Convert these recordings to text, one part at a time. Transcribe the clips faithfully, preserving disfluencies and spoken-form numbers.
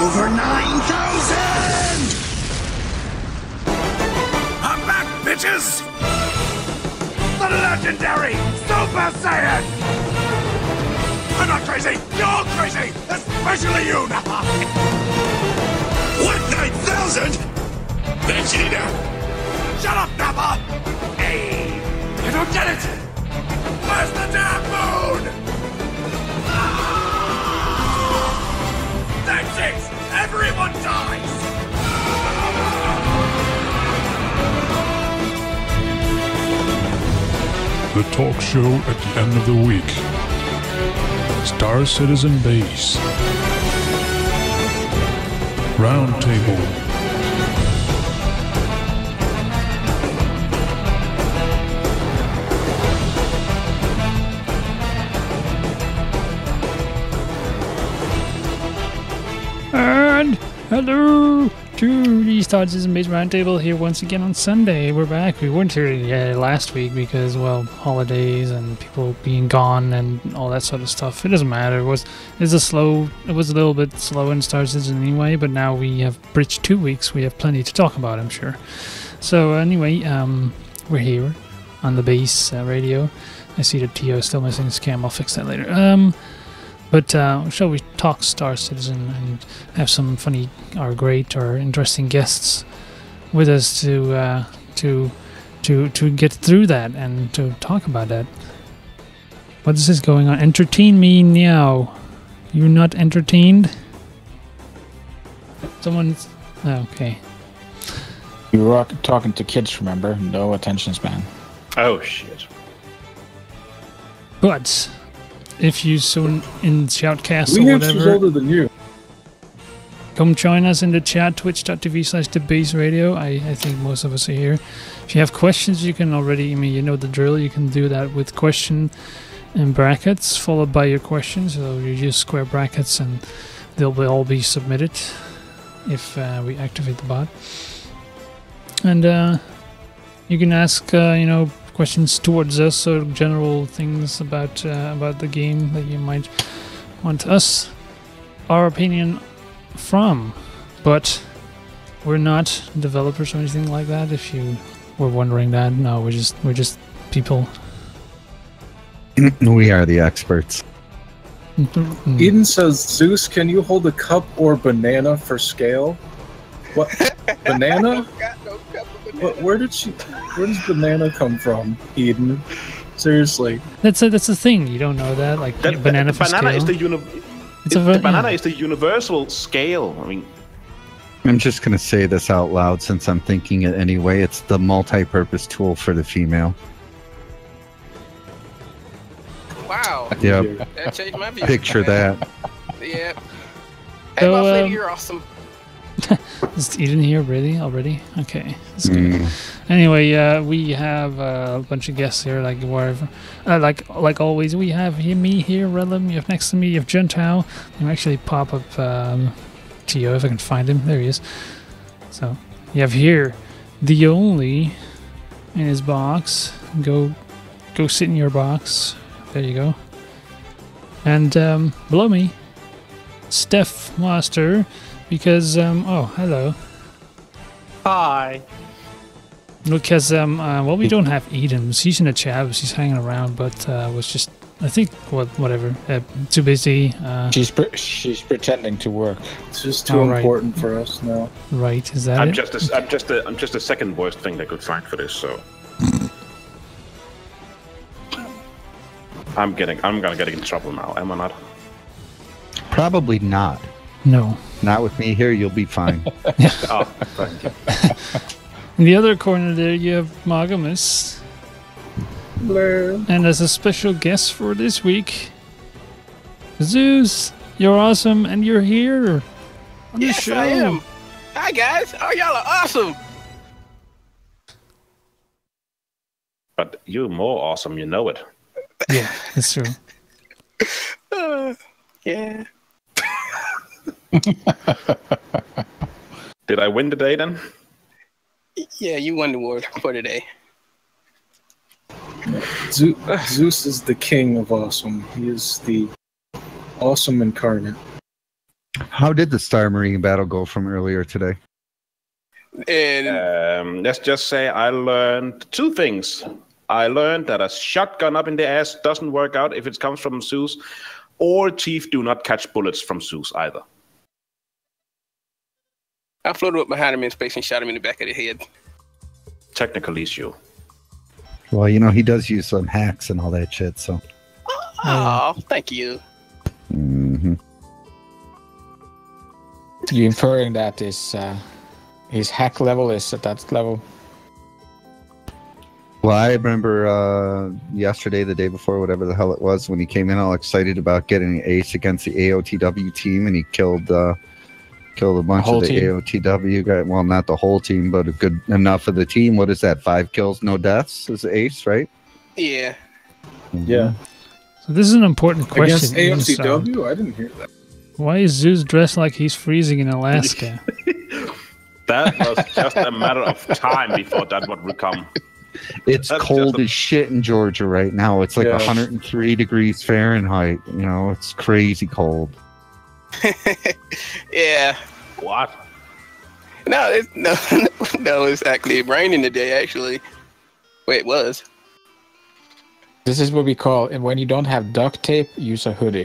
Over nine thousand! I'm back, bitches! The legendary Super Saiyan! I'm not crazy! You're crazy! Especially you, Nappa! What, nine thousand? Vegeta! Shut up, Nappa! Hey! You don't get it! Where's the damn moon? That's it! Everyone dies! The talk show at the end of the week. Star Citizen Base. Roundtable. And hello to the Star Citizen Base Roundtable here once again on Sunday. We're back. We weren't here uh, last week because, well, holidays and people being gone and all that sort of stuff. It doesn't matter. It was it's a slow. It was a little bit slow in Star Citizen anyway. But now we have bridged two weeks. We have plenty to talk about, I'm sure. So anyway, um, we're here on the base uh, radio. I see that Tio is still missing his cam. I'll fix that later. Um. But uh, shall we talk Star Citizen and have some funny or great or interesting guests with us to uh, to to to get through that and to talk about that? What is this going on? Entertain me now. You're not entertained? Someone's... Oh, okay. You were talking to kids, remember? No attention span. Oh, shit. But... if you soon in Shoutcast we or have whatever, older than you. Come join us in the chat, twitch.tv slash the base radio. I, I think most of us are here. If you have questions, you can already, I mean, you know the drill. You can do that with question in brackets, followed by your questions. So you use square brackets and they'll be all be submitted if uh, we activate the bot. And uh, you can ask, uh, you know, questions towards us or general things about uh, about the game that you might want us our opinion from, but we're not developers or anything like that. If you were wondering that, no, we're just we're just people. We are the experts. Eden says, Zeus, can you hold a cup or banana for scale? What? Banana? What, where did she? Where does banana come from, Eden? Seriously. That's a that's a thing. You don't know that, like That, banana the for banana scale. is the uni- It's it- a ver- the banana yeah. is the universal scale. I mean, I'm just going to say this out loud since I'm thinking it anyway. It's the multi-purpose tool for the female. Wow. Yep. That changed my view. Picture that. Yeah. Hey, So, boss lady, um, you're awesome. Is Eden here really already? Okay, that's good. Mm. Anyway, uh, we have uh, a bunch of guests here, like wherever, uh, like like always. We have here, me here, Relum. You have next to me, you have Gentile. You actually pop up um, Tio if I can find him. There he is. So you have here the only in his box. Go, go sit in your box. There you go. And um, below me, Steph Master. Because, um, oh, hello. hi. Because, um, uh, well, we don't have Eden. She's in the chat, she's hanging around, but uh, was just, I think, what, whatever, uh, too busy. Uh, She's pre- she's pretending to work. It's just too All right. important for us now. right, is that I'm it? just a, I'm just a, I'm just the second worst thing they could find for this. So I'm getting, I'm gonna get in trouble now. Am I not? Probably not. No. Not with me here, you'll be fine. Oh, thank you. In the other corner there, you have Magamus. Blur. And as a special guest for this week, Zeus, you're awesome, and you're here on the Yes, show. I am. Hi, guys. Oh, y'all are awesome. But you're more awesome. You know it. Yeah, that's true. Uh, yeah. Did I win today then? Yeah, you won the award for today. Zeus, Zeus is the king of awesome. He is the awesome incarnate. How did the Star Marine battle go from earlier today? And Um, let's just say I learned two things. I learned that a shotgun up in the ass doesn't work out if it comes from Zeus, or Chief do not catch bullets from Zeus either. I floated up behind him in space and shot him in the back of the head. Technical issue. Well, you know, he does use some hacks and all that shit, so. Oh, thank you. Mm-hmm. You inferring that his uh, his hack level is at that level? Well, I remember uh, yesterday, the day before, whatever the hell it was, when he came in all excited about getting an ace against the A O T W team, and he killed uh, killed a bunch whole of the team? A O T W guy. Well, not the whole team, but a good enough of the team. What is that? Five kills, no deaths is the ace, right? Yeah. Yeah. So this is an important question. Against A O T So, W? I didn't hear that. why is Zeus dressed like he's freezing in Alaska? That was just a matter of time before that would come. It's That's cold just a- as shit in Georgia right now. It's like Yeah. one hundred three degrees Fahrenheit. You know, it's crazy cold. Yeah. What? No, it's, no, no, it's actually raining today, actually. Wait, it was. This is what we call, and when you don't have duct tape, use a hoodie.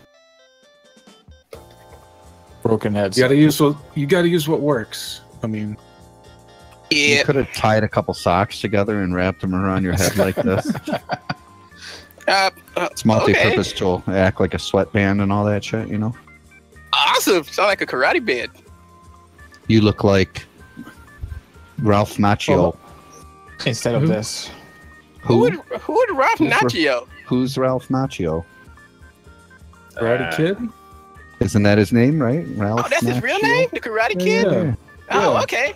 Broken heads. You gotta use what you gotta use what works. I mean, You Yeah. could have tied a couple socks together and wrapped them around your head like this. Uh, uh, It's multi-purpose tool. Act like a sweatband and all that shit, you know? awesome. Sound like a karate bed. You look like Ralph Macchio. Instead of Who? this. Who Who? would who would Ralph Who's Ra- Macchio? Who's Ralph Macchio? Karate Uh, Kid? Isn't that his name, right? Ralph Oh, that's his real Macchio? name, the Karate Kid. Yeah. Oh, Yeah. okay.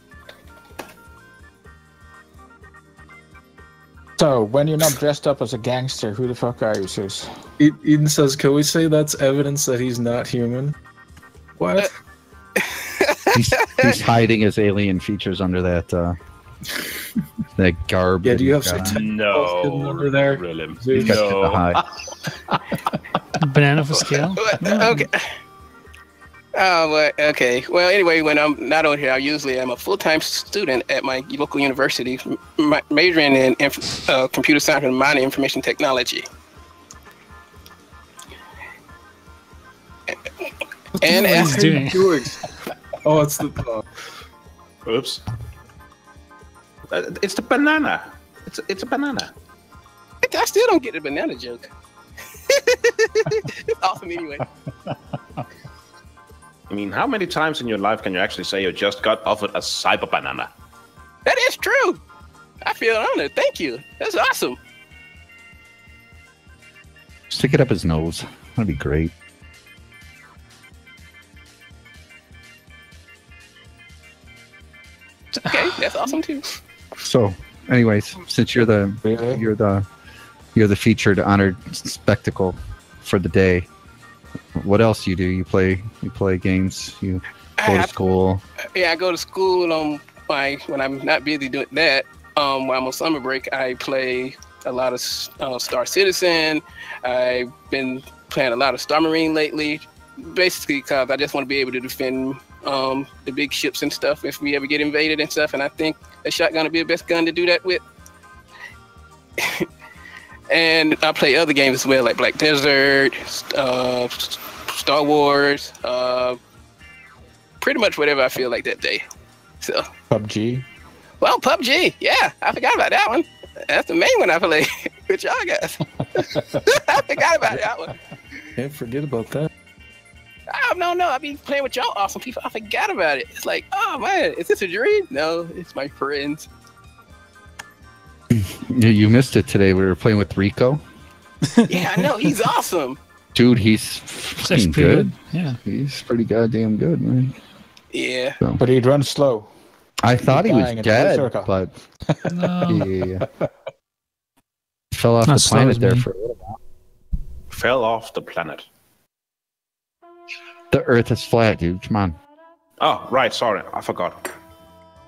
So, when you're not dressed up as a gangster, who the fuck are you, Zeus? E- Eden says, "Can we say that's evidence that he's not human?" What? He's, he's hiding his alien features under that uh, that garb. Yeah, that do you he's have got some on. hidden No, over there? really. He's got shit to No. hide. Banana for scale? Okay. Oh, well, okay. Well, anyway, when I'm not on here, I usually am a full-time student at my local university, m- majoring in inf- uh, computer science and minor information technology. And What as, he's doing. doing? Oh, it's the. Uh, Oops. Uh, It's the banana. It's it's a banana. I still don't get the banana joke. It's awesome anyway. I mean, how many times in your life can you actually say you just got offered a cyber banana? That is true. I feel honored. Thank you. That's awesome. Stick it up his nose. That'd be great. Okay, that's awesome too. So, anyways, since you're the Really? you're the you're the featured honored spectacle for the day, what else do you do? You play you play games. You go I- to school. Yeah, I go to school on my when I'm not busy doing that. Um, while I'm on summer break, I play a lot of uh, Star Citizen. I've been playing a lot of Star Marine lately, basically because I just want to be able to defend um, the big ships and stuff if we ever get invaded and stuff. And I think a shotgun would be the best gun to do that with. And I play other games as well, like Black Desert, uh, Star Wars, uh, pretty much whatever I feel like that day. So, P U B G. well, P U B G, yeah, I forgot about that one. That's the main one I play with y'all guys. I forgot about that one. can't forget about that. Oh, no, no, I be playing with y'all awesome people. I forgot about it. It's like, oh man, is this a dream? No, it's my friends. You, you missed it today. We were playing with Rico. Yeah, I know, he's awesome. Dude, he's It's fucking actually pretty good. good. Yeah. He's pretty goddamn good, man. Yeah. But he'd run slow. I thought he was dying in a dead, circle. but No. yeah, fell off Not the slow planet as there me. for a little while. Fell off the planet. The Earth is flat, dude. Come on. Oh, right. Sorry, I forgot.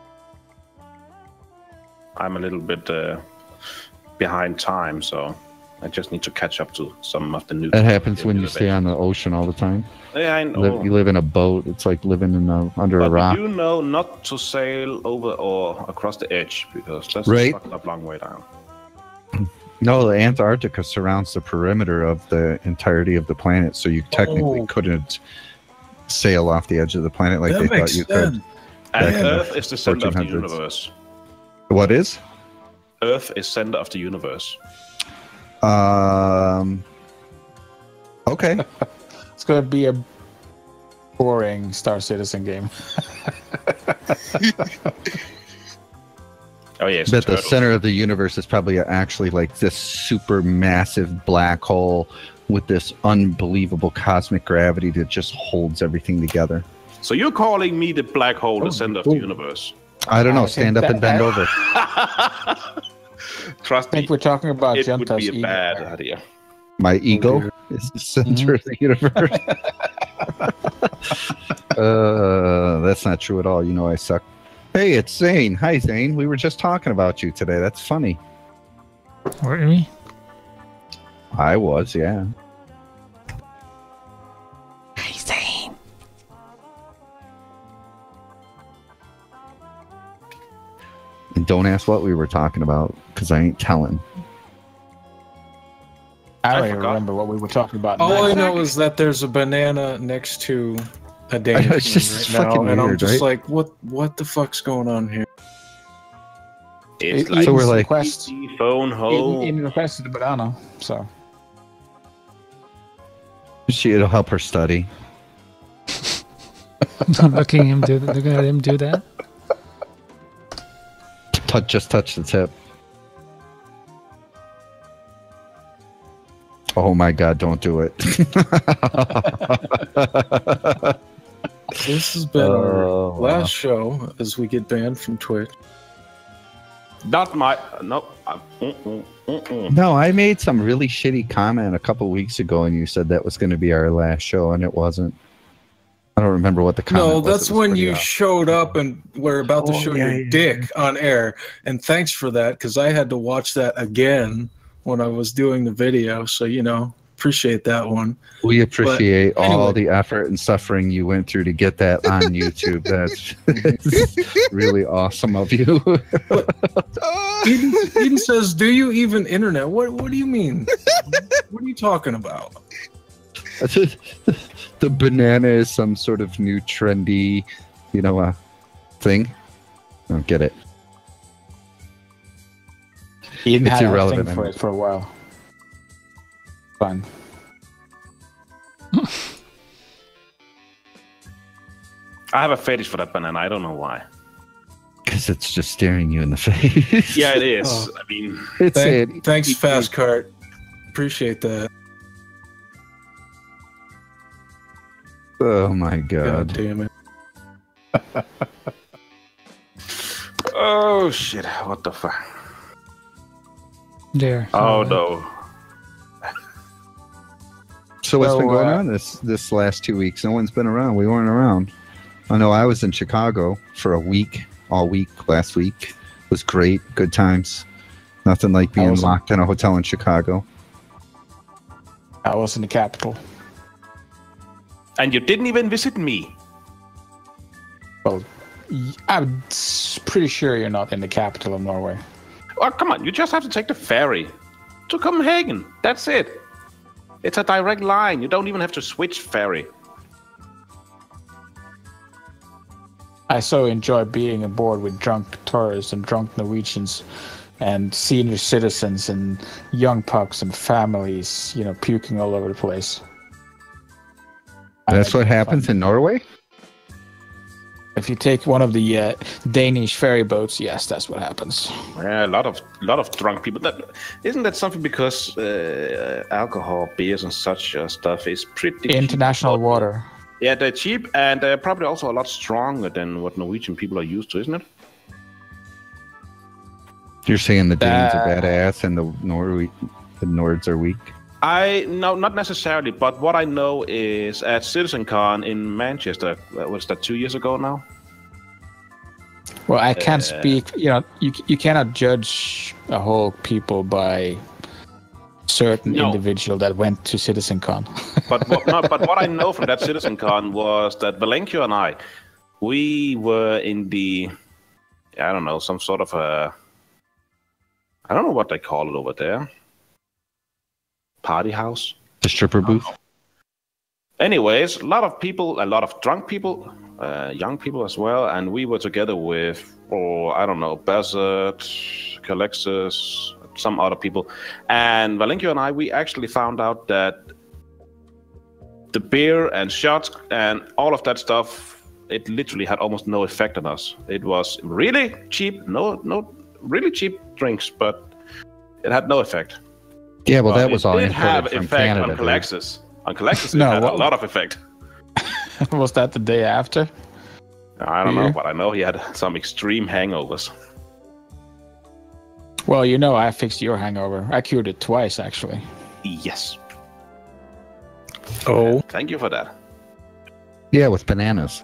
I'm a little bit uh, behind time, so I just need to catch up to some of the new. That happens when you stay on the ocean all the time. Yeah, I know. Live, you live in a boat. It's like living in a, under but a rock. you know not to sail over or across the edge because that's right. a fucked up long way down. No, the Antarctica surrounds the perimeter of the entirety of the planet, so you technically Oh. couldn't sail off the edge of the planet like That they thought makes you sense. could. And Back in the Earth is the center of the fourteen hundreds. universe. What is? Earth is center of the universe. Um. Okay. It's gonna be a boring Star Citizen game. Oh yes. But the center of the universe is probably actually like this super massive black hole with this unbelievable cosmic gravity that just holds everything together. So you're calling me the black hole, Oh, the center cool. of the universe? I don't know. I Stand think up and bend that- over. Trust I think me, we're talking about it would Junta's be a ego. bad idea. My ego dear. is the center of the universe. uh, that's not true at all. You know I suck. Hey, it's Zane. Hi, Zane. We were just talking about you today. That's funny. Were we? I was, yeah. And don't ask what we were talking about, because I ain't telling. I don't I even forgot. remember what we were talking about. All I now. know is that there's a banana next to a Danish It's just right now, fucking and I'm weird, just right? like, what? What the fuck's going on here? It's It- like So we're Eden's like- request. phone Eden, home. Eden requested a banana, so She'll help her study. I'm looking him do looking at him do that. Touch, just touch the tip. Oh my God! Don't do it. This has been our Oh, wow. last show as we get banned from Twitch. Not my. No. uh, mm-mm, mm-mm. No, I made some really shitty comment a couple weeks ago, and you said that was going to be our last show, and it wasn't. I don't remember what the comment No, was. that's It was when pretty you off. showed up and were about to Oh, show yeah, your yeah, dick on air. And thanks for that, because I had to watch that again when I was doing the video. So, you know, appreciate that one. We appreciate But all anyway. the effort and suffering you went through to get that on YouTube. That's really awesome of you. Eden, Eden says, "Do you even internet? What What do you mean? What are you talking about?" The banana is some sort of new trendy, you know, uh, thing. I don't get it. Eden It's had a irrelevant, thing for I mean. it for a while. Fun. I have a fetish for that banana. I don't know why. Because it's just staring you in the face. Yeah, it is. Oh. I mean, it's Thank, it. thanks, Fast Cart. Appreciate that. Oh my God God. damn it. oh shit! What the fuck? There. Oh Uh, no! So what's So, been going uh, on this this last two weeks? No one's been around. We weren't around. I know I was in Chicago for a week, all week last week. It was great, good times. Nothing like being was- locked in a hotel in Chicago. I was in the capital. And you didn't even visit me. Well, y- I'm s- pretty sure you're not in the capital of Norway. Oh, come on! You just have to take the ferry to Copenhagen. That's it. It's a direct line. You don't even have to switch ferry. I so enjoy being aboard with drunk tourists and drunk Norwegians and senior citizens and young pucks and families, you know, puking all over the place. I That's like what that happens fun. in Norway? If you take one of the uh, Danish ferry boats, yes, that's what happens. Yeah, a lot of lot of drunk people. That isn't that something because uh, alcohol, beers, and such uh, stuff is pretty cheap. International water. Yeah, they're cheap and they're probably also a lot stronger than what Norwegian people are used to, isn't it? You're saying the Danes are Uh, badass and the Nor the Nords are weak? I no, not necessarily, but what I know is at CitizenCon in Manchester, uh, was that two years ago now? Well, I can't Uh, speak. You know, you you cannot judge a whole people by certain No. individual that went to CitizenCon. But what, no, but what I know from that CitizenCon was that Valenkio and I, we were in the, I don't know, some sort of a, I don't know what they call it over there. Party house? The stripper booth? Anyways, a lot of people, a lot of drunk people, uh, young people as well, and we were together with, or I don't know, Bazard, Calexis, some other people. And Valenkio and I, we actually found out that the beer and shots and all of that stuff, it literally had almost no effect on us. It was really cheap, no, no, really cheap drinks, but it had no effect. Yeah, well, But that was it all did imported have from effect Canada. on dude. Calexis. On Calexis, it No, had what- a lot of effect. Was that the day after? I don't know, Beer? but I know he had some extreme hangovers. Well, you know, I fixed your hangover. I cured it twice, actually. Yes. Oh. Thank you for that. Yeah, with bananas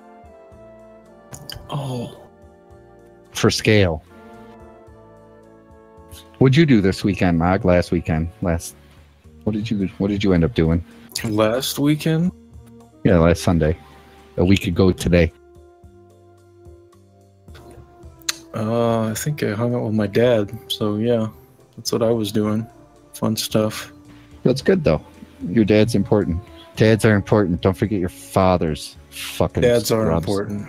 Oh. for scale. What'd you do this weekend, Mog? Last weekend? Last? What did you? What did you end up doing? Last weekend? Yeah, last Sunday, a week ago today. Uh, I think I hung out with my dad. So yeah, that's what I was doing. Fun stuff. That's good though. Your dad's important. Dads are important. Don't forget your fathers. Fucking Dads are scrubs. important.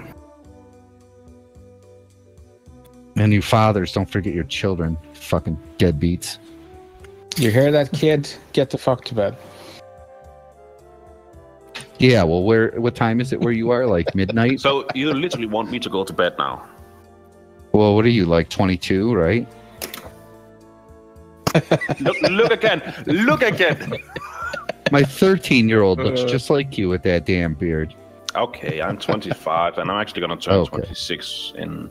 And you fathers, don't forget your children. Fucking deadbeats. You hear that, kid? Get the fuck to bed. Yeah, well, where? What time is it where you are? Like midnight? So you literally want me to go to bed now? Well, what are you, like twenty-two, right? Look, look again. Look again. My thirteen-year-old looks Uh. just like you with that damn beard. Okay, I'm twenty-five, and I'm actually gonna turn Okay. twenty-six in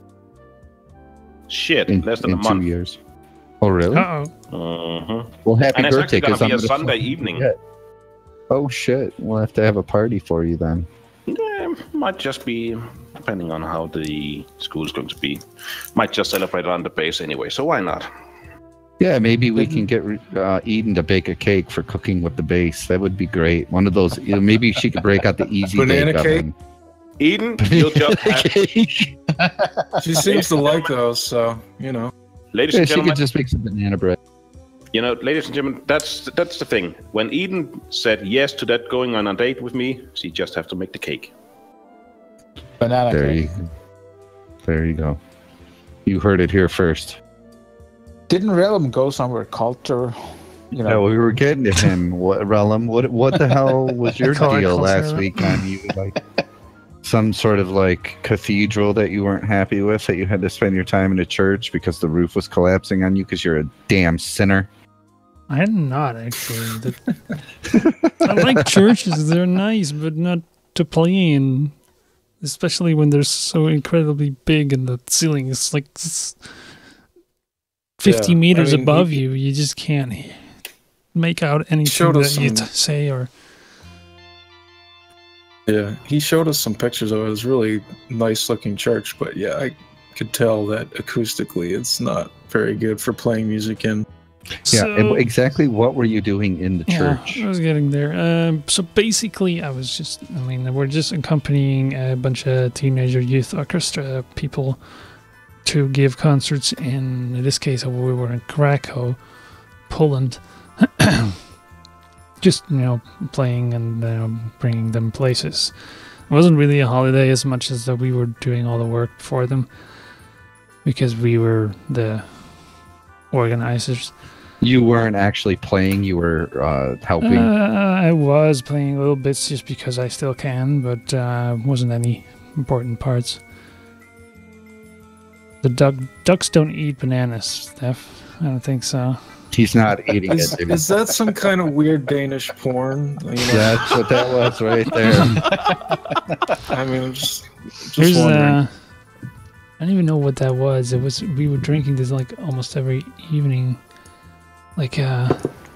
shit In, less than in a two month. years. Oh, really? Uh-oh. Mm-hmm. Well, happy And it's birthday, actually gonna because I'm be a gonna Sunday fucking evening. forget. Oh shit! We'll have to have a party for you then. Yeah, might just be depending on how the school is going to be. Might just celebrate it on the base anyway, so why not? Yeah, maybe we can get uh, Eden to bake a cake for cooking with the base. That would be great. One of those. You know, maybe she could break out the easy Banana bake cake? oven. Eden, you'll just have, Cake. She seems to like those, so you know. ladies Yeah, and she gentlemen. could just make some banana bread. You know, ladies and gentlemen, that's that's the thing. When Eden said yes to that going on a date with me, she just have to make the cake. Banana There cake. you, there you go. You heard it here first. Didn't Realm go somewhere culture? You know, No, we were getting to him. What, Relum? What? What the hell was your Call it deal culture. last weekend? You like some sort of like cathedral that you weren't happy with, that you had to spend your time in a church because the roof was collapsing on you because you're a damn sinner. I am not actually. The- I like churches; they're nice, but not to play in. Especially when they're so incredibly big and the ceiling is like s- fifty Yeah, I meters mean, above he- you. You just can't make out anything showed that us you some- t- say or. Yeah, he showed us some pictures of it. It was really nice looking church, but yeah, I could tell that acoustically it's not very good for playing music in. Yeah, So- and exactly what were you doing in the Yeah, church? I was getting there. Um, so basically, I was just, I mean, we're just accompanying a bunch of teenager youth orchestra people to give concerts in, in this case, we were in Krakow, Poland. Just, you know, playing and uh, bringing them places. It wasn't really a holiday as much as that we were doing all the work for them because we were the organizers. You weren't actually playing, you were uh, helping. Uh, I was playing little bits just because I still can, but uh, wasn't any important parts. The duck ducks don't eat bananas, Steph. I don't think so. He's not eating Is, it. dude. is that some kind of weird Danish porn? You know, That's what that was right there. I mean, I'm just, just Here's wondering. uh, I don't even know what that was. It was we were drinking this like almost every evening, like uh,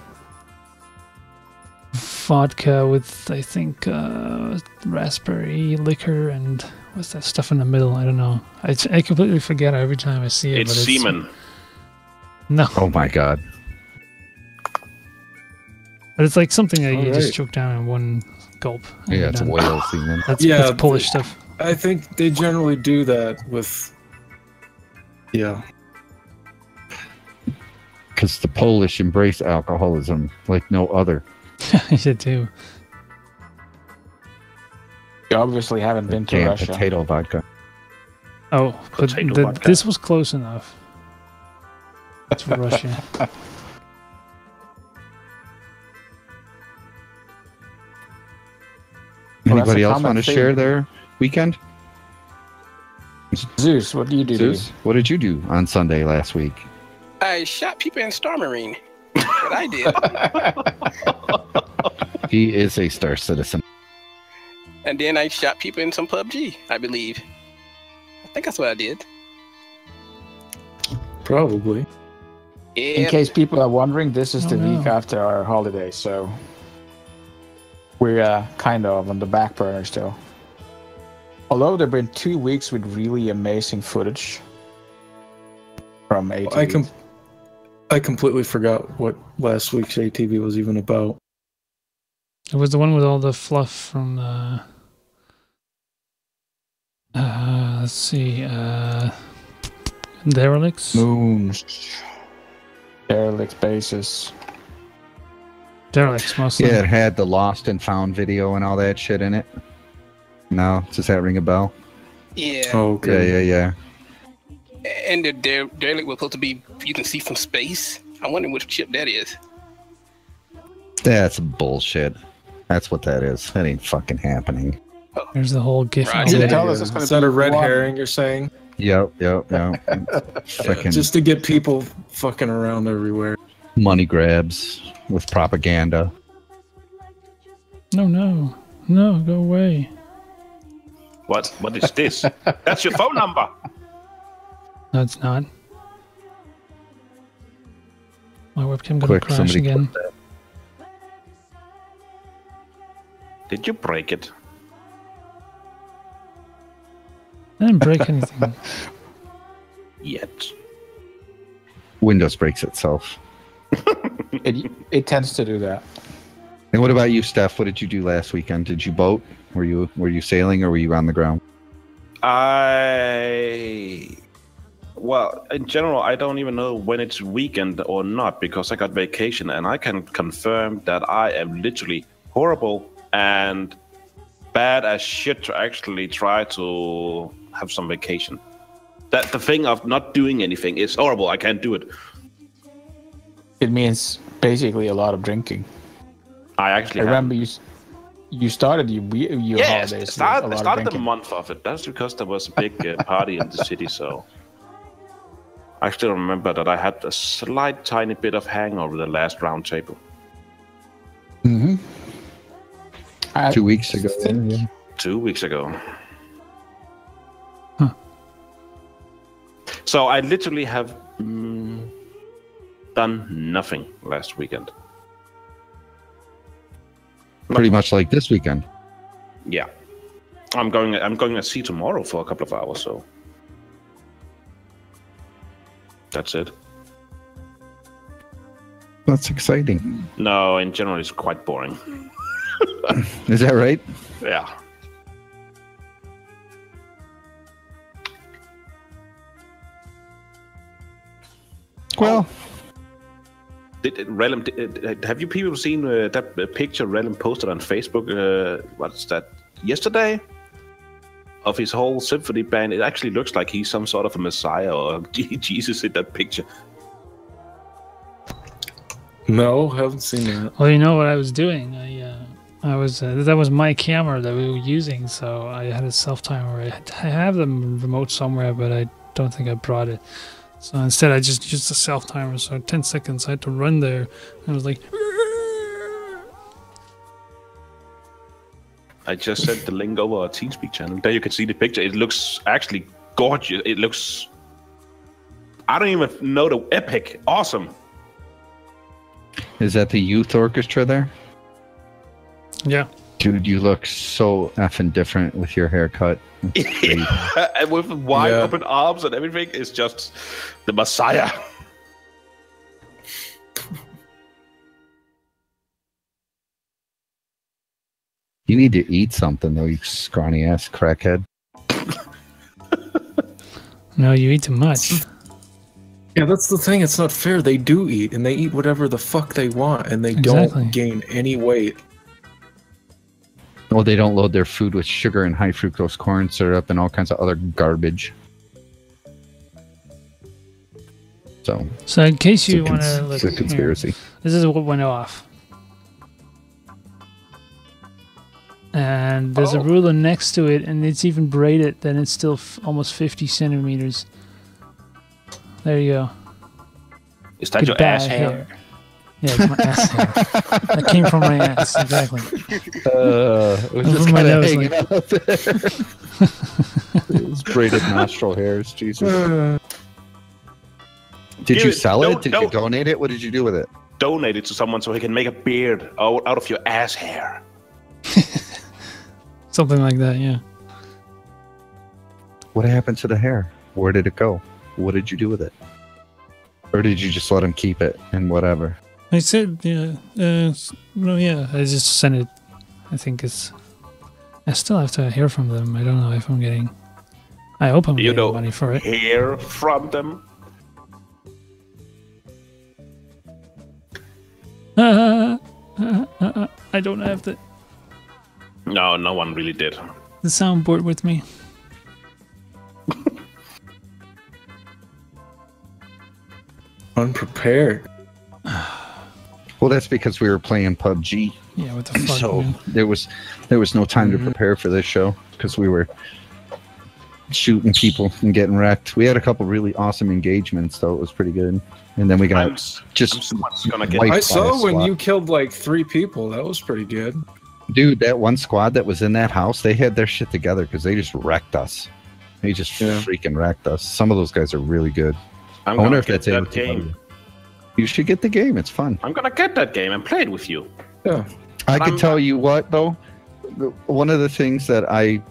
vodka with I think uh, raspberry liquor and what's that stuff in the middle? I don't know. I, I completely forget every time I see it. It's but semen. No. Oh my god. But it's like something that you All just right. choke down in one gulp. and Yeah, you're it's done. whale semen. That's, Yeah, that's Polish the- stuff. I think they generally do that with. Yeah. Because the Polish embrace alcoholism like no other. I should too. You obviously haven't been to Damn Russia. potato vodka. Oh, but Potato the, vodka. this was close enough. That's for Russia. Well, that's Anybody a else common want to theme. share their weekend? Zeus, what do you do? Zeus, what did you do on Sunday last week? I shot people in Star Marine. What I did. He is a Star Citizen. And then I shot people in some P U B G, I believe. I think that's what I did. Probably. In Yeah. case people are wondering, this is Oh, the week no. after our holiday, so we're uh, kind of on the back burner still. Although there have been two weeks with really amazing footage from A T V. I com- I completely forgot what last week's A T V was even about. It was the one with all the fluff from the. Uh, let's see. Uh, Derelicts? Moons, derelict bases. Derelicts mostly. Yeah, it had the lost and found video and all that shit in it. No, does that ring a bell? Yeah. Okay. Yeah, yeah, yeah. And the der- derelict was supposed to be you can see from space. I wonder which chip that is. That's bullshit. That's what that is. That ain't fucking happening. There's the whole GIF. Right. and all You that. tell us it's gonna Is that be a red one- herring you're saying? Yep, yep, yep. Fucking Just to get people fucking around everywhere. money grabs with propaganda. No, no. No, go away. What? What is this? That's your phone number. No, it's not. My webcam gonna Quick, crash somebody again. clip that. Did you break it? I didn't break anything. Yet. Windows breaks itself. It, it tends to do that. And what about you, Steph? What did you do last weekend? Did you boat? Were you were you sailing or were you on the ground? I well, in general, I don't even know when it's weekend or not because I got vacation, and I can confirm that I am literally horrible and bad as shit to actually try to have some vacation. That the thing of not doing anything is horrible. I can't do it. It means basically a lot of drinking. I actually I have- remember you s- you started your, we- your Yes, holidays it with started, a it lot of started the drinking. month of it. That's because there was a big uh, party in the city, so I still remember that I had a slight tiny bit of hangover the last round table. Mm-hmm. I Two weeks ago. think- yeah. Two weeks ago. Huh. So I literally have mm, done nothing last weekend. Pretty much like this weekend. Yeah, I'm going. I'm going to sea tomorrow for a couple of hours. So that's it. That's exciting. No, in general, it's quite boring. Is that right? Yeah. Well, Did, did Relum, did, have you people seen uh, that uh, picture Relum posted on Facebook? Uh, what's that? Yesterday, of his whole symphony band. It actually looks like he's some sort of a messiah or Jesus in that picture. No, haven't seen that. Well, you know what I was doing? I uh, I was uh, that was my camera that we were using, so I had a self timer. I, had- I have the remote somewhere, but I don't think I brought it. So instead, I just used the self timer. So ten seconds, I had to run there, and I was like, I just sent the link over our TeamSpeak channel. There you can see the picture. It looks actually gorgeous. It looks, I don't even know the epic. Awesome. is that the youth orchestra there? yeah. Dude, you look so effing different with your haircut. It's great. And with wide Yeah. open arms and everything, it's just the messiah. You need to eat something, though, you scrawny ass crackhead. No, you eat too much. Yeah, that's the thing. It's not fair. They do eat, and they eat whatever the fuck they want, and they Exactly. don't gain any weight. Well, they don't load their food with sugar and high fructose corn syrup and all kinds of other garbage. So, So in case it's a you want cons- to look, it's a here, conspiracy. this is what went off. And there's Oh. a ruler next to it, and it's even braided, then it's still f almost fifty centimeters. There you go. Is that Good your bad ass hair? Yeah, it's my ass hair. That came from my ass, exactly. Uh, it was Over just my kind of nose, hanging like- out there. Those braided nostril hairs, Jesus. Did Give you it- sell no, it? Did no. you donate it? What did you do with it? Donate it to someone so he can make a beard out, out of your ass hair. Something like that, yeah. What happened to the hair? Where did it go? What did you do with it? Or did you just let him keep it and whatever? I said, yeah, uh, s- no, yeah, I just sent it. I think it's. I still have to hear from them. I don't know if I'm getting. I hope I'm You getting know, money for it. hear from them. Uh, uh, uh, uh, I don't have the, No, no one really did. the soundboard with me. Unprepared. Well, that's because we were playing P U B G. Yeah, what the fuck? So man? there was there was no time Mhm. to prepare for this show because we were shooting people and getting wrecked. We had a couple really awesome engagements, though. It was pretty good. And then we got I'm, s- just I'm so much gonna get. wiped I by saw a when squad. you killed like three people. That was pretty good. Dude, that one squad that was in that house, they had their shit together because they just wrecked us. They just Yeah. freaking wrecked us. Some of those guys are really good. I'm I wonder gonna if get that's that able to game. You should get the game. It's fun. I'm gonna get that game and play it with you. Yeah. I But can I'm- tell you what, though. the- One of the things that I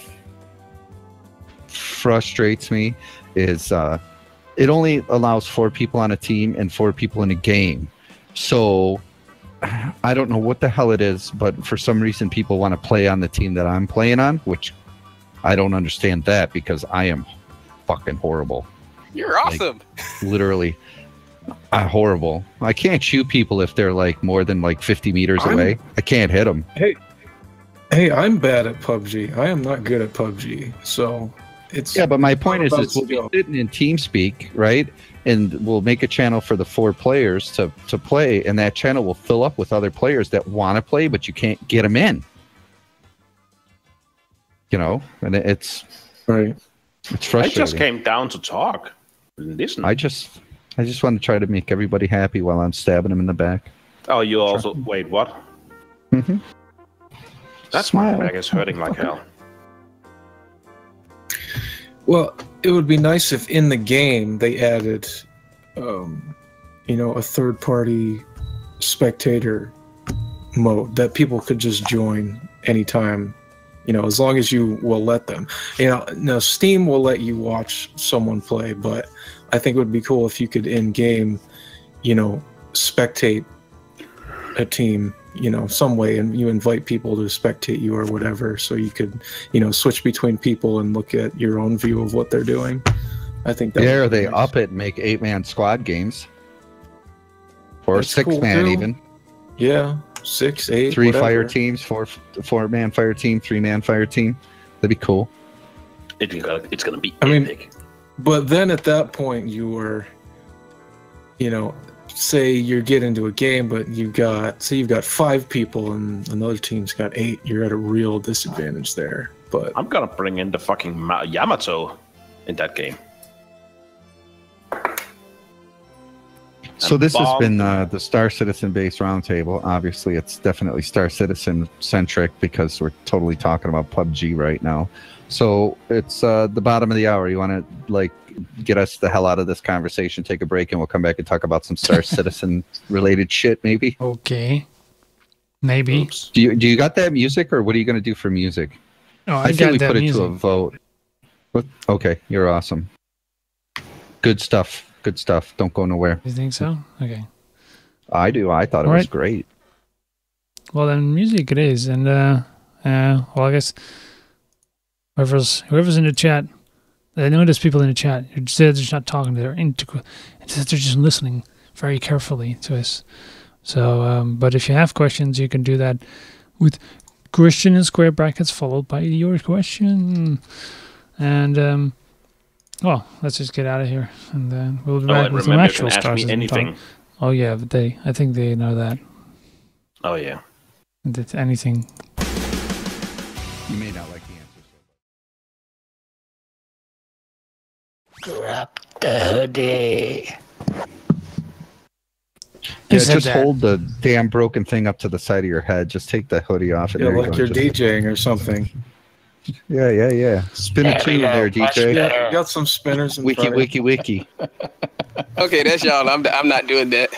frustrates me is uh, it only allows four people on a team and four people in a game. So I don't know what the hell it is, but for some reason people want to play on the team that I'm playing on, which I don't understand that because I am fucking horrible. You're awesome. Literally uh, horrible. I can't shoot people if they're like more than like fifty meters I'm- away. I can't hit them. Hey, hey, I'm bad at P U B G. I am not good at P U B G. So it's Yeah, but my point is, about is we'll be skill. sitting in TeamSpeak, right? And we'll make a channel for the four players to, to play, and that channel will fill up with other players that want to play, but you can't get them in. You know, and it- it's right. it's I frustrating. just came down to talk. Listen. I just I just want to try to make everybody happy while I'm stabbing them in the back. oh, you also wait. What? Mm-hmm. That's my Smile. back is hurting like hell. Well, it would be nice if in the game they added, um, you know, a third-party spectator mode that people could just join anytime. You know, as long as you will let them. You know, now Steam will let you watch someone play, but I think it would be cool if you could in-game, you know, spectate a team, you know, some way, and you invite people to spectate you or whatever, so you could, you know, switch between people and look at your own view of what they're doing. I think that Yeah, would or be they nice. up it and make eight man squad games, or That's six cool, man too. even. Yeah, six, eight, Three whatever. fire teams, four four man fire team, three man fire team. That'd be cool. It, it's gonna be I mean, epic. But then at that point, you were, you know, say you get into a game, but you got, say you've got five people and another team's got eight. You're at a real disadvantage there. But I'm gonna bring in the fucking Ma- Yamato in that game. So And this has bomb- been uh, the Star Citizen based roundtable. Obviously, it's definitely Star Citizen centric because we're totally talking about P U B G right now. So it's uh, the bottom of the hour. You want to like get us the hell out of this conversation, take a break, and we'll come back and talk about some Star Citizen related shit, maybe. Okay. Maybe. Oops. Do you do you got that music, or what are you going to do for music? Oh, I, I, got think we that put it music. to a vote. What? Okay, you're awesome. Good stuff. Good stuff. Don't go nowhere. You think so? Okay. I do. I thought it All was right. great. Well, then music it is, and uh, Uh, well, I guess whoever's whoever's in the chat, I notice people in the chat. They're just not talking. They're into, they're just listening very carefully to us. So, um, but if you have questions, you can do that with question in square brackets followed by your question. And um, well, let's just get out of here, and then we'll be Oh, back and with some remember, you actual can ask stars. me anything. Oh yeah, but they, I think they know that. Oh yeah. That anything. You may not like the answer. Drop the hoodie. Yeah, said just that? hold the damn broken thing up to the side of your head. Just take the hoodie off. And Yeah, there you like go. you're Just- DJing or something. Yeah, yeah, yeah. Spin a tune there, D J. Yeah, you got some spinners in Wiki, front of wiki, wiki. Okay, that's y'all. I'm I'm not doing that.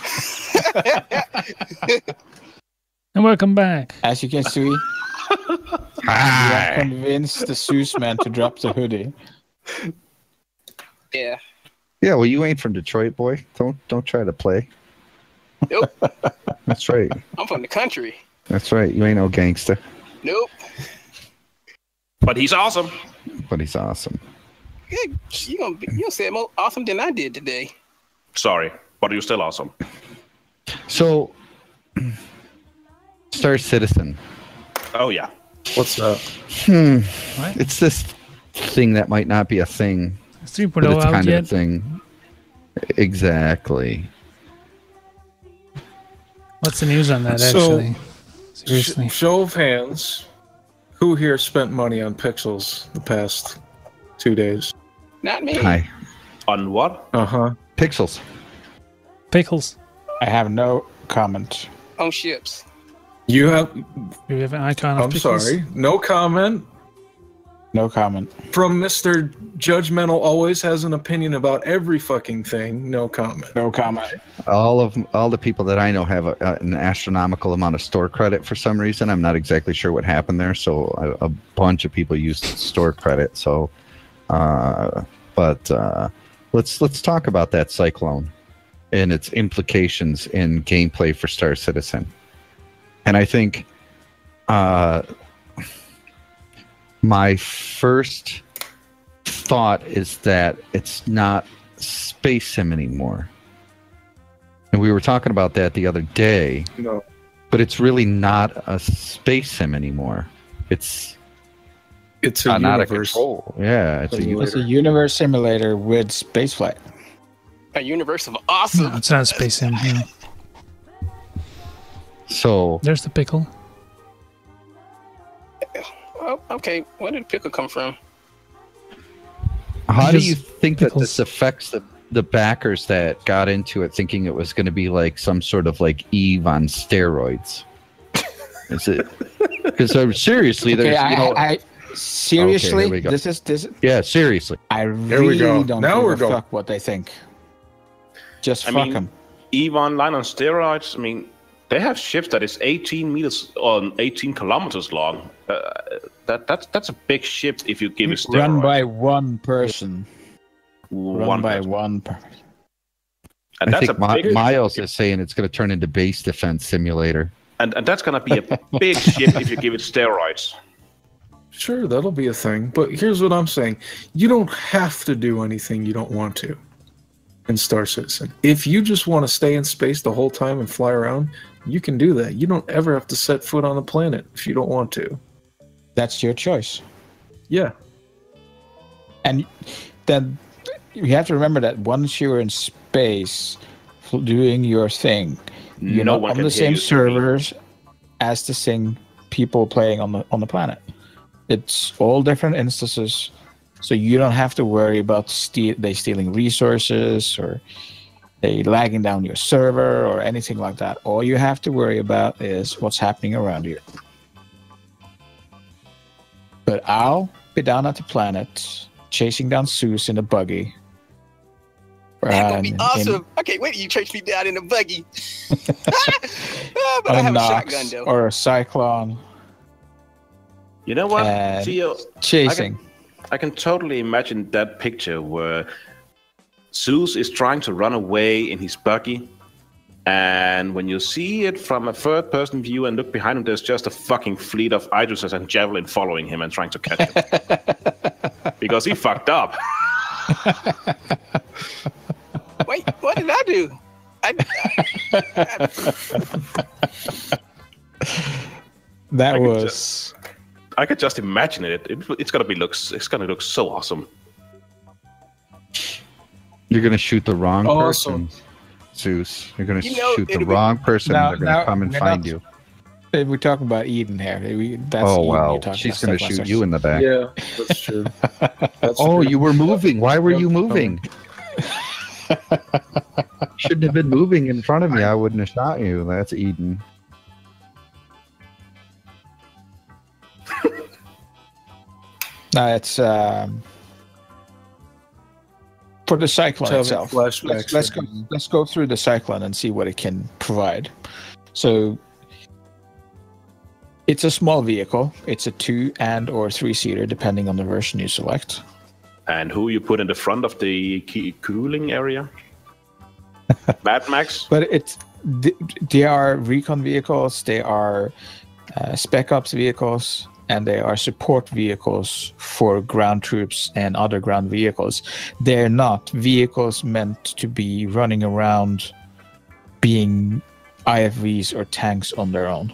And welcome back. As you can see, you have convinced the Zeus man to drop the hoodie. Yeah. Yeah, well, you ain't from Detroit, boy. Don't don't try to play. Nope. That's right. I'm from the country. That's right. You ain't no gangster, Nope. But he's awesome. but he's awesome. Hey, you gonna be, you gonna say it more awesome than I did today. Sorry, but you're still awesome. So, Star Citizen. Oh yeah. What's that? Hmm. What? It's this thing that might not be a thing, Is three but point oh it's out kind yet? of a thing. Exactly. What's the news on that, So- actually? Seriously. Sh- show of hands. Who here spent money on Pixels the past two days? Not me. Hi. On what? Uh huh. Pixels. Pickles. I have no comment. On ships. You have. Do we have an icon of I'm pickles? sorry. No comment No comment. from Mister Judgmental. Always has an opinion about every fucking thing. No comment. No comment. All of all the people that I know have a, a- an astronomical amount of store credit for some reason. I'm not exactly sure what happened there. So a, a bunch of people used store credit. So, uh, but uh, let's let's talk about that cyclone and its implications in gameplay for Star Citizen. And I think uh, my first thought is that it's not space sim anymore. And we were talking about that the other day, No. but it's really not a space sim anymore. It's It's a uh, not a universe. control. Yeah, it's a Simulator. universe. It's a universe simulator with spaceflight. A universe of No, awesome. it's not a space sim. No. So There's the pickle. Oh, okay. Where did pickle come from? how do Because you think that pickles- this affects the the backers that got into it thinking it was going to be like some sort of like Eve on steroids? Is it? Because uh, seriously, Okay, there's I, you know, I seriously, we go. this is this. yeah, seriously. I we really go. don't Now give we're a going. fuck what they think. Just I fuck mean- them. EVE Online on steroids. I mean, they have ships that is eighteen meters on eighteen kilometers long. Uh, that that's that's a big ship if you give it steroids. Run by one person. Run one by person. one person. And I that's think a Mi- big Miles is saying it's going to turn into base defense simulator. and, and that's gonna be a big ship if you give it steroids. Sure, that'll be a thing. But here's what I'm saying. You don't have to do anything you don't want to in Star Citizen. If you just want to stay in space the whole time and fly around, you can do that. You don't ever have to set foot on the planet if you don't want to. That's your choice. Yeah. And then you have to remember that once you're in space f- doing your thing, you're No not one on can the hear same you scream. servers as the same people playing on the on the planet. It's all different instances, so you don't have to worry about steal they stealing resources or they lagging down your server or anything like that. All you have to worry about is what's happening around you. But I'll be down at the planet, chasing down Zeus in a buggy. That would Um, be in- awesome. I can't wait till you chase me down in a buggy. Ah, but I on a have a Nox shotgun though. or a Cyclone, You know what, And- Theo? chasing. I can totally imagine that picture where Zeus is trying to run away in his buggy, And when you see it from a third-person view and look behind him, there's just a fucking fleet of Idrises and Javelin following him and trying to catch him. Because he fucked up. Wait, what did I do? I, I, that I was. Just, I could just imagine it. it it's gonna be looks. It's gonna look so awesome. You're gonna shoot the wrong Awesome. person, Zeus. You're gonna You know, shoot the it'll be- wrong person. Now- and they're gonna now come and we're find not- you. We're talking about Eden here. We, that's Oh Eden well, you're talking she's about, gonna Stefan. shoot you in the back. Yeah, that's true. That's Oh, true. you were moving. Why were you Yep. moving? Shouldn't have been moving in front of me. I wouldn't have shot you. That's Eden. No, it's um, for the cyclone Having itself. flashbacks Let's, let's go. from- Let's go through the cyclone and see what it can provide. So, it's a small vehicle. It's a two and or three seater, depending on the version you select. And who you put in the front of the key cooling area? Mad Max. But it's th- they are recon vehicles. They are uh, spec ops vehicles. And they are support vehicles for ground troops and other ground vehicles. They're not vehicles meant to be running around being I F Vs or tanks on their own.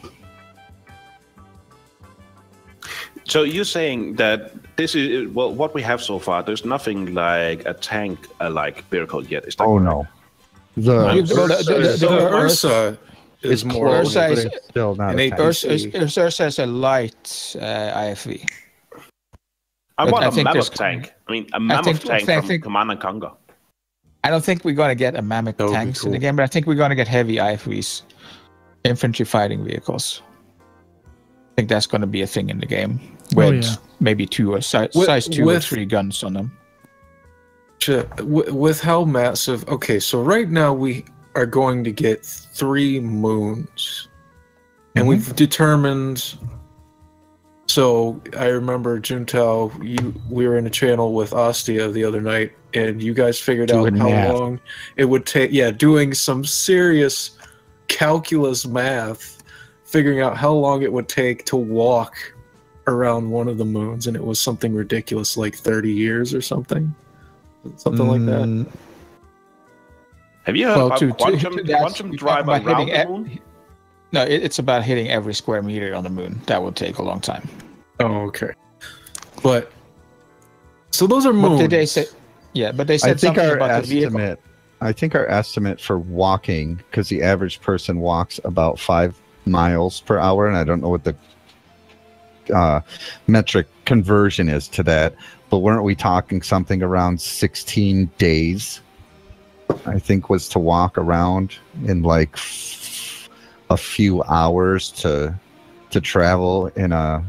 So you're saying that this is well, what we have so far. There's nothing like a tank-like vehicle yet. Is that Oh correct? no. The You- the- the- the- So the- Ursa is it's more. close, Ursa but is- it's still not an a eight tank. Ursa, see. Ursa Ursa is a light uh, I F V. I But want I a think mammoth there's- tank. I mean, a mammoth think- tank I from think- Command and Conquer. I don't think we're going to get a mammoth That would be tanks in the cool. game, but I think we're going to get heavy I F Vs, infantry fighting vehicles. I think that's going to be a thing in the game with yeah. maybe two or si- With- size two or with- three guns on them. Ch- With with how massive. Okay, so right now we are going to get three moons, and we've determined. So I remember Juntao, you we were in a channel with Ostia the other night, and you guys figured Doing out how math. long it would take. Yeah, doing some serious calculus math, figuring out how long it would take to walk around one of the moons, and it was something ridiculous, like thirty years or something, something like that. Mm, Have you heard Well, about to- to- quantum, to- that's- quantum you're drive talking about around hitting the e- moon? No, it, it's about hitting every square meter on the moon. That will take a long time. Oh, okay. But so those are What moons. did they say? Yeah, but they said I think something our about the vehicle. estimate. I think our estimate for walking, because the average person walks about five miles per hour, and I don't know what the uh, metric conversion is to that, but weren't we talking something around sixteen days? I think was to walk around in like f- a few hours to to travel in a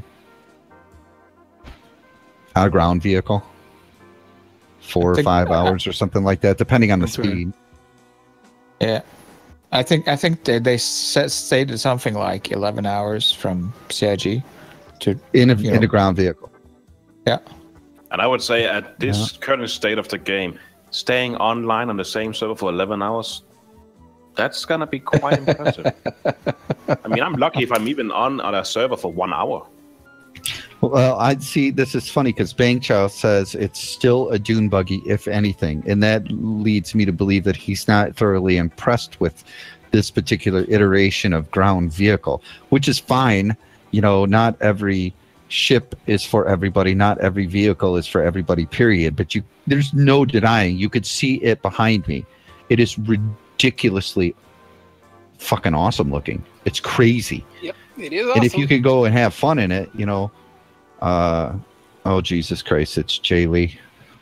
a ground vehicle. Four or think- five hours or something like that, depending on the Okay. speed. Yeah, I think I think they they said, stated something like eleven hours from C I G to In a, You in know. a ground vehicle. yeah. And I would say at this current state of the game, staying online on the same server for eleven hours, that's gonna be quite impressive. I mean, I'm lucky if I'm even on on a server for one hour. Well, I'd see. This is funny because Bang Chow says it's still a dune buggy, if anything, and that leads me to believe that he's not thoroughly impressed with this particular iteration of ground vehicle, which is fine. You know, not every ship is for everybody, not every vehicle is for everybody. Period. But you, there's no denying. You could see it behind me. It is ridiculously fucking awesome looking. It's crazy. Yep, it is awesome. And if you could go and have fun in it, you know, uh, oh Jesus Christ, it's Jay Lee.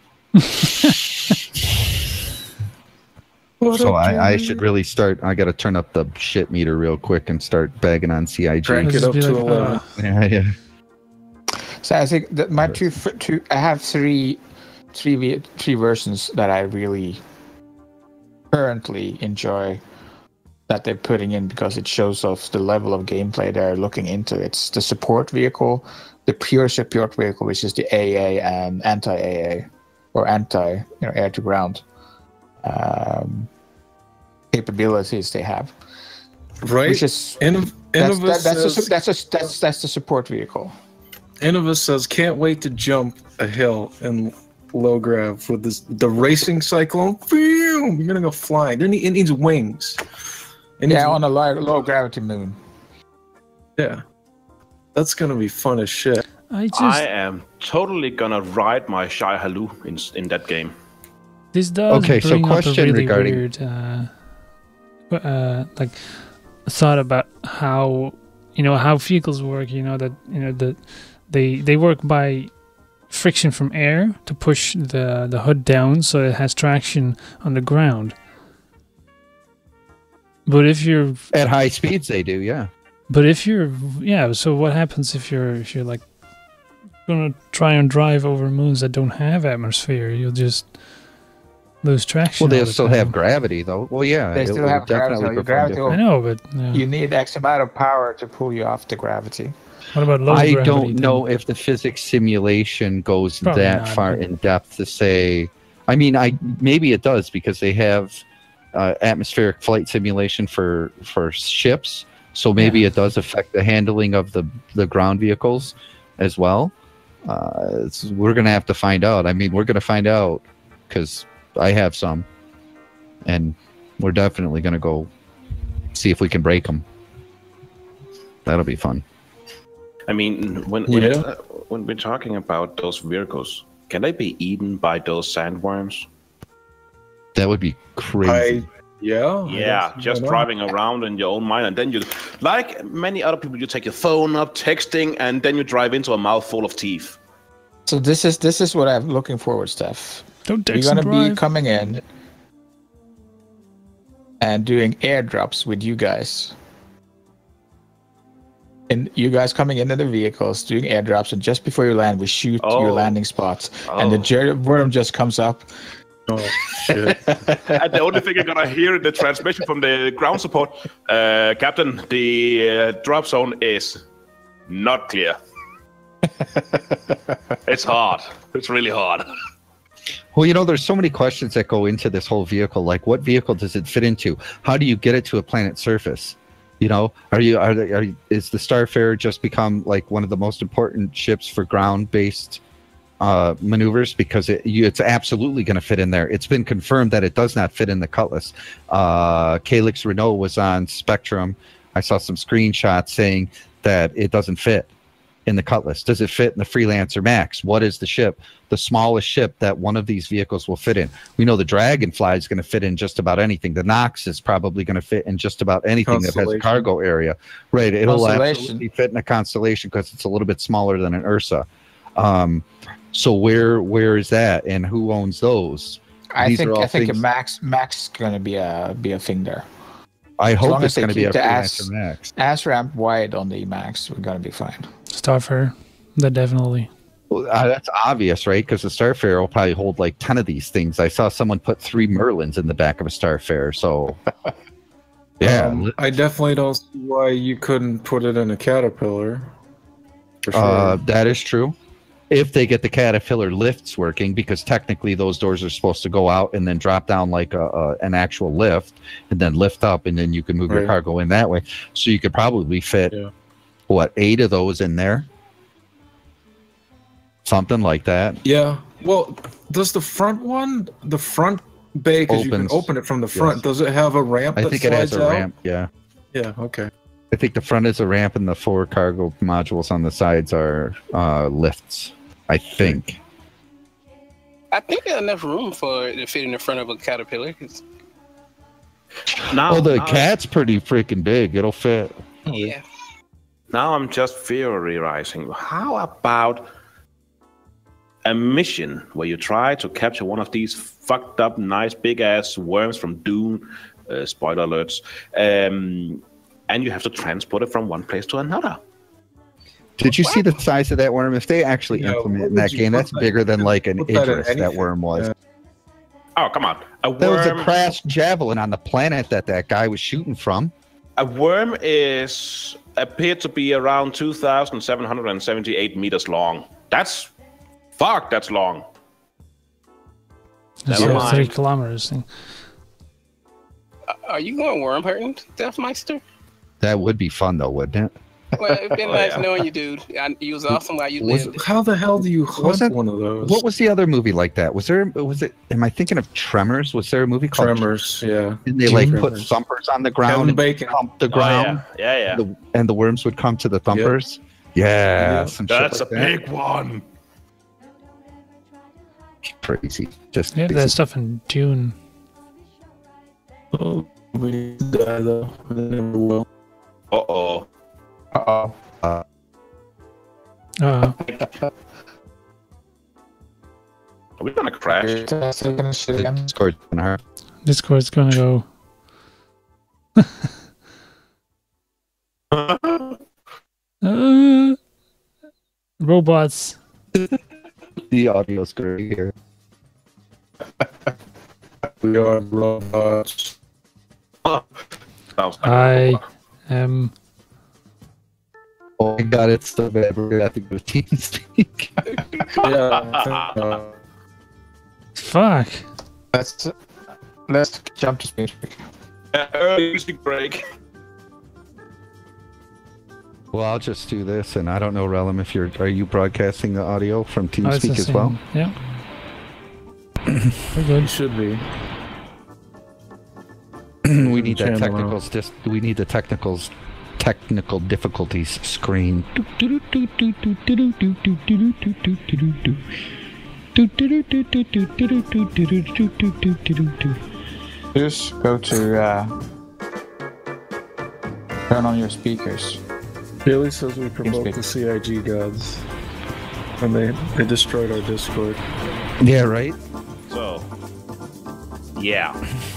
So I, I should really start. I got to turn up the shit meter real quick and start bagging on C I G. Crank it Just up be to like, eleven. uh, Yeah, yeah. So I think that my two f- two I have three three ve- three versions that I really currently enjoy that they're putting in because it shows off the level of gameplay they're looking into. It's the support vehicle, the pure support vehicle, which is the A A and anti-A A or anti, you know, air to ground. Um, capabilities they have. Right. Which is Innov- that's, Innova that, that's, says, a, that's a that's that's the support vehicle. Innova says can't wait to jump a hill in low grav with this the racing cyclone. Boom! You're gonna go flying. It need- it needs wings. It needs Yeah, on a low, low gravity moon. Yeah, that's gonna be fun as shit. I just I am totally gonna ride my Shai Halu in in that game. this does Okay, so bring up a question really regarding- weird, uh, uh, like thought about how you know how vehicles work. You know that you know that they they work by friction from air to push the the hood down so it has traction on the ground. But if you're At high speeds, they do, yeah. But if you're, yeah. So what happens if you're, if you're like, gonna try and drive over moons that don't have atmosphere? You'll just lose traction. Well, they'll all the still time. have gravity, though. Well, yeah. They it still will have gravity. definitely Your perform gravity different. I know, but yeah. You need X amount of power to pull you off the gravity. What about low I gravity? don't then? know if the physics simulation goes Probably that not, far but- in depth to say. I mean, I maybe it does because they have uh, atmospheric flight simulation for for ships, so maybe Yeah. it does affect the handling of the the ground vehicles as well. Uh, it's, we're gonna have to find out. I mean, we're gonna find out because I have some, and we're definitely gonna go see if we can break them. That'll be fun. I mean, when when, Yeah. uh, when we're talking about those vehicles, can they be eaten by those sandworms? That would be crazy. I yeah. I Yeah, don't- just I don't- driving around in your own mind, and then you, like many other people, you take your phone up, texting, and then you drive into a mouthful of teeth. So this is this is what I'm looking forward, Steph. Don't We're text gonna and be drive. coming in and doing airdrops with you guys. And you guys coming into the vehicles, doing airdrops, and just before you land, we shoot Oh. your landing spots, and the Oh. ger- worm just comes up. Oh shit. And the only thing you're gonna hear in the transmission from the ground support, uh, Captain, the uh, drop zone is not clear. It's hard. It's really hard. Well, you know, there's so many questions that go into this whole vehicle. Like, what vehicle does it fit into? How do you get it to a planet's surface? You know, are you are, they, are you, is the Starfarer just become like one of the most important ships for ground-based uh, maneuvers because it you, it's absolutely going to fit in there. It's been confirmed that it does not fit in the Cutlass. Uh, Calyx Renault was on Spectrum. I saw some screenshots saying that it doesn't fit in the Cutlass. Does it fit in the Freelancer Max? What is the ship, the smallest ship that one of these vehicles will fit in? We know the Dragonfly is going to fit in just about anything. The Nox is probably going to fit in just about anything that has a Constellation. cargo area. Right. It'll Constellation. absolutely fit in a Constellation because it's a little bit smaller than an Ursa. Um, so where where is that, and who owns those? I These think are all I think a things- max max is gonna be a be a thing there. I hope long it's as they going to be keep a the ass- Freelancer Max. Ass ramp wide on the max, we're gonna be fine. Starfarer, that definitely. Well, uh, that's obvious, right? Because the Starfarer will probably hold like ten of these things. I saw someone put three Merlins in the back of a Starfarer, so yeah. Um, I definitely don't see why you couldn't put it in a caterpillar. For sure. Uh, that is true. If they get the Caterpillar lifts working, because technically those doors are supposed to go out and then drop down like a, a an actual lift, and then lift up, and then you can move your Right. cargo in that way. So you could probably fit Yeah. what eight of those in there, something like that. Yeah. Well, does the front one, the front bay, because you can Opens. open it from the front, Yes. does it have a ramp I that think it has slides a out? ramp. Yeah, Yeah. Okay. I think the front is a ramp, and the four cargo modules on the sides are uh, lifts. I think. I think there's enough room for it to fit in the front of a caterpillar. 'cause- Now, Oh, the now, cat's pretty freaking big. It'll fit. yeah. now I'm just theorizing. How about a mission where you try to capture one of these fucked up, nice, big ass worms from Dune? Uh, spoiler alerts. Um, and you have to transport it from one place to another. Did you see the size of that worm? If they actually Yeah, implement what in would that you game, put that's that- bigger than like an put that in Idris, that anything? worm was. Yeah. Oh, come on. A That was a worm, crashed javelin on the planet that that guy was shooting from. a worm is appeared to be around two thousand seven hundred seventy-eight meters long. That's fuck. That's long. It's Never a mind. three kilometers thing. Are you going worm hurting, Deathmeister? That would be fun though, wouldn't it? Well, it's been Oh, nice yeah. knowing you, dude. I, you was awesome while you Was, lived. how the hell do you hunt Was it- one of those? What was the other movie like that? Was there? Was it? Am I thinking of Tremors? Was there a movie called Tremors? Yeah. And they like put Tremors. thumpers on the ground Kevin and Bacon. thump the Oh, ground, yeah, yeah, yeah. and, the, and the worms would come to the thumpers. Yeah, Yeah. some shit That's a like that. big one. Crazy. Just They have that crazy. stuff in Dune. Oh, we die though. They never will. Uh oh. Uh-oh. Uh, Are we gonna crash? You're taking a shit again. Discord on her. Discord's gonna go. Uh, robots. The audio's great here. We are robots. Sounds like I am. Oh my god, it's so bad. We're gonna have to go to TeamSpeak. Yeah. I think, uh, Fuck. Let's let's jump to speech. Yeah, early music break. Well, I'll just do this, and I don't know, Relum, if you're are you broadcasting the audio from Oh, it's the TeamSpeak as same. well? Yeah. We're it good. should be. we need that Channel technicals. Just we need the technicals, technical difficulties screen. Just go to uh, turn on your speakers. Bailey says we provoke TeamSpeak. the C I G gods. And they, they destroyed our Discord. Yeah, right. So, yeah.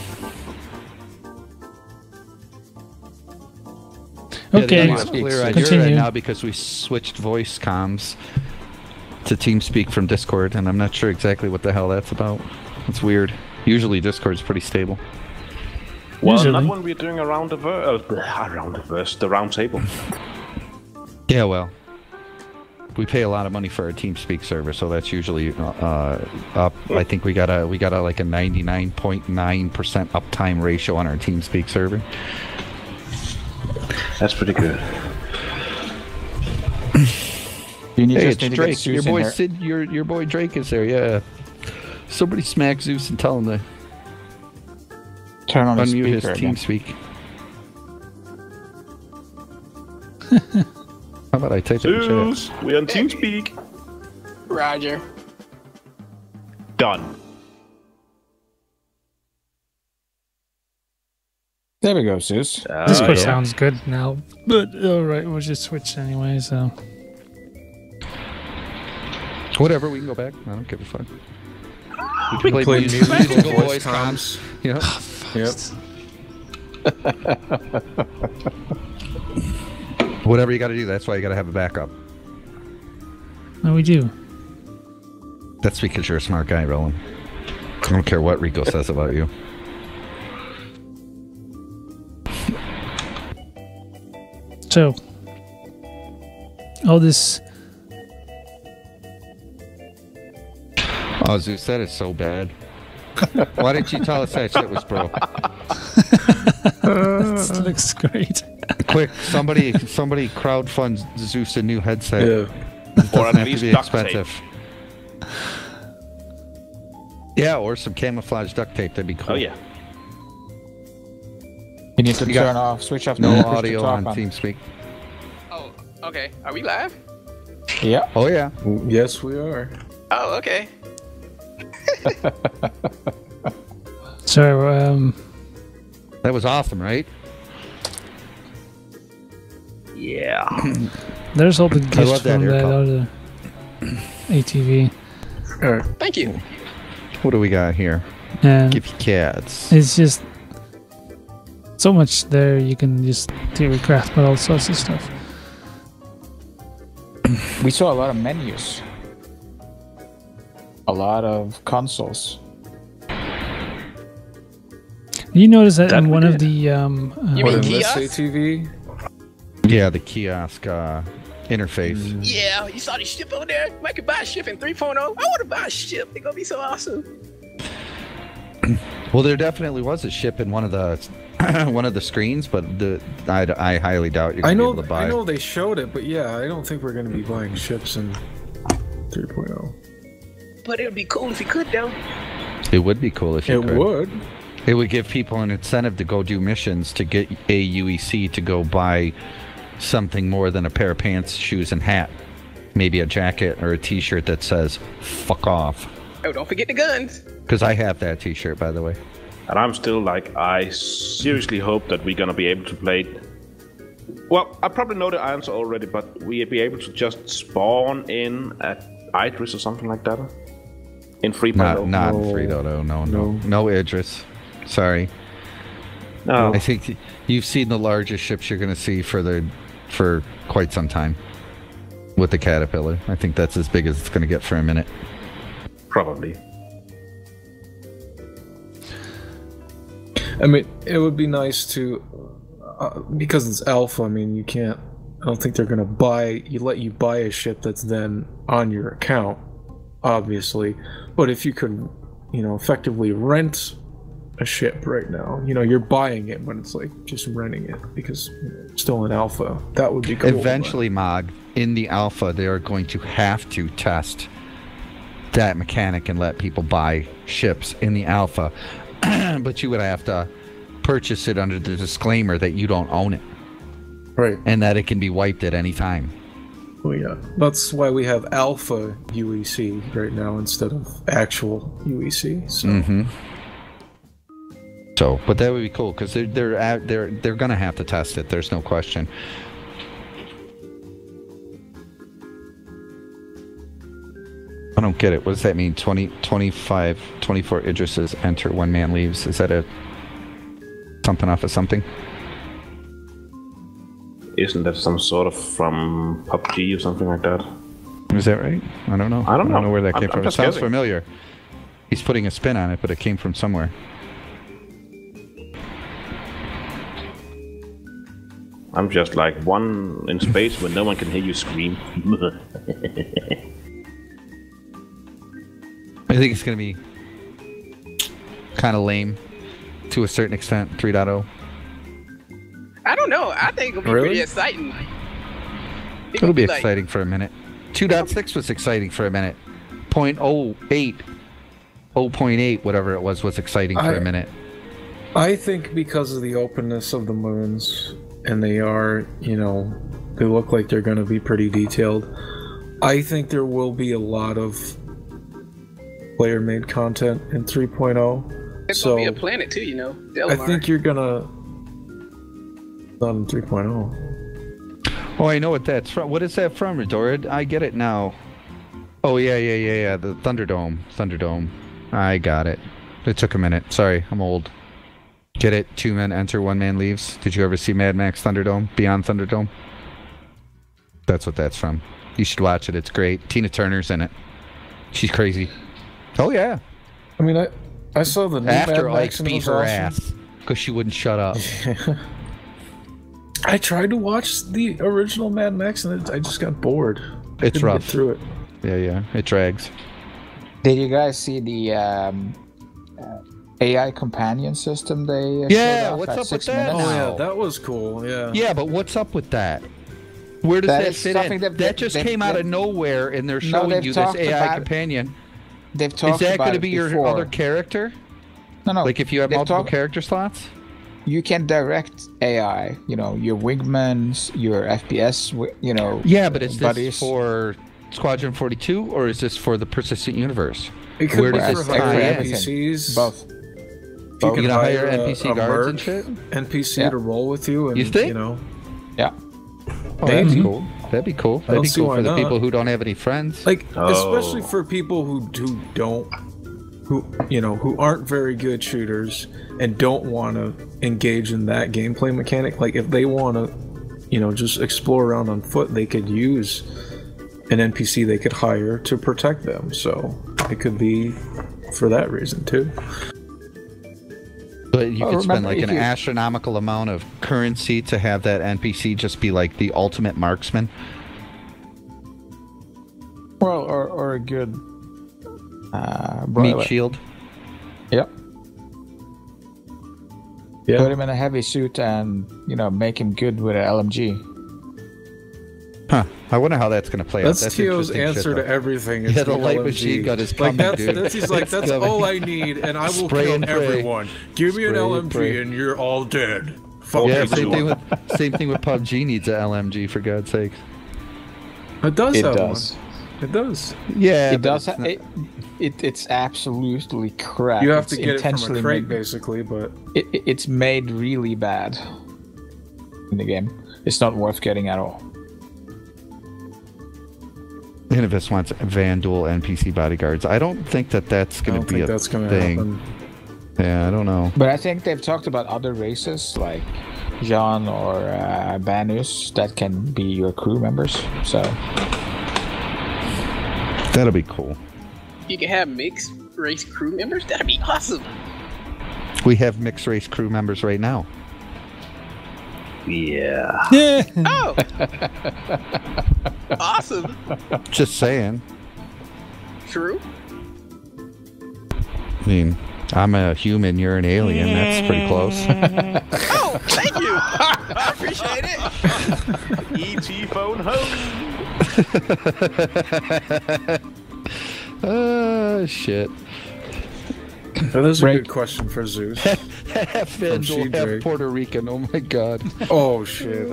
Okay. Yeah, the audio's clear on your Continue. end now because we switched voice comms to TeamSpeak from Discord, and I'm not sure exactly what the hell that's about. It's weird. Usually Discord's pretty stable. Well, Usually. not when we're doing around the verse. Uh, around the verse, the round table. Yeah, well, we pay a lot of money for our TeamSpeak server, so that's usually uh, up. I think we got a we got a like a ninety-nine point nine percent uptime ratio on our TeamSpeak server. That's pretty good. You need, Hey, just it's need to get Drake. Zeus Your in boy here. Sid, your your boy Drake is there. Yeah. Somebody smack Zeus and tell him to Turn on the unmute his speaker again. TeamSpeak. How about I type it in chat? Zeus, we on TeamSpeak. Roger. Done. There we go, Zeus. Uh, Discord yeah. sounds good now, but alright, we'll just switch anyway, so. Whatever, we can go back. I don't give a fuck. We Play can play music, musical musical voice voice comms. comms. Yep. Whatever you got to do, that's why you got to have a backup. No, we do. That's because you're a smart guy, Roland. I don't care what Rico says about you. So, all this. Oh, Zeus, that is so bad. Why didn't you tell us that shit was broke? This looks great. Quick, somebody, somebody crowdfund Zeus a new headset. Yeah. It doesn't Or at have to least be duct tape. expensive. Yeah, or some camouflage duct tape. That'd be cool. Oh yeah. You need to You turn got off, switch off No the push to audio talk on TeamSpeak. Oh, okay. Are we live? Yeah. Oh yeah. Yes, we are. Oh, okay. So, um, That was awesome, right? Yeah. there's all the I gifts love that from that haircut. other A T V. All right. Thank you. What do we got here? And Give you cats. it's just so much there you can just do with craft, but all sorts of stuff. We saw a lot of menus. A lot of consoles. You notice that, That in we one did. of the um, uh, You mean What, in this kiosk? A T V? Yeah, the kiosk uh, interface. Yeah, you saw the ship over there? I could buy a ship in three point oh. I want to buy a ship. It's going to be so awesome. Well, there definitely was a ship in one of the one of the screens, but the I, I highly doubt you're I gonna know, be able to buy. I know they showed it, but yeah, I don't think we're gonna be buying ships in three point oh. But it would be cool if you could, though. It would be cool if you It could. would. It would give people an incentive to go do missions to get a U E C to go buy something more than a pair of pants, shoes, and hat. Maybe a jacket or a T-shirt that says "fuck off." Oh, don't forget the guns. Because I have that T-shirt, by the way. And I'm still like, I seriously hope that we're gonna be able to play it. Well, I probably know the answer already, but we'll be able to just spawn in at Idris or something like that in three point oh. Not, not No. three point oh. No, no, No. no, no Idris. Sorry. No. I think you've seen the largest ships you're going to see for the for quite some time with the Caterpillar. I think that's as big as it's going to get for a minute. Probably. I mean, it would be nice to, uh, because it's alpha. I mean, you can't. I don't think they're gonna buy. You let you buy a ship that's then on your account, obviously. But if you could, you know, effectively rent a ship right now, you know, you're buying it, but it's like just renting it because you know, it's still in alpha. That would be cool. Eventually, Mog, in the alpha, they are going to have to test that mechanic and let people buy ships in the alpha. But you would have to purchase it under the disclaimer that you don't own it. Right. And that it can be wiped at any time. Well, yeah. That's why we have alpha U E C right now instead of actual U E C. So. Mm-hmm. So, but that would be cool because they're they're at, they're they're gonna have to test it. There's no question. I don't get it. What does that mean? twenty, twenty-five, twenty-four Idrises enter, one man leaves. Is that a something off of something? Isn't that some sort of from P U B G or something like that? Is that right? I don't know. I don't I don't know know. where that I'm- came I'm from. It just sounds guessing. familiar. He's putting a spin on it, but it came from somewhere. I'm just like one in space where no one can hear you scream. I think it's going to be kind of lame to a certain extent, three point oh. I don't know. I think it'll be Really? pretty exciting. It'll be like- exciting for a minute. two point six was exciting for a minute. point oh eight, zero point eight, whatever it was, was exciting for I- a minute. I think because of the openness of the moons, and they are, you know, they look like they're going to be pretty detailed. I think there will be a lot of player-made content in three point oh. It's So gonna be a planet too, you know. I Delamar. think you're gonna not in three point oh. Oh, I know what that's from. What is that from, Redorid? I get it now. Oh, yeah, yeah, yeah, yeah. The Thunderdome. Thunderdome. I got it. It took a minute. Sorry, I'm old. Get it? Two men enter, one man leaves. Did you ever see Mad Max Thunderdome? Beyond Thunderdome? That's what that's from. You should watch it. It's great. Tina Turner's in it. She's crazy. Oh, yeah. I mean, I I saw the new After Mad Ike Max and it beat was her awesome. ass because she wouldn't shut up. I tried to watch the original Mad Max and it, I just got bored. I It's couldn't rough. Get through it. Yeah, yeah. It drags. Did you guys see the um, uh, A I companion system they uh, Yeah, showed off what's at up with six that? minutes? Oh Now. yeah, that was cool. Yeah. Yeah, but what's up with that? Where does That that, is fit something in? that- That, just that- came out that- of nowhere, and they're No, showing they've you this talked A I about- companion. They've Is talked that about going to it be your before. other character? No, no. Like if you have they've multiple talked- character slots? You can direct A I. You know, your wingmans, your F P S. wi- You know. Yeah, but is buddies. this for Squadron forty-two or is this for the Persistent Universe? It could Where be does for this higher tie in? N P Cs. Both. You You can gonna hire hire N a- P C a guards and merc shit? N P C Yeah. to roll with you, and You think? you know, Yeah. Oh, that's Maybe. cool. That'd be cool. I That'd don't be see cool why for the not. people who don't have any friends. like Oh. especially for people who who don't, who you know, who aren't very good shooters and don't want to engage in that gameplay mechanic. Like if they want to, you know, just explore around on foot, they could use an N P C they could hire to protect them. So it could be for that reason too. But you Oh, could spend remember like if an you- astronomical amount of currency to have that N P C just be like the ultimate marksman. Well, or or a good. Uh, Meat broiler. shield. Yep. Yeah. Put him in a heavy suit and, you know, make him good with an L M G. Huh. I wonder how that's going to play That's, out. That's Tio's interesting answer shit, to though. everything. Yeah, It's the the light L M G. machine gun is Like coming, that's, dude. that's he's like, that's coming. all I need, and I will Spray kill and pray. everyone. Give me an Spray L and M G, pray. and you're all dead. Fuck Yeah, you. same thing with same thing with P U B G needs a L M G for God's sake. It does. It have does. One. It does. Yeah, It but does. it's Ha- not- it, it, it's absolutely crap. You have It's to get it from a intentionally crate, made- basically, but It, it- it's made really bad in the game. It's not worth getting at all. Innovis wants Vanduul N P C bodyguards. I don't think that that's I going don't to be think a that's going to thing. happen. Yeah, I don't know. But I think they've talked about other races like Jan or uh, Banus that can be your crew members. So That'll be cool. You can have mixed race crew members. That'd be awesome. We have mixed race crew members right now. Yeah. Oh, awesome. Just saying. True. I mean, I'm a human, you're an alien. That's pretty close. Oh, thank you. I appreciate it. E T phone home. Oh, shit. That is a Break. good question for Zeus. Half Vanduul, She half Drake. Puerto Rican. Oh my god. Oh shit!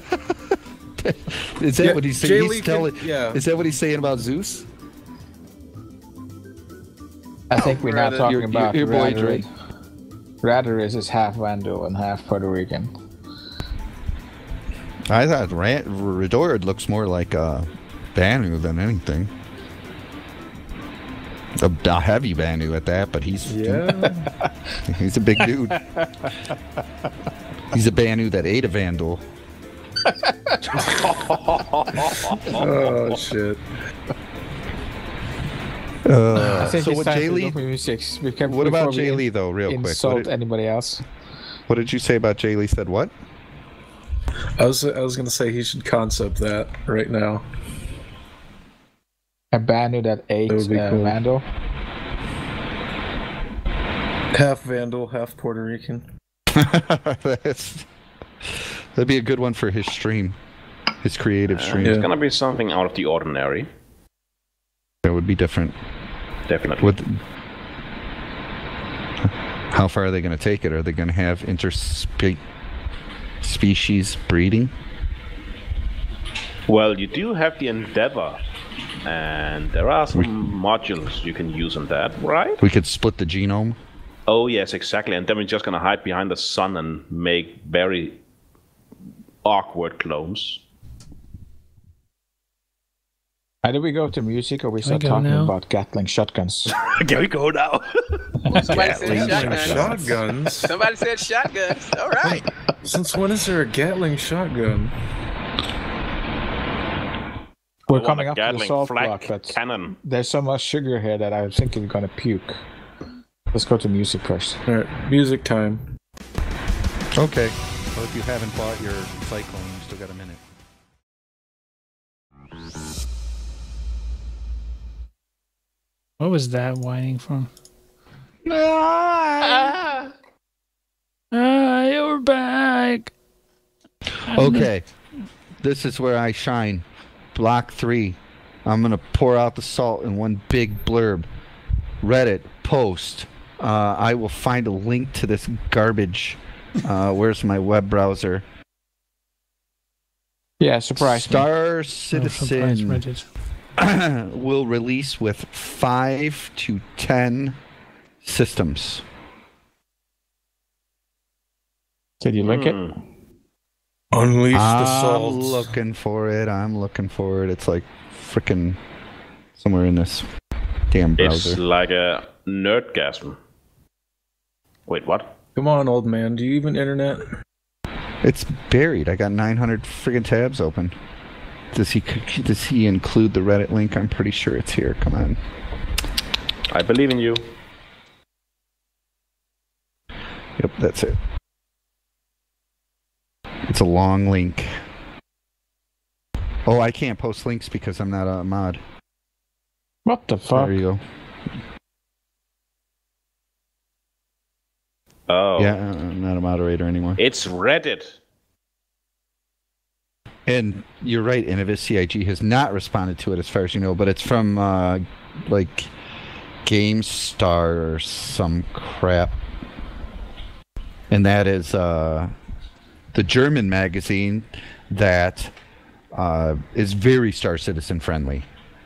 Is that Yeah, what he's Jay saying? Lee He's can- telling, yeah. Is that what he's saying about Zeus? I think we're not Rather- talking Your- about your boy Radariz. Radariz is half Vandal and half Puerto Rican. I thought Rand- Redord looks more like uh, Banu than anything. A, a heavy Banu at that, but he's Yeah. he's a big dude. He's a Banu that ate a Vandal. Oh shit! Uh, I think so it's what time Jay to Lee? go for music. We can- What about before we Jay Lee though, real quick? Insult What did, anybody else? what did you say about Jay Lee? Said what? I was I was gonna say he should concept that right now. A Banu that ate That would be uh, cool. Vandal. Half Vandal, half Puerto Rican. That's, that'd be a good one for his stream, his creative stream. It's Yeah. gonna be something out of the ordinary. That would be different. Definitely. With how far are they going to take it? Are they going to have interspe- species breeding? Well, you do have the Endeavor, and there are some modules you can use on that, right? We could split the genome. Oh yes, exactly. And then we're just gonna hide behind the sun and make very awkward clones. How do we go to music or we Can I start go talking now? about Gatling shotguns? Can we go now? Somebody said shotgun. Shotguns. Somebody said shotguns. All right. Since when is there a Gatling shotgun? We're I want coming a up to the Gatling salt flak block, but cannon. there's so much sugar here that I think we're gonna puke. Let's go to music first. All right, music time. Okay. Well, if you haven't bought your cyclone, you still got a minute. What was that whining from? Ah. Ah, you're back. Okay. This is where I shine. Block three. I'm going to pour out the salt in one big blurb. Reddit post. Uh, I will find a link to this garbage. Uh, where's my web browser? Yeah, surprise me. Star Oh, surprise Citizen Reddit. will release with five to ten systems. Did you link it? Hmm. Unleash the I'm salt. looking for it. I'm looking for it. It's like freaking somewhere in this damn It's browser. like a nerdgasm. Wait, what? Come on, old man. Do you even internet? It's buried. I got nine hundred friggin' tabs open. Does he does he include the Reddit link? I'm pretty sure it's here. Come on. I believe in you. Yep, that's it. It's a long link. Oh, I can't post links because I'm not a mod. What the fuck? There you go. Oh. Yeah, uh, no, not a moderator anymore. It's Reddit. And you're right, Innovis C I G has not responded to it as far as you know, but it's from, uh, like, GameStar or some crap. And that is uh, the German magazine that uh, is very Star Citizen friendly.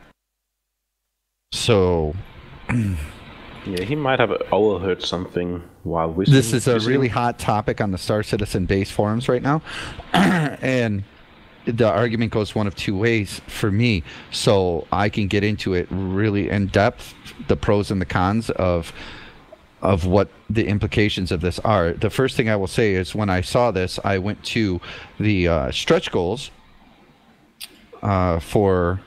So... Yeah, he might have overheard something while we. This is a really hot topic on the Star Citizen base forums right now. And the argument goes one of two ways for me. So I can get into it really in depth, the pros and the cons of of what the implications of this are. The first thing I will say is when I saw this, I went to the uh, stretch goals uh, for...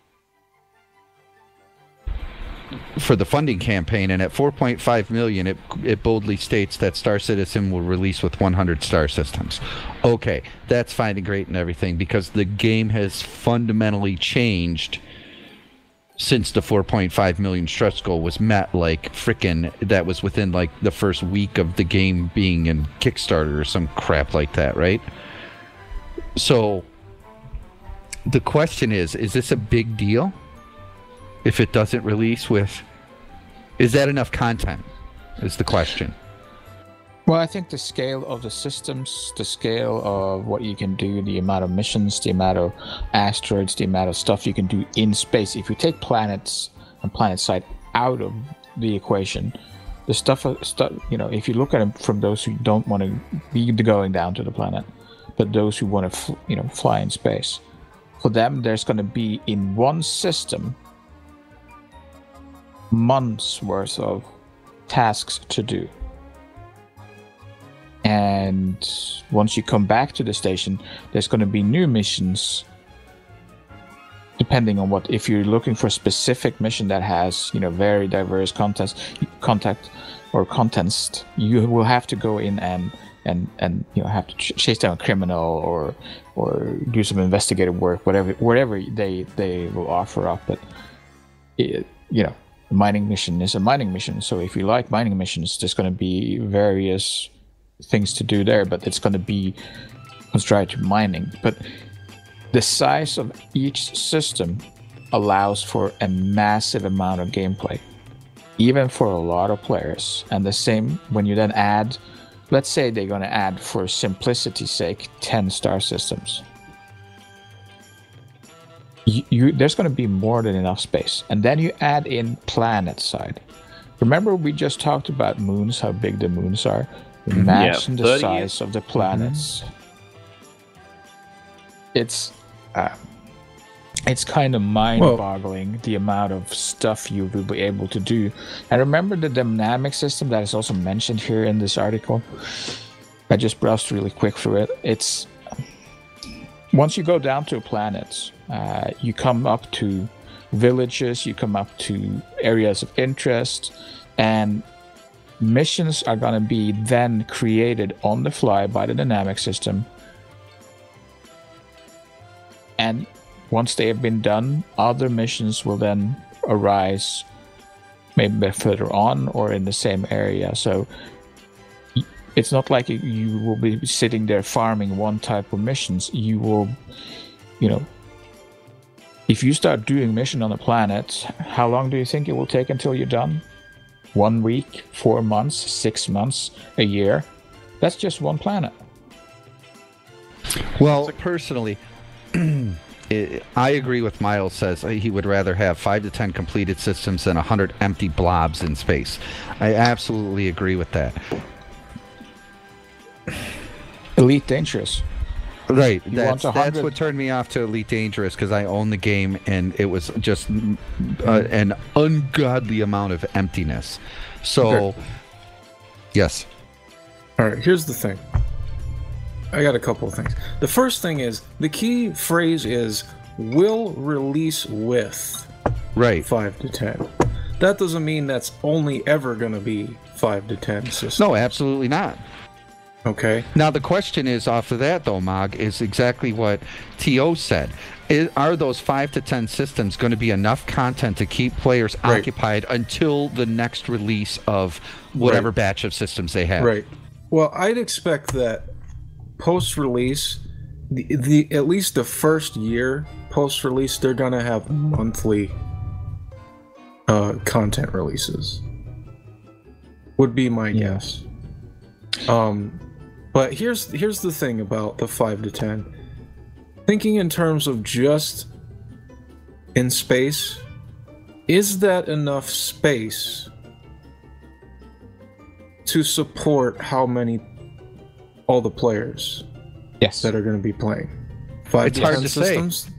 for the funding campaign, and at four point five million, it it boldly states that Star Citizen will release with one hundred star systems. Okay, that's fine and great and everything, because the game has fundamentally changed since the four point five million stretch goal was met. Like frickin', that was within like the first week of the game being in Kickstarter or some crap like that, right? So the question is, is this a big deal? If it doesn't release with... Is that enough content, is the question. Well, I think the scale of the systems, the scale of what you can do, the amount of missions, the amount of asteroids, the amount of stuff you can do in space. If you take planets and PlanetSide out of the equation, the stuff, stuff you know, if you look at it from those who don't want to be going down to the planet, but those who want to, you know, fly in space, for them, there's going to be in one system months worth of tasks to do. And once you come back to the station, there's going to be new missions depending on what, if you're looking for a specific mission that has, you know, very diverse contents, contact or contents, you will have to go in and and and you know, have to ch- chase down a criminal or or do some investigative work, whatever whatever they they will offer up. But it, you know, a mining mission is a mining mission. So if you like mining missions, there's going to be various things to do there, but it's going to be constrained to mining. But the size of each system allows for a massive amount of gameplay, even for a lot of players. And the same when you then add, let's say they're going to add, for simplicity's sake, ten star systems. You, you, there's going to be more than enough space. And then you add in PlanetSide. Remember we just talked about moons, how big the moons are? Imagine yeah, the size of the planets. Mm-hmm. It's uh, it's kind of mind-boggling, Whoa. the amount of stuff you will be able to do. And remember the dynamic system that is also mentioned here in this article? I just browsed really quick through it. It's once you go down to planets, uh, you come up to villages, you come up to areas of interest, and missions are going to be then created on the fly by the dynamic system. And once they have been done, other missions will then arise, maybe further on or in the same area. So it's not like you will be sitting there farming one type of missions. You will, you know, if you start doing mission on a planet, how long do you think it will take until you're done? One week, four months, six months, a year? That's just one planet. Well, personally, it, I agree with Miles says he would rather have five to ten completed systems than a hundred empty blobs in space. I absolutely agree with that. Elite Dangerous. Right, that's, that's what turned me off to Elite Dangerous, because I own the game and it was just uh, an ungodly amount of emptiness. So, okay. Yes. All right, here's the thing. I got a couple of things. The first thing is, the key phrase is, will release with right. five to ten. That doesn't mean that's only ever going to be five to ten systems. No, absolutely not. Okay. Now the question is, off of that though, Mog, is exactly what T O said. Is, are those five to ten systems going to be enough content to keep players right. occupied until the next release of whatever right. batch of systems they have? Right. Well, I'd expect that post-release, the, the at least the first year post-release, they're gonna have monthly uh, content releases. Would be my Yeah. guess. Um, but here's here's the thing about the five to ten. Thinking in terms of just in space, is that enough space to support how many all the players Yes. that are going to be playing? Five It's to hard ten to say. systems?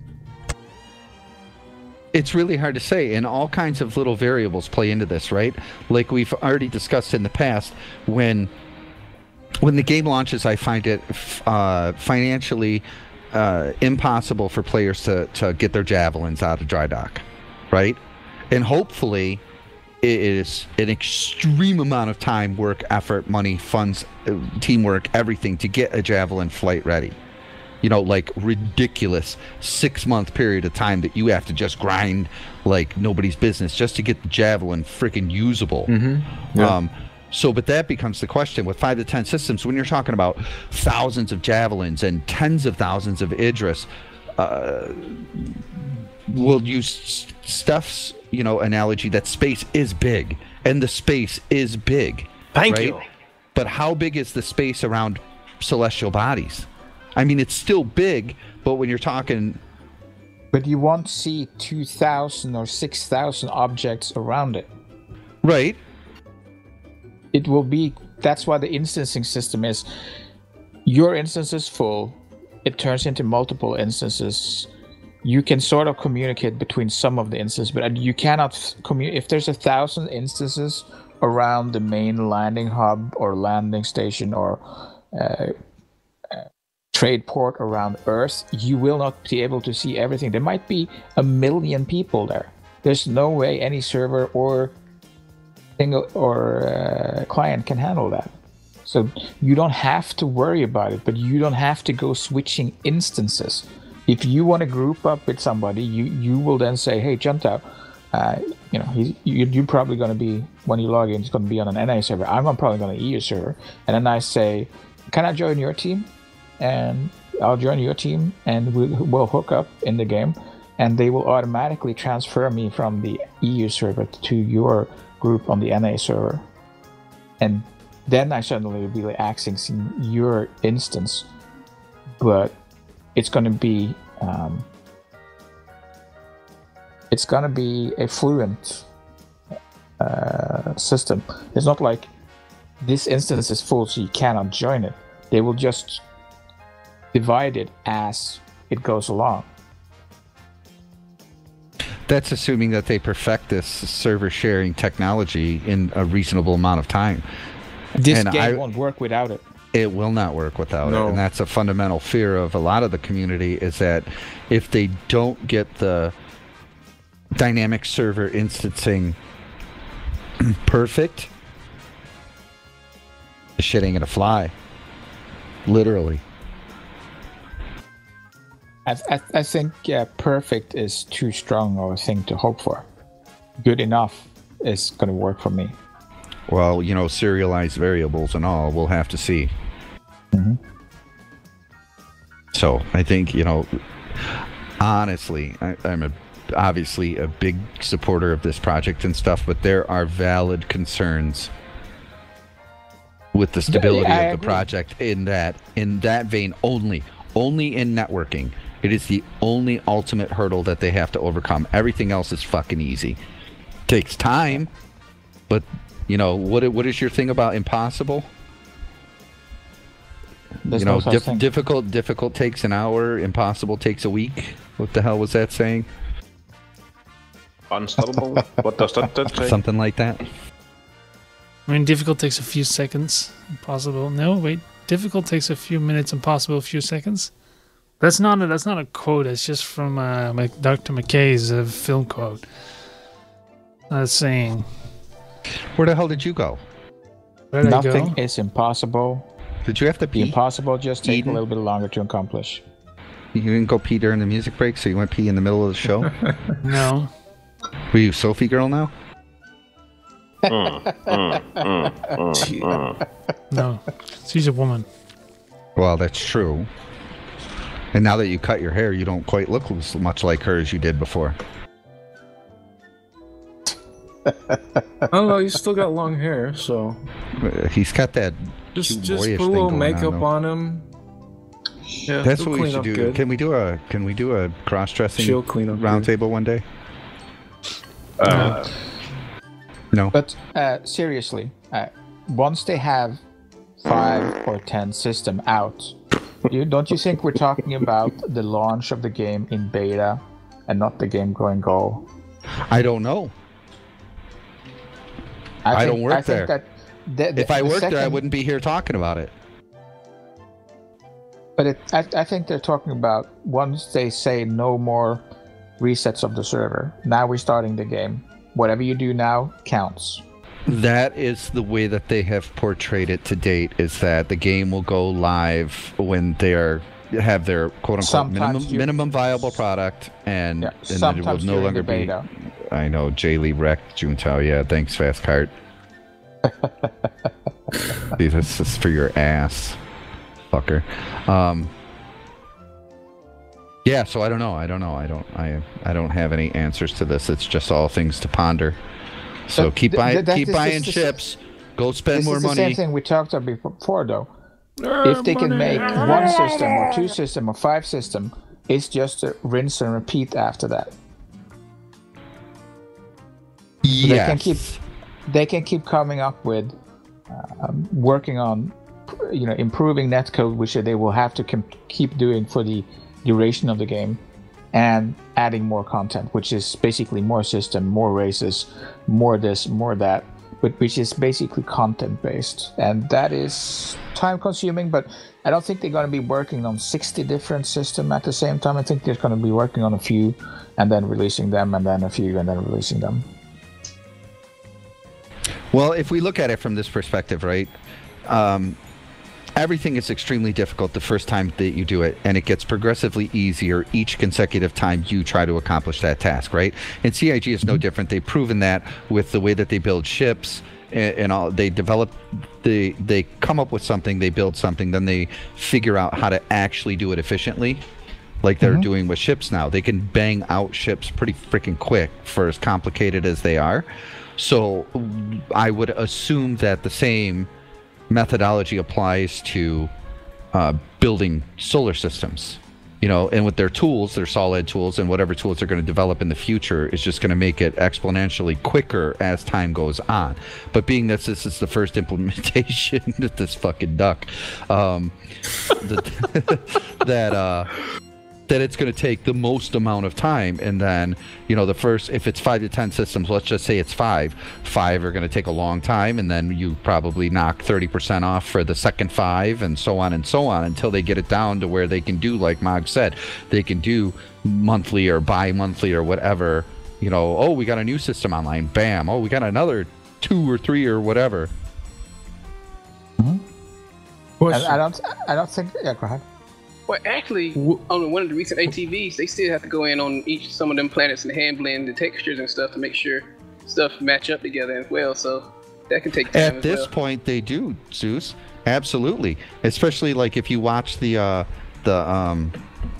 It's really hard to say, and all kinds of little variables play into this, right? Like we've already discussed in the past, when when the game launches, I find it uh, financially uh, impossible for players to, to get their javelins out of dry dock, right? And hopefully it is an extreme amount of time, work, effort, money, funds, uh, teamwork, everything to get a javelin flight ready. You know, like ridiculous six month period of time that you have to just grind like nobody's business just to get the javelin freaking usable. Mm-hmm. Yeah. Um, so, but that becomes the question with five to ten systems when you're talking about thousands of javelins and tens of thousands of Idris. Uh, we'll use Steph's, you know, analogy that space is big, and the space is big. Thank right? you. But how big is the space around celestial bodies? I mean, it's still big, but when you're talking, But you won't see two thousand or six thousand objects around it. right? It will be, that's why the instancing system is, your instance is full, it turns into multiple instances. You can sort of communicate between some of the instances, but you cannot communicate. If there's a thousand instances around the main landing hub or landing station or uh, uh, trade port around Earth, you will not be able to see everything. There might be a million people there. There's no way any server or single or uh, client can handle that. So you don't have to worry about it, but you don't have to go switching instances. If you want to group up with somebody, you, you will then say, hey, Junta, uh, you know, he's, you, you're probably going to be, when you log in, it's going to be on an N A server. I'm probably going to E U server. And then I say, can I join your team? And I'll join your team and we'll, we'll hook up in the game. And they will automatically transfer me from the E U server to your group on the N A server. And then I suddenly will be like accessing your instance. But it's going to be um, it's going to be a fluent uh, system. It's not like this instance is full so you cannot join it. They will just divide it as it goes along. That's assuming that they perfect this server sharing technology in a reasonable amount of time. This And game I- won't work without it. It will not work without No. it, and that's a fundamental fear of a lot of the community, is that if they don't get the dynamic server instancing perfect, the shit ain't gonna fly. Literally. I, I, I think yeah, perfect is too strong of a thing to hope for. Good enough is going to work for me. Well, you know, serialized variables and all, we'll have to see. Mm-hmm. So I think, you know, honestly, I, I'm a, obviously a big supporter of this project and stuff, but there are valid concerns with the stability I of the agree. project in that in that vein only. Only in networking. It is the only ultimate hurdle that they have to overcome. Everything else is fucking easy. Takes time, but you know, what what is your thing about impossible? There's you know, no such dif- thing. difficult difficult takes an hour, impossible takes a week. What the hell was that saying? Unstoppable? What does that, that say? Something like that. I mean, difficult takes a few seconds. Impossible. No, wait. Difficult takes a few minutes. Impossible a few seconds. That's not a, that's not a quote. It's just from uh, Mc- Doctor McKay's uh, film quote. Not a saying. Where the hell did you go? Where did I Nothing go? is impossible. Did you have to The pee? impossible just take Eden? a little bit longer to accomplish. You didn't go pee during the music break, so you went pee in the middle of the show? No. Were you Sophie girl now? Mm, mm, mm, mm, mm. No, she's a woman. Well, that's true. And now that you cut your hair, you don't quite look as much like her as you did before. I don't know. He's still got long hair, so Uh, He's got that. just cute just boyish put a thing little going makeup on, though. on him. Yeah, That's he'll what we clean should up do. good. Can we do a Can we do a cross-dressing She'll clean up round good. table one day? Uh, No. But uh, seriously, uh, once they have five or ten system out, you, don't you think we're talking about the launch of the game in beta and not the game going go? I don't know. I think, don't work I think there. That the, the, If I the worked there, I second- wouldn't be here talking about it. But it, I, I think they're talking about once they say no more resets of the server. Now we're starting the game. Whatever you do now counts. That is the way that they have portrayed it to date, is that the game will go live when they are have their quote unquote Sometimes minimum you- minimum viable product, and, Yeah, and then it will sometimes no during longer the be. beta. I know, Jay Lee wrecked Juntao. Yeah, thanks, Fast Cart. See, this is for your ass, fucker. Um. Yeah, so I don't know. I don't know. I don't. I. I don't have any answers to this. It's just all things to ponder. So But keep th- buying. th- that keep is- buying this is- chips. Go spend This more is the money. same thing we talked about before, though. If they can make one system or two system or five system, it's just a rinse and repeat after that. Yes. They can keep they can keep coming up with um, working on you know improving netcode, which they will have to com- keep doing for the duration of the game, and adding more content, which is basically more system, more races, more this, more that, but which is basically content based, and that is time consuming. But I don't think they're going to be working on sixty different systems at the same time. I think they're going to be working on a few and then releasing them, and then a few and then releasing them. Well, if we look at it from this perspective, right, um, everything is extremely difficult the first time that you do it, and it gets progressively easier each consecutive time you try to accomplish that task, right? And C I G is no different. They've proven that with the way that they build ships and, and all. They develop, they they come up with something, they build something, then they figure out how to actually do it efficiently. Like they're Mm-hmm. doing with ships now. They can bang out ships pretty freaking quick for as complicated as they are. So I would assume that the same methodology applies to uh, building solar systems. You know, and with their tools, their solid tools, and whatever tools they're going to develop in the future is just going to make it exponentially quicker as time goes on. But being that this is the first implementation of this fucking duck, um, that, that uh, that it's going to take the most amount of time, and then you know the first, if it's five to ten systems, let's just say it's five five are going to take a long time, and then you probably knock thirty percent off for the second five, and so on and so on until they get it down to where they can do, like Mog said, they can do monthly or bi-monthly or whatever. You know, oh, we got a new system online, bam, oh, we got another two or three or whatever. And I don't I don't think yeah go ahead. Well, actually, on one of the recent A T Vs, they still have to go in on each some of them planets and hand blend the textures and stuff to make sure stuff match up together as well. So that can take time. At as this well. point, they do, Zeus. Absolutely. Especially like if you watch the uh, the um,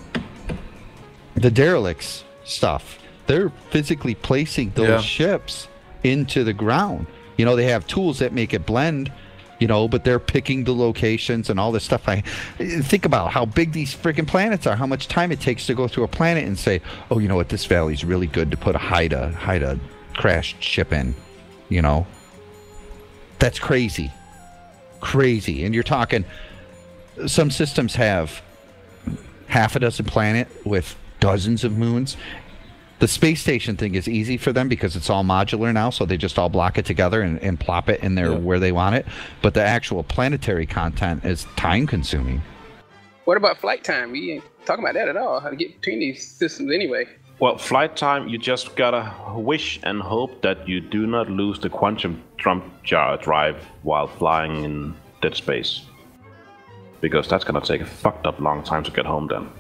the derelicts stuff, they're physically placing those Yeah. ships into the ground. You know, they have tools that make it blend. You know, but they're picking the locations and all this stuff. I think about how big these freaking planets are, how much time it takes to go through a planet and say, oh, you know what, this valley's really good to put a hide a hide a crashed ship in. You know, that's crazy, crazy. And you're talking, some systems have half a dozen planet with dozens of moons. The space station thing is easy for them because it's all modular now, so they just all block it together and, and plop it in there Yeah. where they want it. But the actual planetary content is time consuming. What about flight time? We ain't talking about that at all. How to get between these systems anyway. Well, flight time, you just gotta wish and hope that you do not lose the quantum jump jar drive while flying in dead space. Because that's gonna take a fucked up long time to get home then.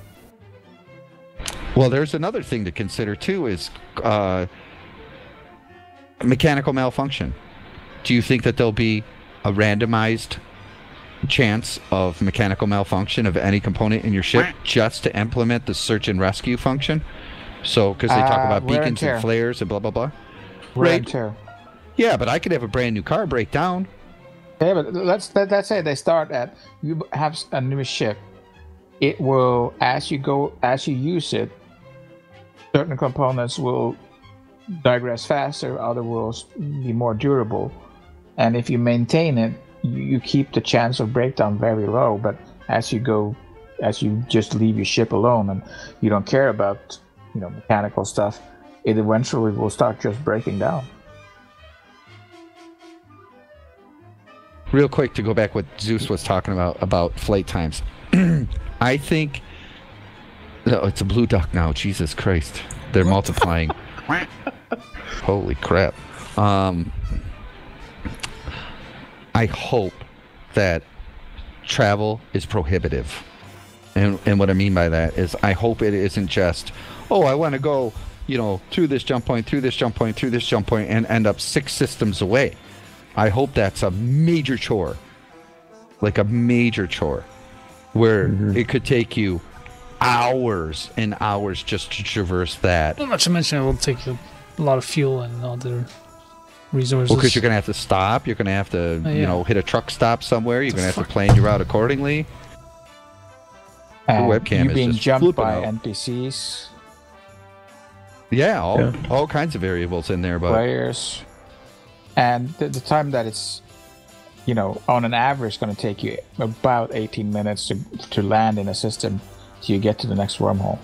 Well, there's another thing to consider too is uh, mechanical malfunction. do you think that there'll be a randomized chance of mechanical malfunction of any component in your ship just to implement the search and rescue function? So, because they talk Uh, about wear and beacons and, tear. flares and blah, blah, blah. Wear Right. and tear. Yeah, but I could have a brand new car break down. Yeah, but let's let, let's say they start at you have a new ship. It will, as you go, as you use it, certain components will digress faster, other will be more durable, and if you maintain it, you, you keep the chance of breakdown very low. But as you go, as you just leave your ship alone and you don't care about, you know, mechanical stuff, it eventually will start just breaking down. Real quick to go back what Zeus was talking about about flight times. I think no, it's a blue duck now. Jesus Christ, they're multiplying. Holy crap! Um, I hope that travel is prohibitive, and and what I mean by that is I hope it isn't just, oh, I want to go, you know, through this jump point, through this jump point, through this jump point, and end up six systems away. I hope that's a major chore, like a major chore, where Mm-hmm. it could take you hours and hours just to traverse that. Well, not to mention it will take you a lot of fuel and other resources. Well, because you're going to have to stop. You're going to have to, Oh, you yeah. know, hit a truck stop somewhere. You're The going to have fuck? to plan your route accordingly. And webcam you is being just jumped flipping by out. N P Cs, Yeah, all, Yeah. all kinds of variables in there. But players, and the, the time that it's, you know, on an average going to take you about eighteen minutes to to land in a system till you get to the next wormhole.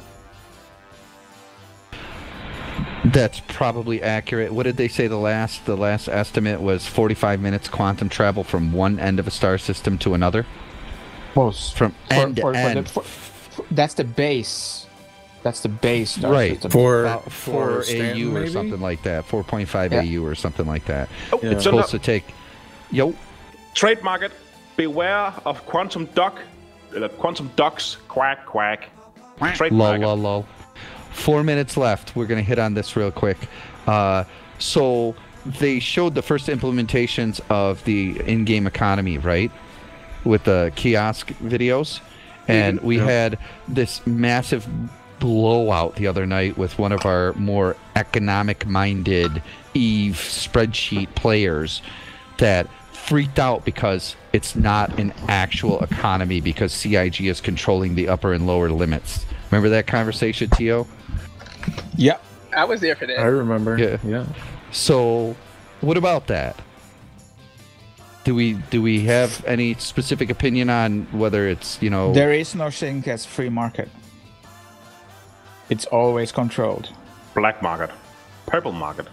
that's probably accurate. What did they say the last the last estimate was forty-five minutes quantum travel from one end of a star system to another? Most From end to the- end. for- for- that's the base. That's the base. star Right. system. For About four for Stanton, A U or maybe? something like that. four point five Yeah. A U or something like that. Oh, Yeah. It's so supposed no, to take... Yo, trademark it. Beware of quantum duck. Uh, quantum ducks. Quack, quack. lol, Trademark it. lol, lol. Four minutes left. We're going to hit on this real quick. Uh, so they showed the first implementations of the in-game economy, right? With the kiosk videos. And we Yeah. had this massive blowout the other night with one of our more economic-minded EVE spreadsheet players that freaked out because it's not an actual economy because C I G is controlling the upper and lower limits. Remember that conversation, Tio? Yeah. I was there for I that. remember. Yeah. Yeah. So, what about that? Do we do we have any specific opinion on whether it's, you know, There is no thing as free market. It's always controlled. Black market. Purple market.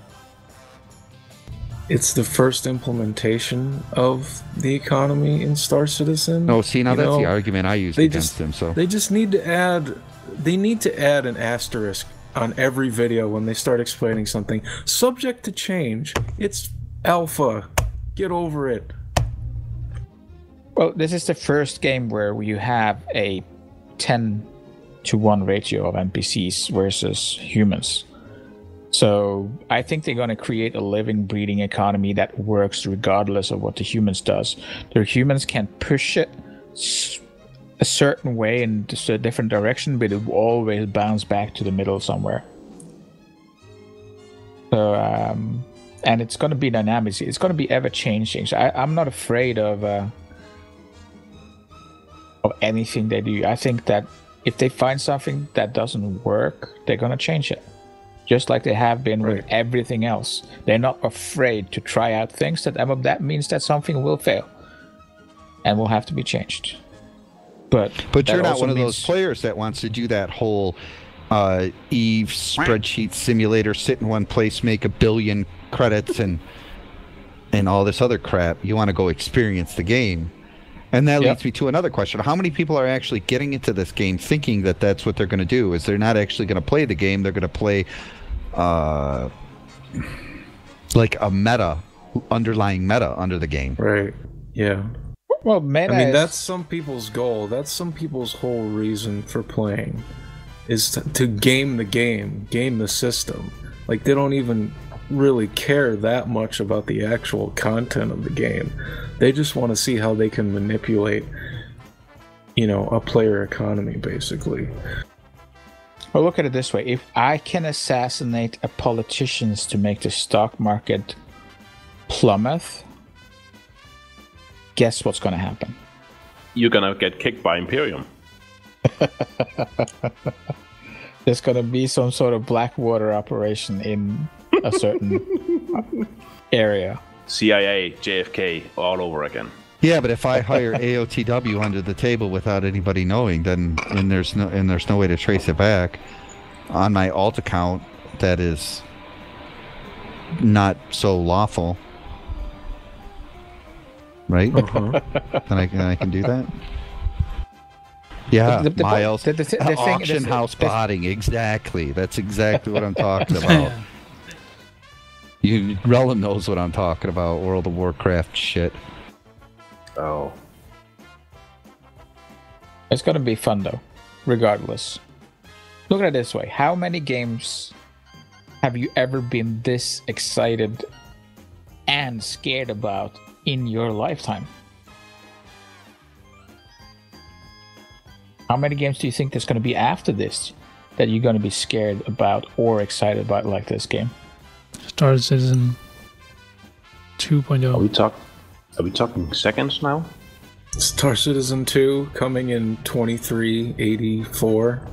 It's the first implementation of the economy in Star Citizen. no, see, now You that's the know, argument I used they against just- him, so They just need to add. They need to add an asterisk on every video when they start explaining something. Subject to change. It's alpha. Get over it. Well, this is the first game where you have a ten to one ratio of N P Cs versus humans. So I think they're going to create a living, breathing economy that works regardless of what the humans does. The humans can push it s- a certain way in just a different direction, but it will always bounce back to the middle somewhere. So, um, and it's going to be dynamic. It's going to be ever changing. So I, I'm not afraid of uh, of anything they do. I think that if they find something that doesn't work, they're going to change it. Just like they have been with Right. everything else. They're not afraid to try out things that that means that something will fail and will have to be changed. But But that you're not also one of means- those players that wants to do that whole uh, EVE spreadsheet simulator, sit in one place, make a billion credits, and and all this other crap. You want to go experience the game. And that Yep. leads me to another question. How many people are actually getting into this game thinking that that's what they're going to do? Is they're not actually going to play the game. They're going to play uh, like a meta, underlying meta under the game. Right. Yeah. Well, meta I mean, is- that's some people's goal. That's some people's whole reason for playing, is to, to game the game, game the system. Like they don't even really care that much about the actual content of the game. They just want to see how they can manipulate, you know, a player economy, basically. Well, look at it this way. If I can assassinate a politician to make the stock market plummet, guess what's going to happen? You're gonna get kicked by Imperium. There's going to be some sort of Blackwater operation in a certain area. C I A, J F K, all over again. Yeah, but if I hire A O T W under the table without anybody knowing, then and there's no and there's no way to trace it back on my alt account that is not so lawful, right? Uh-huh. then I then I can do that. Yeah, The- the- Miles. the- the- the thing- auction the- house the- botting. Exactly. That's exactly what I'm talking about. You, Relin knows what I'm talking about. World of Warcraft shit. Oh. It's going to be fun, though, regardless. Look at it this way. How many games have you ever been this excited and scared about in your lifetime? How many games do you think there's going to be after this that you're going to be scared about or excited about like this game? Star Citizen two point Are oh. we talk? Are we talking seconds now? Star Citizen two coming in twenty-three eighty-four.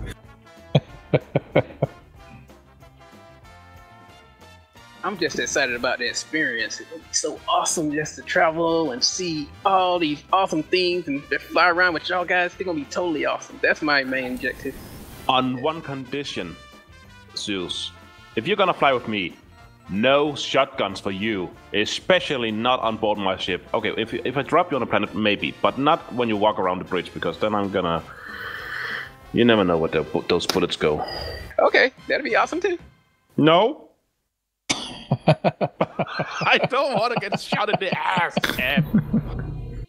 I'm just excited about the experience. It'll be so awesome just to travel and see all these awesome things and fly around with y'all guys. They're gonna be totally awesome. That's my main objective. On one condition, Zeus. If you're gonna fly with me, no shotguns for you, especially not on board my ship. Okay, if if I drop you on a planet, maybe, but not when you walk around the bridge, because then I'm gonna. You never know what the, those bullets go. Okay, that'd be awesome too. No. I don't want to get shot in the ass, man.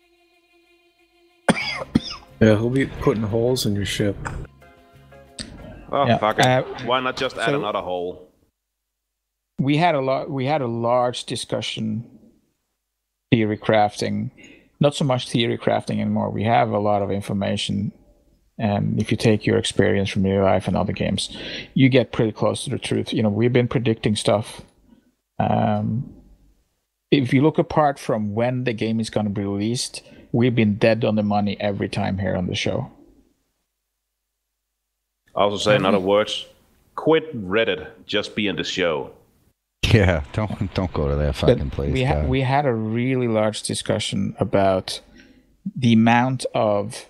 Yeah, he'll be putting holes in your ship. Oh Yeah, fuck it! uh, Why not just add so- another hole? We had a lot. We had a large discussion. Theory crafting, not so much theory crafting anymore. We have a lot of information, and if you take your experience from real life and other games, you get pretty close to the truth. You know, we've been predicting stuff. Um, if you look apart from when the game is going to be released, we've been dead on the money every time here on the show. I also say in other words, quit Reddit. Just be in the show. Yeah, don't don't go to that fucking But place. we ha- God. we had a really large discussion about the amount of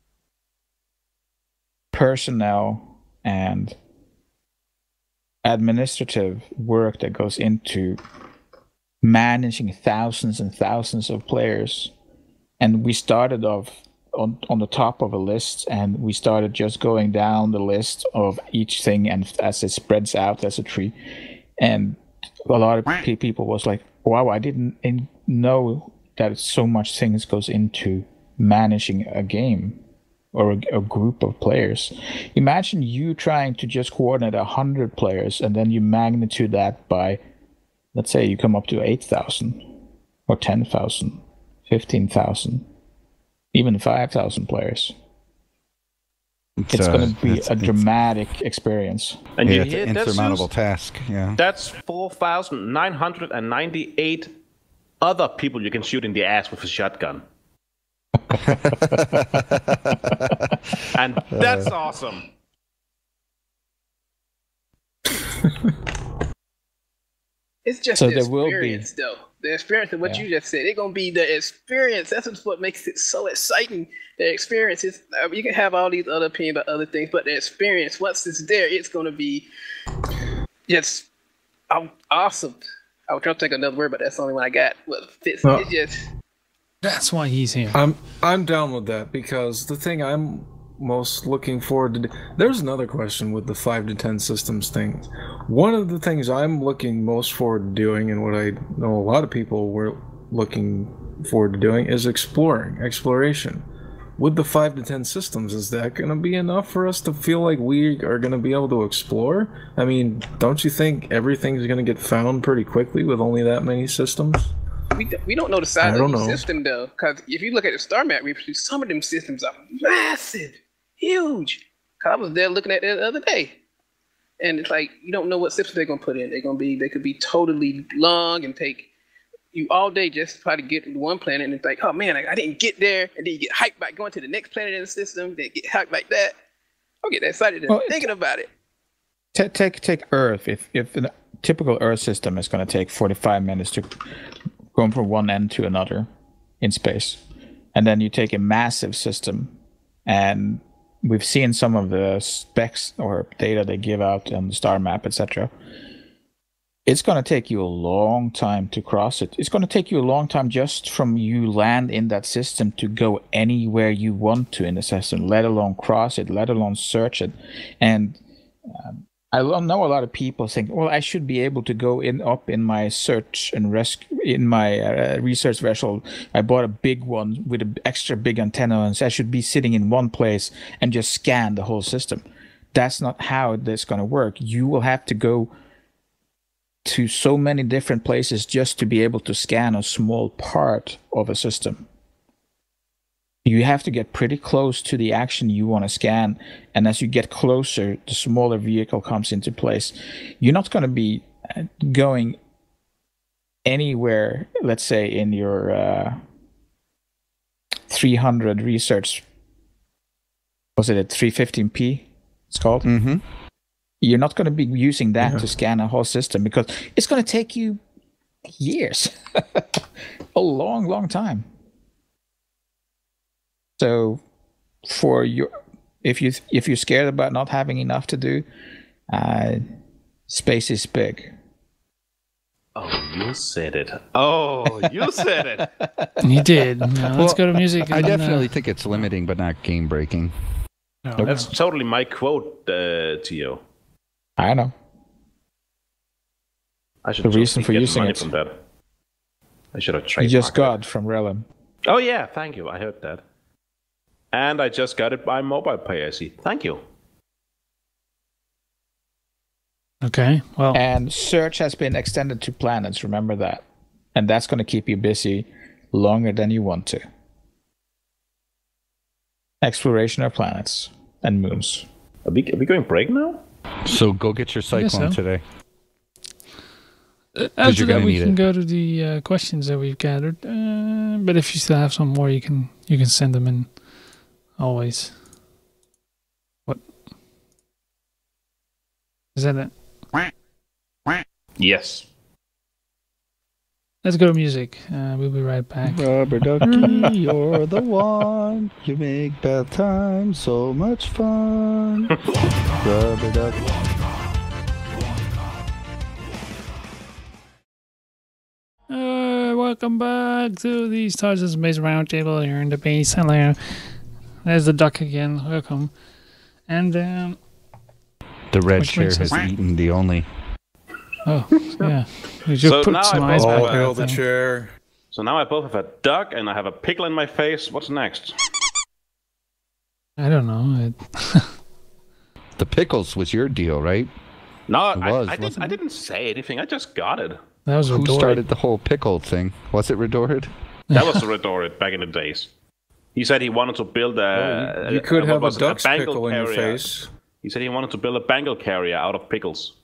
personnel and administrative work that goes into managing thousands and thousands of players. And we started off on, on the top of a list, and we started just going down the list of each thing, and as it spreads out as a tree. And a lot of pe- people was like, wow, I didn't in- know that so much things goes into managing a game or a, a group of players. Imagine you trying to just coordinate a hundred players, and then you magnitude that by, let's say you come up to eight thousand or ten thousand, fifteen thousand, even five thousand players. It's, it's uh, going to be it's- a it's- dramatic experience. And yeah, you it's hear an that, insurmountable Zeus? task. Yeah. That's four thousand nine hundred ninety-eight other people you can shoot in the ass with a shotgun. And that's awesome. It's just So the there will be- experience, though. The experience of what Yeah. you just said. It's gonna be the experience. That's what's what makes it so exciting. The experience is. I mean, you can have all these other opinions about other things, but the experience, once it's there, it's gonna be just aw- awesome. I was trying to think of another word, but that's the only one I got. Well, fits. Well- It's just. That's why he's here. I'm I'm down with that, because the thing I'm most looking forward to do, there's another question with the five to ten systems thing. One of the things I'm looking most forward to doing, and what I know a lot of people were looking forward to doing, is exploring exploration. with the five to ten systems, is that going to be enough for us to feel like we are going to be able to explore? I mean, don't you think everything's going to get found pretty quickly with only that many systems? We, we don't know the size I of don't the know. system though, because if you look at the star map we produced, some of them systems are massive, huge. 'Cause I was there looking at it the other day, and it's like you don't know what system they're gonna put in. They're gonna be they could be totally long and take you all day just to try to get to one planet, and it's like, oh man, I, I didn't get there, and then you get hyped by going to the next planet in the system, then get hyped like that. I'll get excited Well, thinking about it. Ta take take Earth. If if a typical Earth system is going to take forty-five minutes to go from one end to another in space, and then you take a massive system, and we've seen some of the specs or data they give out on the star map, et cetera. It's going to take you a long time to cross it. It's going to take you a long time just from you land in that system to go anywhere you want to in the system, let alone cross it, let alone search it. And um, I know a lot of people think, well, I should be able to go in up in my search and rescue, in my uh, research vessel. I bought a big one with an extra big antenna, and so I should be sitting in one place and just scan the whole system. That's not how this going to work. You will have to go to so many different places just to be able to scan a small part of a system. You have to get pretty close to the action you want to scan, and as you get closer, the smaller vehicle comes into place. You're not going to be going anywhere, let's say, in your uh, three hundred research, was it a three fifteen p it's called? Mm-hmm. You're not going to be using that Yeah. to scan a whole system, because it's going to take you years, a long, long time. So, for your, if you if you're scared about not having enough to do, uh, space is big. Oh, you said it. Oh, you said it. He did. Now, let's go to music. I and, definitely uh, think it's limiting, but not game breaking. no, That's totally my quote, uh, Tio. I know. I should The totally reason for get using money it. from that. I should have You trademarked just it. got from Relum. Oh yeah, thank you. I heard that. And I just got it by mobile pay, I see. Thank you. Okay. Well, And search has been extended to planets, remember that. And that's going to keep you busy longer than you want to. Exploration of planets and moons. Are we, are we going break now? So go get your I guess cyclone so. today. uh, after you're that, gonna we need can it. go to the uh, questions that we've gathered. Uh, but if you still have some more, you can you can send them in. Always. What? Is that it? Yes. Let's go to music. Uh, we'll be right back. Rubber ducky, you're the one. You make bad times so much fun. Rubber ducky. Uh, welcome back to the Stars and Space Roundtable here in the base. Hello. There's the duck again. Welcome. And, um, The red Which chair makes has us- eaten the only. oh, yeah. We just So put now some I ice both- back Oh, on hail that the thing. chair. So now I both have a duck and I have a pickle in my face. What's next? I don't know. It, The pickles was your deal, right? No, It I, was, I, didn't, wasn't I it? didn't say anything. I just got it. that was Who Redori. started the whole pickle thing? Was it Redorid? That was Redorid back in the days. He said he wanted to build a. Oh, you, you a- could what have a was it? duck's bangle pickle in your carrier. face. He said he wanted to build a bangle carrier out of pickles.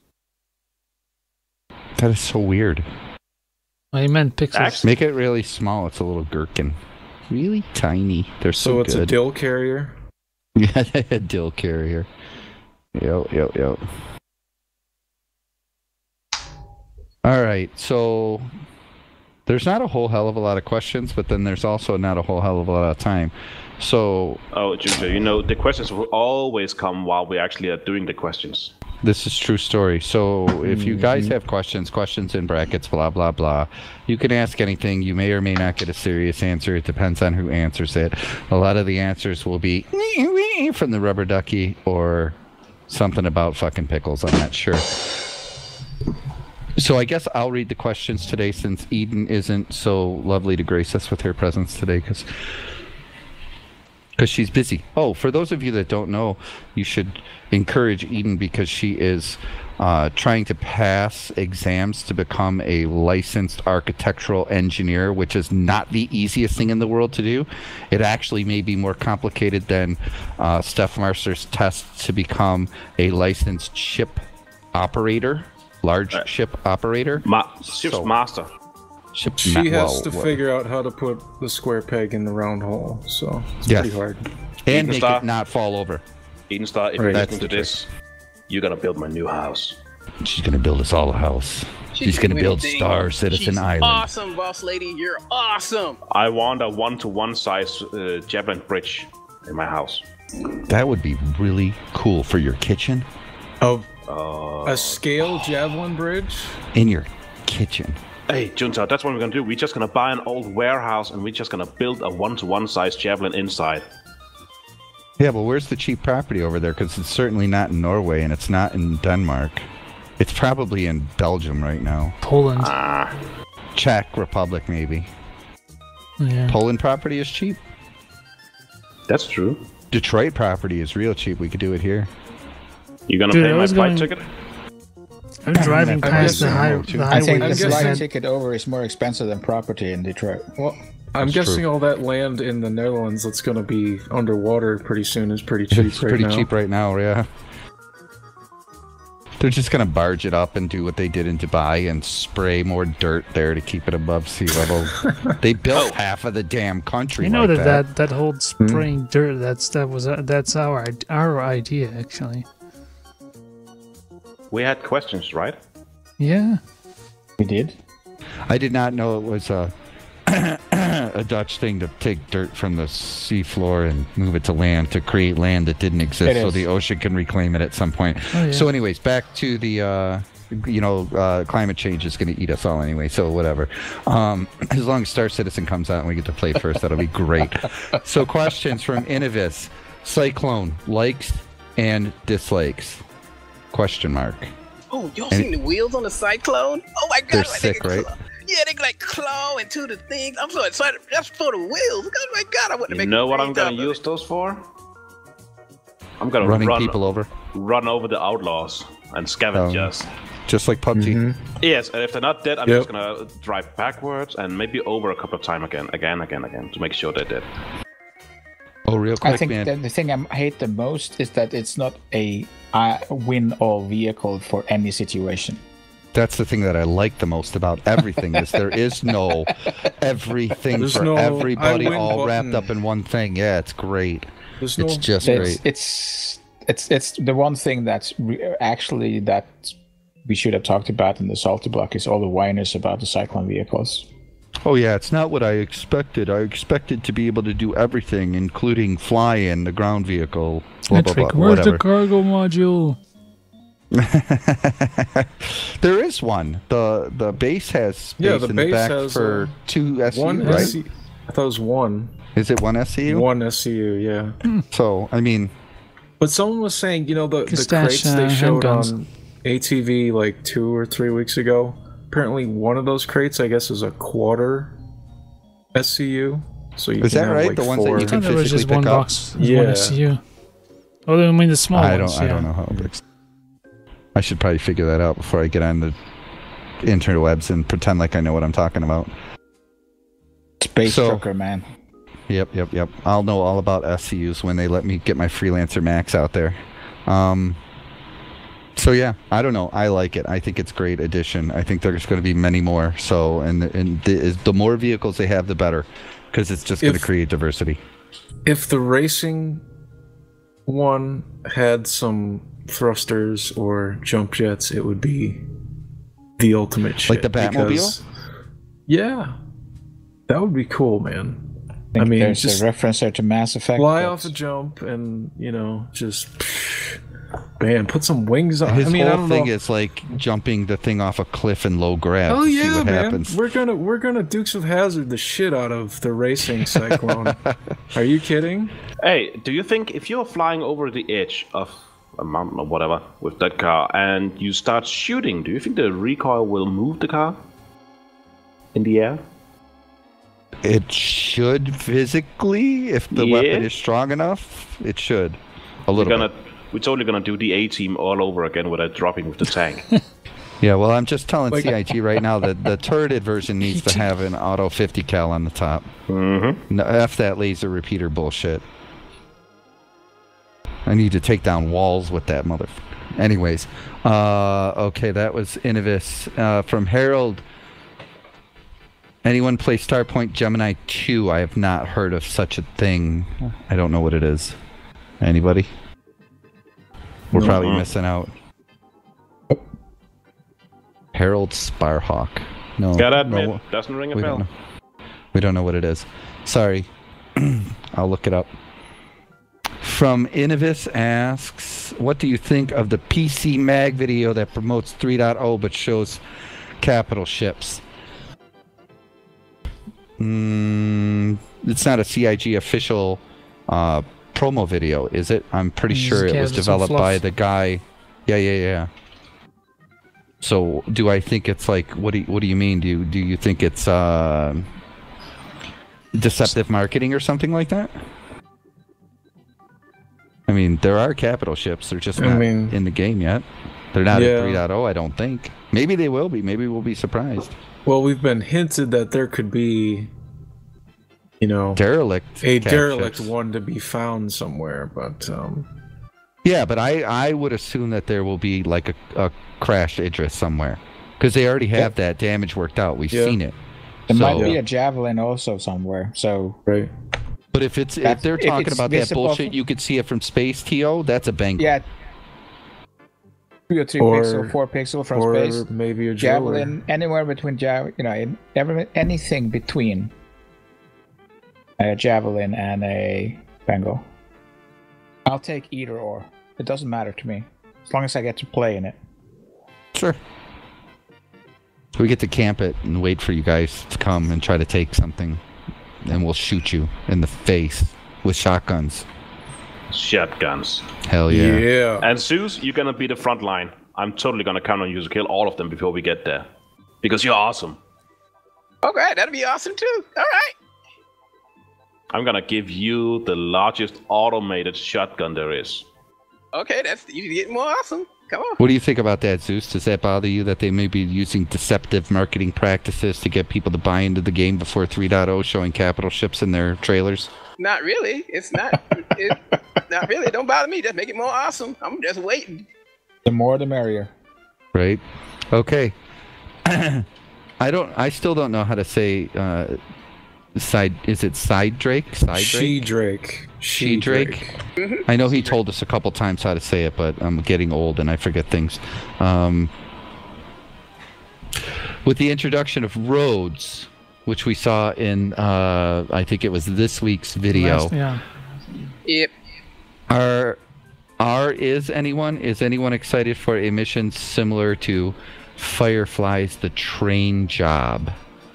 That is so weird. Oh, he meant pixels. Actually- Make it really small. It's a little gherkin. Really tiny. They're so, So it's a good. dill carrier. Yeah, a dill carrier. Yep, yep, yep. All right, so there's not a whole hell of a lot of questions, but then there's also not a whole hell of a lot of time. So Oh, Ginger, you know, the questions will always come while we actually are doing the questions. this is true story. So if you guys have questions, questions in brackets, blah, blah, blah, you can ask anything. You may or may not get a serious answer. It depends on who answers it. A lot of the answers will be from the rubber ducky or something about fucking pickles. I'm not sure. So I guess I'll read the questions today since Eden isn't so lovely to grace us with her presence today. Because Because she's busy. Oh, for those of you that don't know, you should encourage Eden because she is uh, trying to pass exams to become a licensed architectural engineer, which is not the easiest thing in the world to do. It actually may be more complicated than uh, Steph Mercer's test to become a licensed ship operator, large Right. ship operator. Ma- ship's So- master. Ship She ma- has well, to well, figure out how to put the square peg in the round hole, so it's Yes. pretty hard. and make Star. it not fall over. Eden Star, if Right. you're That's listening to the this, you're gonna build my new house. She's gonna build us all a house. She's gonna doing build things. Star Citizen She's Island. Awesome, boss lady. You're awesome. I want a one-to-one size uh, javelin bridge in my house. That would be really cool for your kitchen. Of Uh, a scale javelin bridge? In your kitchen. hey, Junta, that's what we're gonna do. We're just gonna buy an old warehouse and we're just gonna build a one-to-one size javelin inside. Yeah, but where's the cheap property over there? Because it's certainly not in Norway and it's not in Denmark. It's probably in Belgium right now. Poland. Ah, Czech Republic, maybe. Yeah. Poland property is cheap. that's true. Detroit property is real cheap. We could do it here. You gonna Dude, pay I my was flight going- ticket? I'm driving I'm past the, guessing- high, I the I think highway. the I'm flight guessing- ticket over is more expensive than property in Detroit. Well, I'm That's guessing true. all that land in the Netherlands that's going to be underwater pretty soon is pretty cheap It's right pretty now. cheap right now, yeah. They're just gonna barge it up and do what they did in Dubai and spray more dirt there to keep it above sea level. They built half of the damn country. You know like that, that. that that whole spraying dirt. That's that was uh, that's our our idea actually. We had questions, right? Yeah. We did. I did not know it was a a Dutch thing to take dirt from the sea floor and move it to land to create land that didn't exist, It so is. the ocean can reclaim it at some point. Oh, yeah. So, anyways, back to the. Uh, you know, uh, climate change is going to eat us all anyway, so whatever. Um, as long as Star Citizen comes out and we get to play first, that'll be great. So, questions from Innovis. Cyclone, likes and dislikes? Question mark. Oh, y'all And- seen the wheels on the Cyclone? Oh my god, They're like sick, they right? claw- Yeah, they like claw into the things. I'm so excited just for the wheels. Oh my god, I want to You make. know a what I'm great gonna job of use it. those for? I'm gonna Running run, people over, run over the outlaws and Oh. scavengers. just like P U B G. Mhm. Yes, and if they're not dead, I'm Yep. just gonna drive backwards and maybe over a couple of times again, again, again, again, to make sure they're dead. Oh, real quick, I think man. that the thing I hate the most is that it's not a uh, win-all vehicle for any situation. That's the thing that I like the most about everything is there is no everything There's for no everybody I win all button. wrapped up in one thing. Yeah, it's great. There's no. It's just It's, great. it's it's it's the one thing that's re- actually that we should have talked about in the Salty Block is all the whiners about the Cyclone vehicles. Oh yeah, it's not what I expected. I expected to be able to do everything, including fly in the ground vehicle. Blah, blah, Patrick, blah, where's whatever. the cargo module? There is one. The the base has space Yeah, the in the base back has, for uh, two S C U, one right? S C U. I thought it was one. Is it one S C U? One S C U, yeah. So I mean, But someone was saying, you know, the, the Pistache, crates they uh, showed handguns. on A T V like two or three weeks ago. Apparently, one of those crates, I guess, is a quarter S C U. So you Is can that have, right? Like The ones that four. you I can thought there was physically just one pick up? box, one Yeah. S C U. Oh, I mean the small I don't. ones. I yeah. don't know how it works. I should probably figure that out before I get on the interwebs and pretend like I know what I'm talking about. Space So- trucker, man. Yep, yep, yep. I'll know all about S C Us when they let me get my freelancer max out there. Um, so yeah, I don't know. I like it. I think it's a great addition. I think there's going to be many more. So and and the, the more vehicles they have, the better, because it's just going to If- create diversity. If the racing one had some thrusters or jump jets, it would be the ultimate shit. Like the Batmobile? because- Yeah. That would be cool, man. I, I mean, there's just a reference there to Mass Effect. fly but- off a jump and, you know, just man, put some wings on. His I mean, I whole don't thing know. is like jumping the thing off a cliff in low grav Oh to yeah, see what man. happens. We're gonna we're gonna Dukes of Hazzard the shit out of the racing Cyclone. Are you kidding? Hey, do you think if you're flying over the edge of a mountain or whatever with that car and you start shooting, do you think the recoil will move the car in the air? It should physically, if the Yeah. weapon is strong enough, it should. A We're little gonna, bit. we're totally gonna do the A team all over again without dropping with the tank. Yeah, well, I'm just telling Like- C I G right now that the turreted version needs to have an auto fifty cal on the top. Mm-hmm. No, F that laser repeater bullshit. I need to take down walls with that mother. Anyways, uh, okay, that was Innovis. Uh, from Harold. Anyone play Starpoint Gemini two? I have not heard of such a thing. I don't know what it is. Anybody? We're probably Mm-mm. missing out. Harold Sparhawk. No. Gotta admit, no, doesn't ring a we bell. don't know. We don't know what it is. Sorry. I'll look it up. From Innovis asks, what do you think of the P C Mag video that promotes three point oh but shows capital ships? Mm, it's not a C I G official uh, promo video, is it? I'm pretty It's sure it was just some developed by fluff. the guy. Yeah, yeah, yeah. So, do I think it's like? What do you, What do you mean? Do you Do you think it's uh, deceptive marketing or something like that? I mean, there are capital ships. They're just I not mean- in the game yet. They're not Yeah. at three point oh, I don't think. Maybe they will be. Maybe we'll be surprised. Well, we've been hinted that there could be, you know, Derelict. a cap derelict ships. one to be found somewhere, but um, Yeah, but I, I would assume that there will be like a, a crashed Idris somewhere. Because they already have that damage worked out. We've Yeah. seen it. There So- might be a javelin also somewhere. So right. But if it's if That's- they're if talking it's about that visible bullshit, from- you could see it from space, T O. That's a banger. yeah, two or three Or- pixel, four pixel from Or space. maybe a javelin. Javelin, anywhere between jav, you know, in every, anything between a javelin and a Bengal. I'll take either or. It doesn't matter to me, as long as I get to play in it. Sure. We get to camp it and wait for you guys to come and try to take something, and we'll shoot you in the face with shotguns. Shotguns. Hell yeah. Yeah. And Zeus, you're gonna be the front line. I'm totally gonna count on you to kill all of them before we get there. Because you're awesome. Okay, that'd be awesome too. All right. I'm gonna give you the largest automated shotgun there is. Okay, that's you get more awesome. Come on. What do you think about that, Zeus? Does that bother you that they may be using deceptive marketing practices to get people to buy into the game before three point oh, showing capital ships in their trailers? Not really. It's not. it, not really. It don't bother me. Just make it more awesome. I'm just waiting. The more, the merrier. Right? Okay. I don't. I still don't know how to say. Uh, side. Is it side Drake? Side She Drake. Drake. She Drake. I know he told us a couple times how to say it, but I'm getting old and I forget things. Um, with the introduction of roads, which we saw in, uh, I think it was this week's video. Last- yeah. Yep. Are are is anyone is anyone excited for a mission similar to Firefly's The Train Job?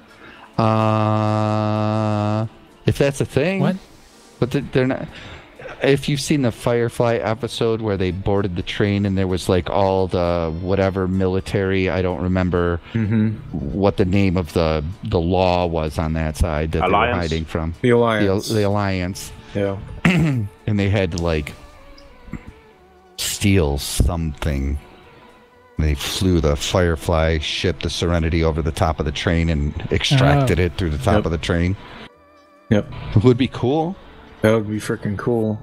Uh, if that's a thing. What? But they- they're not. If you've seen the Firefly episode where they boarded the train and there was like all the whatever military, I don't remember Mm-hmm. what the name of the the law was on that side that they were Alliance. hiding from. The The, Alliance. the Alliance. yeah. And they had to like steal something. They flew the Firefly ship, the Serenity, over the top of the train and extracted it through the top Yep. of the train. Yep. It would be cool. That would be freaking cool.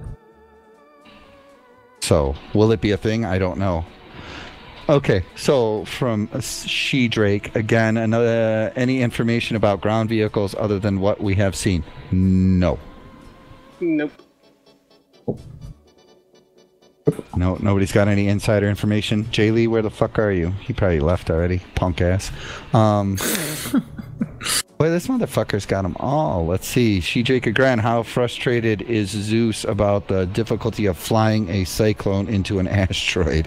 So, will it be a thing? I don't know. Okay, so from She Drake again, another any information about ground vehicles other than what we have seen? No. Nope. No, nobody's got any insider information. Jay Lee, where the fuck are you? He probably left already, punk ass. Um, boy, this motherfucker's got them all. Let's see. She Drake again. How frustrated is Zeus about the difficulty of flying a cyclone into an asteroid?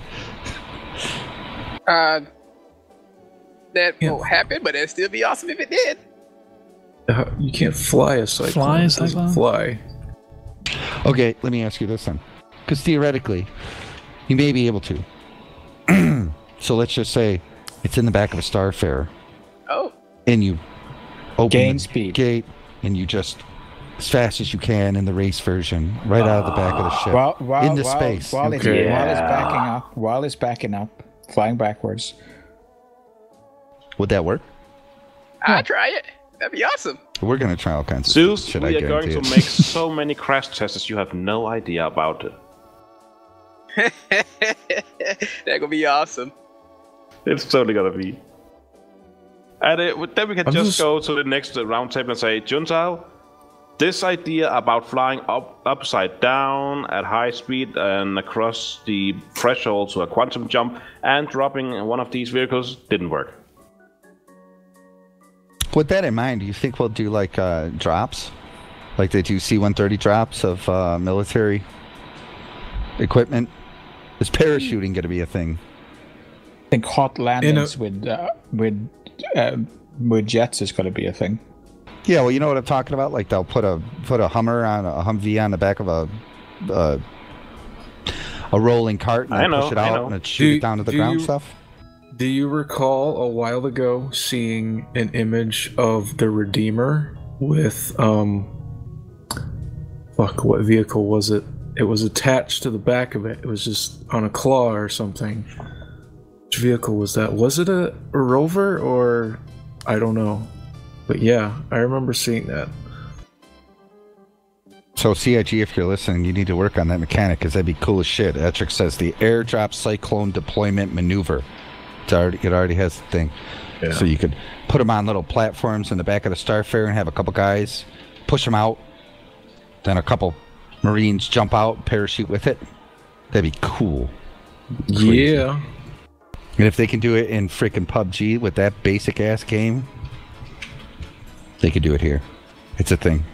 Uh, that Yeah. won't happen, but it'd still be awesome if it did. Uh, you can't fly a cyclone. Fly a It doesn't cyclone? Fly. Okay, let me ask you this then. Because theoretically, you may be able to. So let's just say it's in the back of a Starfarer, Oh, and you open Gain the speed. gate, and you just as fast as you can in the race version, right out of the back of the ship, While, while, into while, space. While, it's, Okay. while it's backing up, while it's backing up, flying backwards. Would that work? I'll try it. That'd be awesome. We're gonna try all kinds of Zeus, shit. we I are going guarantee to it. make so many crash tests you have no idea about it. That gonna be awesome. It's totally gonna be. And it, then we can I'm just, just- go to the next uh, round table and say, Juntao, this idea about flying up upside down at high speed and across the threshold to a quantum jump and dropping one of these vehicles didn't work. With that in mind, do you think we'll do like uh, drops, like they do C one thirty drops of uh, military equipment? Is parachuting going to be a thing? I think hot landings with uh, with uh, with jets is going to be a thing. Yeah, well, you know what I'm talking about. Like they'll put a put a Hummer on a Humvee on the back of a uh, a rolling cart and I then know, push it I out know. and it shoot Do- it down to the do ground you- stuff. Do you recall a while ago seeing an image of the Redeemer with um fuck, what vehicle was it? It was attached to the back of it. It was just on a claw or something. Which vehicle was that? Was it a, a rover or I don't know. But yeah, I remember seeing that. So C I G, if you're listening, you need to work on that mechanic because that'd be cool as shit. Etric says the airdrop cyclone deployment maneuver. It's already, it already has the thing. Yeah. So you could put them on little platforms in the back of the Starfarer and have a couple guys push them out. Then a couple Marines jump out, parachute with it. That'd be cool. Crazy. Yeah. And if they can do it in freaking P U B G with that basic ass game, they could do it here. It's a thing.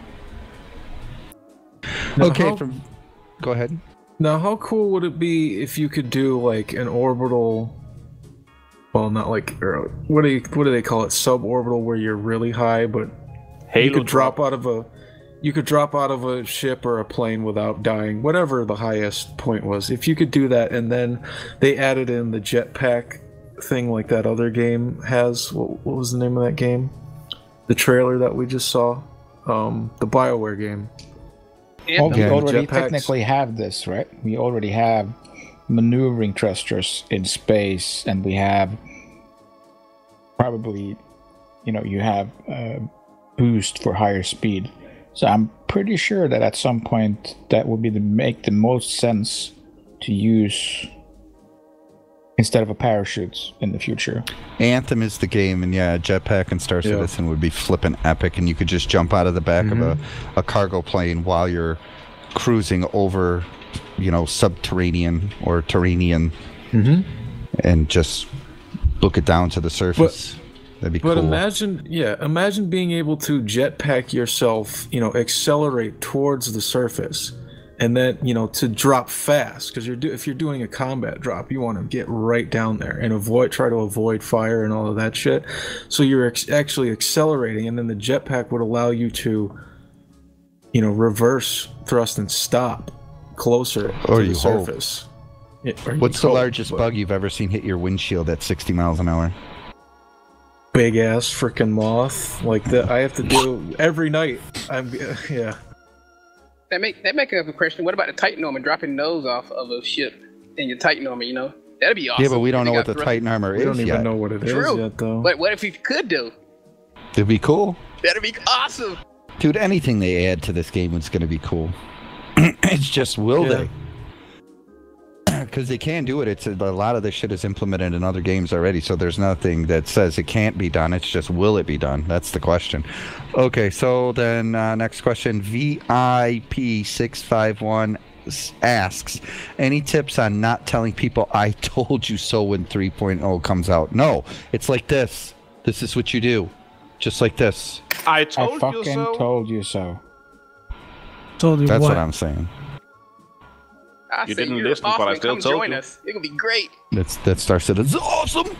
Now, Okay, how- from go ahead. Now, how cool would it be if you could do like an orbital? Well, not like or what do you what do they call it? Suborbital, where you're really high, but Halo you could drop out of a you could drop out of a ship or a plane without dying, whatever the highest point was. If you could do that, and then they added in the jetpack thing like that other game has. What, what was the name of that game? The trailer that we just saw, um, the BioWare game. Yeah. Oh, we Yeah. already Jetpacks. technically have this, right? We already have maneuvering thrusters in space, and we have probably, you know, you have uh, boost for higher speed. So I'm pretty sure that at some point that would be the make the most sense to use instead of a parachute in the future. Anthem is the game, and yeah, Jetpack and Star Yeah. Citizen would be flipping epic, and you could just jump out of the back of a, a cargo plane while you're cruising over, you know, subterranean or terranean, Mm-hmm. and just book it down to the surface. That'd be But cool. imagine, yeah, imagine being able to jetpack yourself, you know, accelerate towards the surface, and then, you know, to drop fast. Because you're do- if you're doing a combat drop, you want to get right down there and avoid, try to avoid fire and all of that shit. So you're ex- actually accelerating, and then the jetpack would allow you to, you know, reverse thrust and stop closer Or to you the hope. surface. Yeah, or you What's the hope, largest but bug you've ever seen hit your windshield at sixty miles an hour? Big ass freaking moth like that. I have to do every night. I'm yeah. That make that make up a question. What about the Titan armor dropping nose off of a ship and your Titan armor? You know, that'd be awesome. Yeah, but we don't If know you what got the thrust- Titan armor We is don't even yet. know what it is True. yet, though. But what if we could do? It'd be cool. That'd be awesome. Dude, anything they add to this game is going to be cool. It's just, will Yeah. they? Because they can do it. It's a lot of this shit is implemented in other games already, so there's nothing that says it can't be done. It's just, will it be done? That's the question. Okay, so then uh, next question. V I P six five one asks, any tips on not telling people I told you so when three point oh comes out? No, it's like this. This is what you do. Just like this. I I told you fucking so. told you so. Told you That's what? what I'm saying. I You say didn't you're listen, but awesome I and still come told join you. us. It gonna be great. That's that Star Citizen's awesome.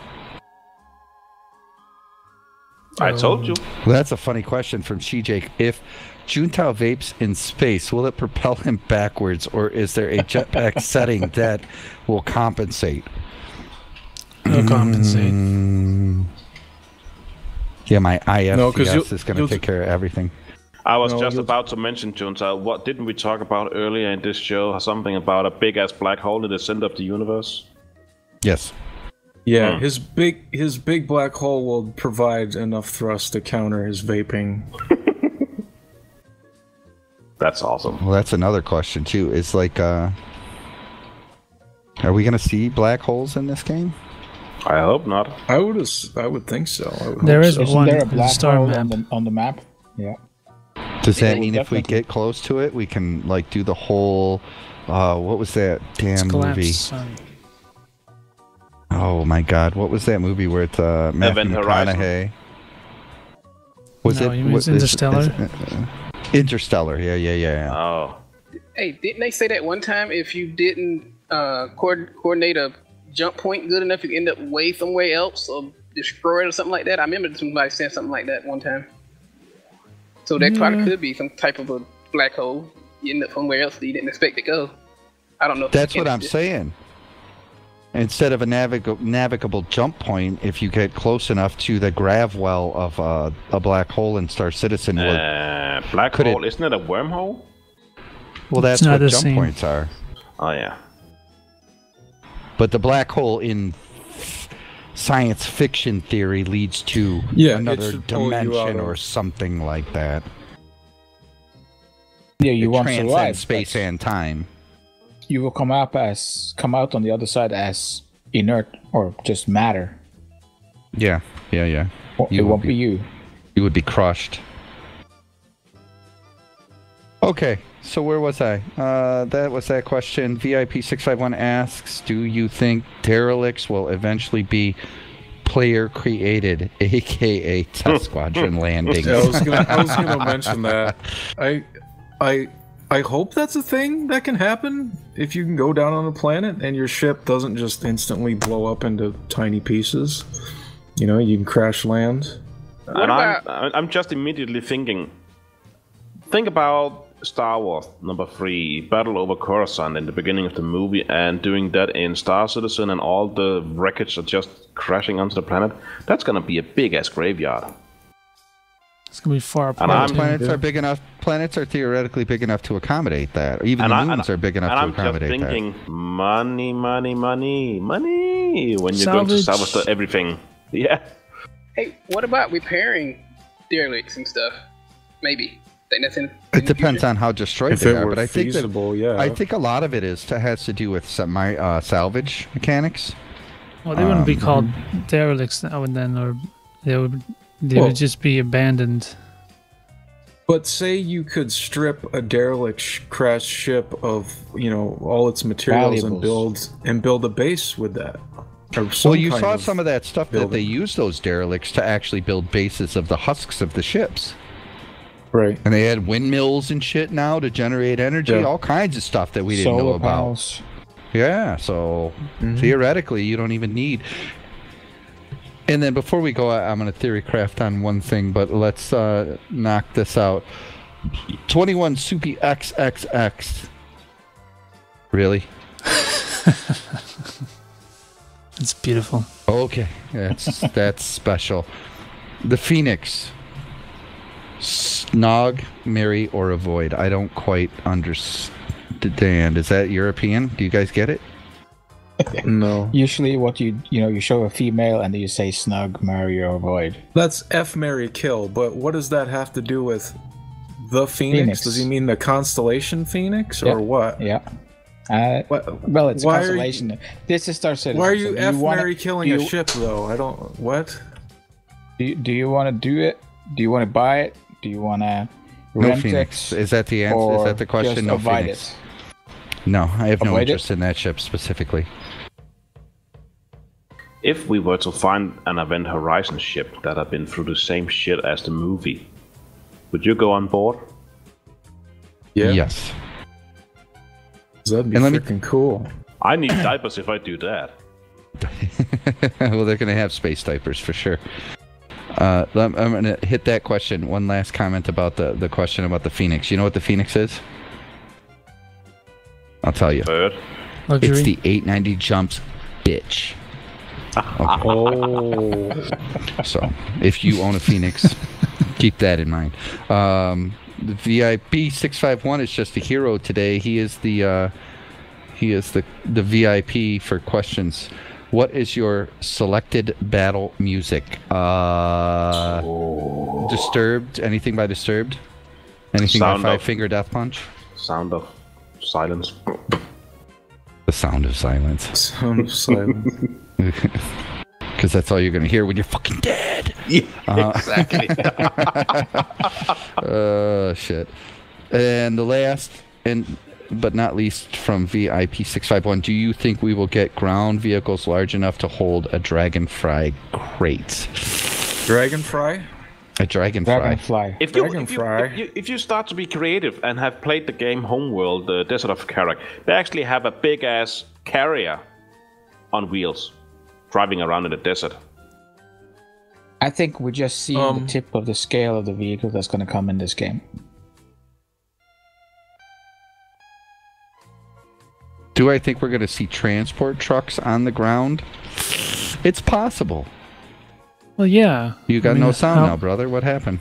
I told you. Well, that's a funny question from Shijake. If Juntao vapes in space, will it propel him backwards, or is there a jetpack setting that will compensate? They'll compensate. Mm. Yeah, my I F No, 'cause C S you'll- is going you'll to take ju- care of everything. I was No, just you'll- about to mention, Junta, what didn't we talk about earlier in this show? Something about a big ass black hole in the center of the universe. Yes. Yeah, Hmm. his big his big black hole will provide enough thrust to counter his vaping. That's awesome. Well, that's another question too. Is like, uh, are we gonna see black holes in this game? I hope not. I would as- I would think so. I would There hope is so. Isn't one there a in the black star hole map. on the, on the map? Yeah. Does that Yeah, mean if we definitely. get close to it, we can like do the whole? Uh, what was that It's damn collapsed movie? sun. Oh my God, what was that movie where it's uh, Matthew Event Horizon. McConaughey? Was No, it? you mean was- it's is- Interstellar? is- uh, Interstellar. Yeah, yeah, yeah. yeah. Oh. Hey, didn't they say that one time if you didn't uh, co- coordinate a jump point good enough, you end up way somewhere else or destroy it or something like that? I remember somebody saying something like that one time. So that probably Yeah. could be some type of a black hole. You end up somewhere else that you didn't expect to go. I don't know. if That's you what can- I'm saying. Instead of a navig- navigable jump point, if you get close enough to the grav well of uh, a black hole in Star Citizen, will, Uh, black Could it- hole, isn't it a wormhole? well, that's It's not what the jump same. points are. Oh, yeah. But the black hole in science fiction theory leads to Yeah, it another should pull you out dimension of- or something like that. Yeah, you It won't transcends survive. space but and time. You will come up as come out on the other side as inert or just matter. Yeah, yeah, yeah. Or You it will won't be- be you. You would be crushed. Okay, so where was I? Uh, that was that question. V I P six five one asks, do you think derelicts will eventually be player created, aka test squadron landings? Yeah, I was gonna, I was gonna mention that. I, I, I hope that's a thing that can happen. If you can go down on a planet and your ship doesn't just instantly blow up into tiny pieces, you know, you can crash land. What and about- I'm, I'm just immediately thinking, think about Star Wars number three, Battle over Coruscant in the beginning of the movie, and doing that in Star Citizen, and all the wreckage are just crashing onto the planet. That's gonna be a big ass graveyard. It's gonna be far And apart. I'm- too. Planets are big enough. Planets are theoretically big enough to accommodate that. Even And the I- moons and- are big enough And to I'm just accommodate thinking, money, money, money, money. When you're going to Salvage. salvage the- everything, yeah. Hey, what about repairing derelicts and stuff? Maybe. Think that's in, in that. It depends on how destroyed If they it are, were but I think that feasible, yeah. I think a lot of it is to, has to do with some my uh, salvage mechanics. Well, they wouldn't be Um, called derelicts now and then, or they would they Well- would just be abandoned. But say you could strip a derelict sh- crashed ship of, you know, all its materials and Valuables. build and build a base with that. Or Well, some you kind saw of- some of that stuff that they building. used those derelicts to actually build bases of the husks of the ships. Right. And they had windmills and shit now to generate energy, Yeah. all kinds of stuff that we didn't Solar know about. panels. Yeah, so Mhm. theoretically, you don't even need. And then before we go, I, I'm going to theory craft on one thing, but let's uh, knock this out. twenty-one Soupy X X X. Really? It's beautiful. Okay, that's that's special. The Phoenix. Snog, marry, or avoid. I don't quite understand. Is that European? Do you guys get it? No. Usually, what you you know, you show a female and then you say snug, marry, or avoid. That's F Mary Kill, but what does that have to do with the Phoenix? Phoenix. Does he mean the constellation Phoenix Yeah. or what? Yeah. Uh, What well, it's a why are you- constellation. This is Star Citizen. Why are you so do F wanna- Mary killing do a you- ship though? I don't what? Do you, do you want to do it? Do you want to buy it? Do you want to No rent Phoenix. it? Is that the answer? Is or that the question? just No avoid Phoenix. it? No, I have no Avoid it? interest in that ship specifically. If we were to find an Event Horizon ship that had been through the same shit as the movie, would you go on board? Yeah. Yes. That'd be And let me- freaking cool. I need diapers if I do that. Well, they're going to have space diapers for sure. Uh, I'm, I'm going to hit that question. One last comment about the, the question about the Phoenix. You know what the Phoenix is? I'll tell you. Bird. Luxury. It's the eight ninety jumps, bitch. Oh. So, if you own a Phoenix, keep that in mind. Um, the V I P six five one is just a hero today. He is the uh, he is the the V I P for questions. What is your selected battle music? Uh, oh. Disturbed? Anything by Disturbed? Anything Sound by Five of, Finger Death Punch? Sound of Silence. The Sound of Silence. Sound of Silence. Because that's all you're going to hear when you're fucking dead. Yeah, uh, exactly. uh, shit. And the last, and but not least from V I P six five one, do you think we will get ground vehicles large enough to hold a Dragonfly crate? Dragonfly? A Dragonfly. Dragonfly. If you, Dragonfly. if, you, if, you, if you start to be creative and have played the game Homeworld, the Desert of Karak, they actually have a big-ass carrier on wheels driving around in the desert. I think we just see Um, the tip of the scale of the vehicle that's going to come in this game. Do I think we're going to see transport trucks on the ground? It's possible. Well, yeah. You got I mean, no sound how- now, brother. What happened?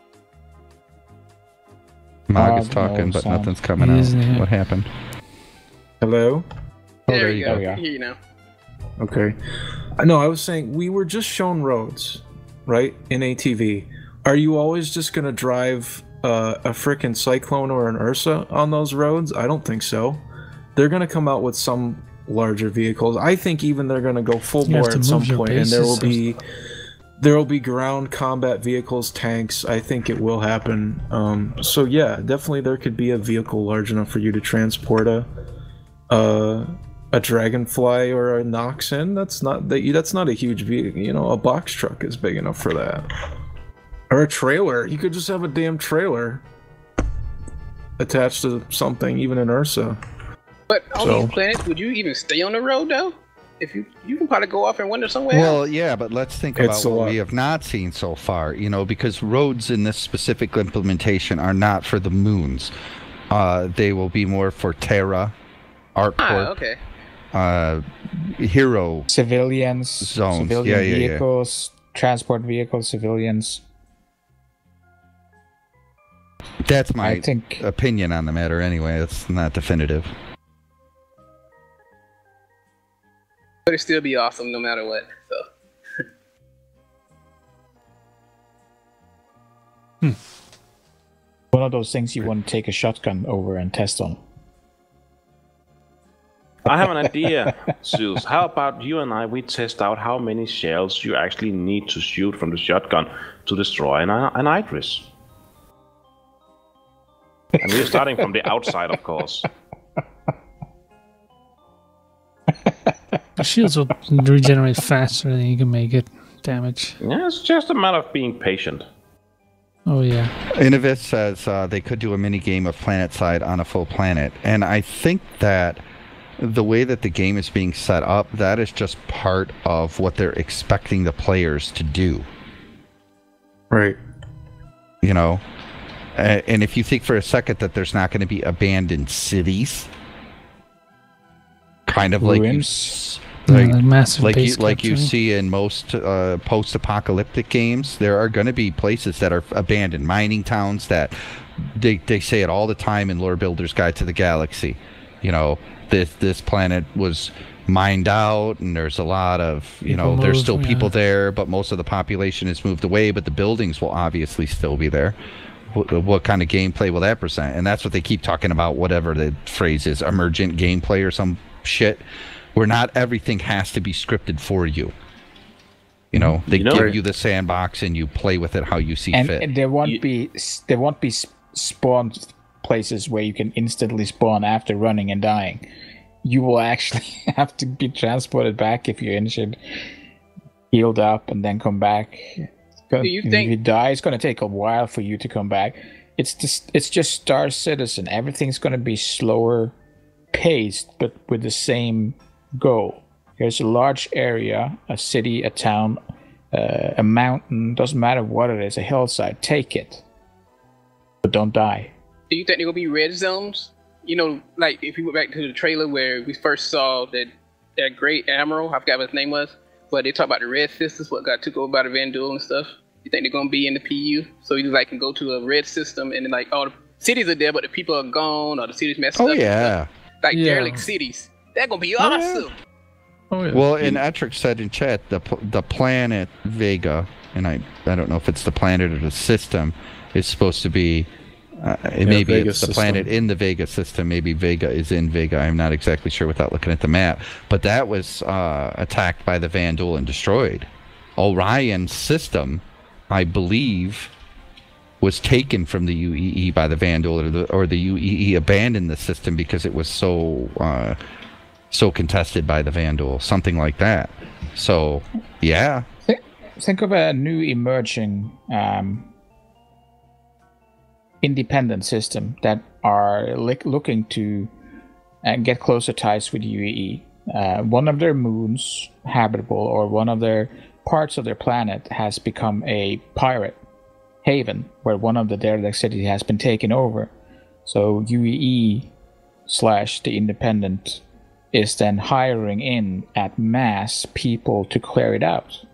Mog is Mog, talking, no but sound. nothing's coming He out. isn't here. What happened? Hello? Oh, there you go. go. Yeah. Here you know. Okay. I know, I was saying, we were just shown roads, right? In A T V. Are you always just going to drive uh, a frickin' Cyclone or an Ursa on those roads? I don't think so. They're going to come out with some larger vehicles. I think even they're going to go full You have bore to at some move your point, and there will bases. be there will be ground combat vehicles, tanks. I think it will happen. Um, so yeah, definitely there could be a vehicle large enough for you to transport a uh, a Dragonfly or a Nox in. That's not that that's not a huge vehicle. You know, a box truck is big enough for that. Or a trailer. You could just have a damn trailer attached to something, even an Ursa. But on So- these planets, would you even stay on the road though? If you you can probably go off and wander somewhere. Well, else. yeah, but let's think It's about a what lot. we have not seen so far, you know, because roads in this specific implementation are not for the moons. Uh, they will be more for Terra, Ah, Artport, okay. uh, Hero. Civilians, Zones. civilian Yeah, yeah, yeah. vehicles, transport vehicles, civilians. That's my I think opinion on the matter anyway. It's not definitive. But it'd still be awesome no matter what. So one of those things you want to take a shotgun over and test on. I have an idea, Zeus. How about you and I, we test out how many shells you actually need to shoot from the shotgun to destroy an, an Idris? And we're starting from the outside, of course. The shields will regenerate faster than you can make it damage. Yeah, it's just a matter of being patient. Oh, yeah. Innovis says uh, they could do a mini game of PlanetSide on a full planet, and I think that the way that the game is being set up, that is just part of what they're expecting the players to do. Right. You know, uh, and if you think for a second that there's not going to be abandoned cities, kind of like you, Ruins. like, Yeah, like massive like you base like you capturing. see in most uh, post-apocalyptic games, there are going to be places that are abandoned, mining towns that they they say it all the time in Lore Builder's Guide to the Galaxy. You know, this this planet was mined out, and there's a lot of you People know there's moved, still yeah. people there, but most of the population has moved away. But the buildings will obviously still be there. What, what kind of gameplay will that present? And that's what they keep talking about. Whatever the phrase is, emergent gameplay or some shit, where not everything has to be scripted for you. You know, they You know- give you the sandbox and you play with it how you see And, fit. and there won't You- be there won't be s- spawn places where you can instantly spawn after running and dying. You will actually have to be transported back if you're injured, healed up, and then come back. Do you if think- you die, it's going to take a while for you to come back. It's just it's just Star Citizen. Everything's going to be slower paced, but with the same goal. There's a large area, a city, a town, uh, a mountain. Doesn't matter what it is, a hillside. Take it, but don't die. do you think there will be red zones? You know, like if you went back to the trailer where we first saw that that great admiral, I forgot what his name was, but they talk about the red sisters, what got took over by the Vandal and stuff. You think they're gonna be in the P U? So you like can go to a red system and then like all the cities are there, but the people are gone or the cities messed Oh up. and yeah. stuff. Like Yeah. derelict cities. That's gonna be awesome. Oh, yeah. Well, and Etric said in chat the pl- the planet Vega, and I I don't know if it's the planet or the system, is supposed to be. Uh, it maybe Vega it's the system. planet in the Vega system. Maybe Vega is in Vega. I'm not exactly sure without looking at the map. But that was uh, attacked by the Vandal and destroyed. Orion's system, I believe, was taken from the U E E by the Vandal, or the, or the U E E abandoned the system because it was so uh, so contested by the Vandal, something like that. So, yeah. Think, think of a new emerging um, independent system that are li- looking to uh, get closer ties with U E E. Uh, one of their moons habitable, or one of their parts of their planet has become a pirate haven, where one of the derelict cities has been taken over. So U E E slash the independent is then hiring in at mass people to clear it out.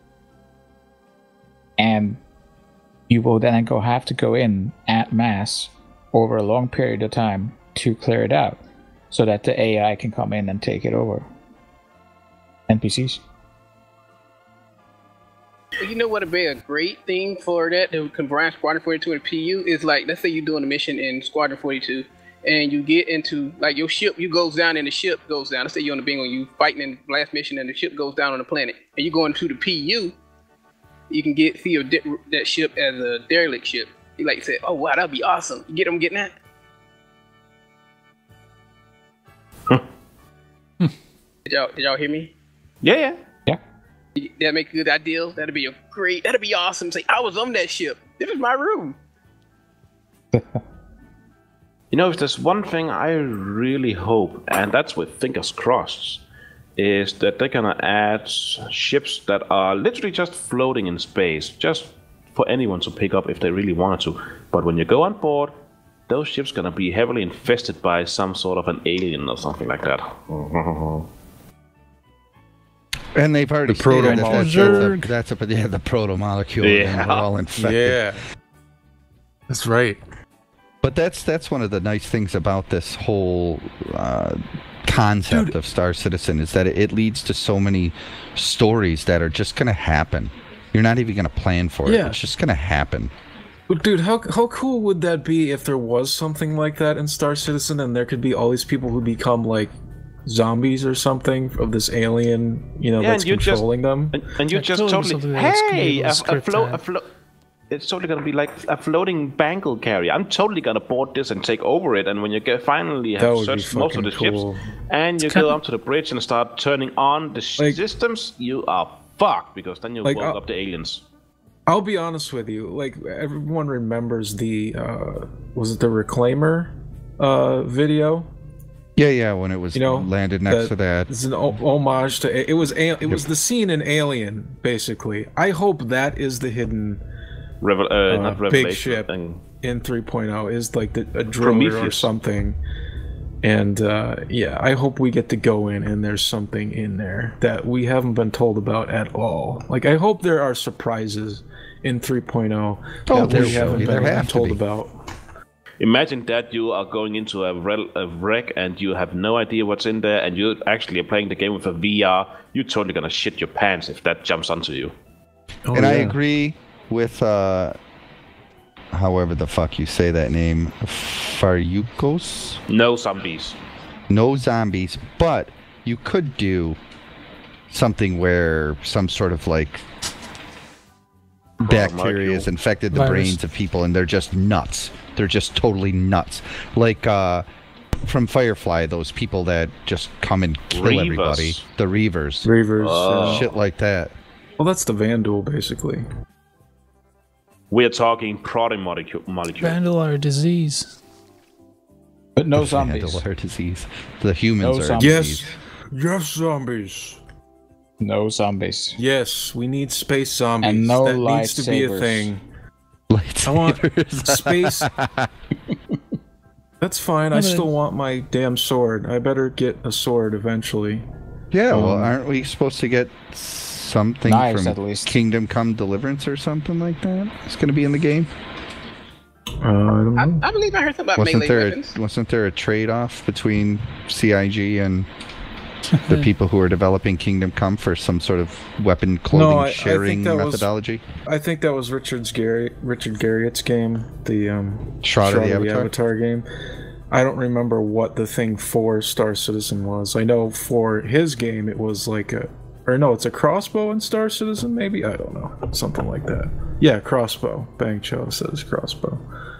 And you will then go have to go in at mass over a long period of time to clear it out, so that the A I can come in and take it over. N P Cs. You know what would be a great thing for that to combine Squadron forty-two and P U is like, let's say you're doing a mission in Squadron forty-two and you get into like your ship, you goes down and the ship goes down. Let's say you're on the bingo, you fighting in the last mission and the ship goes down on the planet, and you go into the P U. You can get see your de- that ship as a derelict ship. You like say, oh wow, that'd be awesome. You get them getting that? did y'all did y'all hear me? Yeah, yeah. That make a good idea. That'd be a great. That'd be awesome. Say, I was on that ship. This is my room. You know, if there's one thing I really hope, and that's with fingers crossed, is that they're gonna add ships that are literally just floating in space, just for anyone to pick up if they really wanted to. But when you go on board, those ships gonna be heavily infested by some sort of an alien or something like that. And they've already The stated that that's, proto-molecule. that's, a, that's a, yeah, the proto molecule. Yeah. And we're all infected. Yeah. That's right. But that's that's one of the nice things about this whole uh, concept Dude. of Star Citizen, is that it, it leads to so many stories that are just going to happen. You're not even going to plan for it. Yeah. It's just going to happen. But dude, how how cool would that be if there was something like that in Star Citizen, and there could be all these people who become like zombies or something of this alien, you know, Yeah, that's and you just- controlling them? And, and you Yeah, just totally totally, something that's gonna be hey, able a, to a script float, that. a float. It's totally gonna be like a floating bangle carrier. I'm totally gonna board this and take over it. And when you get finally That have would be searched most of the fucking cool. ships, and you kinda- go up to the bridge and start turning on the sh- Like- systems, you are fucked, because then you Like, woke uh, up the aliens. I'll be honest with you. Like, everyone remembers the uh, was it the Reclaimer uh, video? Yeah, yeah. When it was You know, landed next that- to that. It's an o- homage to it was a- it was the scene in Alien, basically. I hope that is the hidden Revel- uh, uh, not big revelation ship thing. in three point oh is like the, a driller or Prometheus. something. And uh, yeah, I hope we get to go in and there's something in there that we haven't been told about at all. Like, I hope there are surprises in three point oh Oh, that there we should haven't be. There been have to told be. about. Imagine that you are going into a, rel- a wreck and you have no idea what's in there, and you actually are playing the game with a V R. You're totally gonna shit your pants if that jumps onto you. Oh, and I yeah. agree with, uh, however the fuck you say that name, Faryukos? No zombies. No zombies, but you could do something where some sort of like bacteria has infected the Virus. brains of people, and they're just nuts. They're just totally nuts. Like uh, from Firefly, those people that just come and kill Reavers. everybody. The Reavers. Reavers. Oh. yeah. Shit like that. Well, that's the Vandal, basically. We're talking protein molecule. molecule. Vandal are a disease. But no The zombies. Vandal are disease. The humans No are zombies. disease. Yes, zombies. No zombies. Yes, we need space zombies. And no that needs to be a lightsabers. thing. I want Lightsabers. space. That's fine. I but- still want my damn sword. I better get a sword eventually. Yeah, well, Um, aren't we supposed to get something Knives, from at least. Kingdom Come Deliverance or something like that. It's going to be in the game. Uh, I don't I, know. I believe I heard something about Wasn't melee there weapons. a, wasn't there a trade-off between C I G and the people who are developing Kingdom Come for some sort of weapon clothing I- I think sharing that was- methodology? I think that was Richard's Garriott, Richard Garriott's game, the um, Shroud of the Avatar? Avatar game. I don't remember what the thing for Star Citizen was. I know for his game it was like a, or no, it's a crossbow in Star Citizen. Maybe I don't know, something like that. Yeah, crossbow. Bang Cho says crossbow.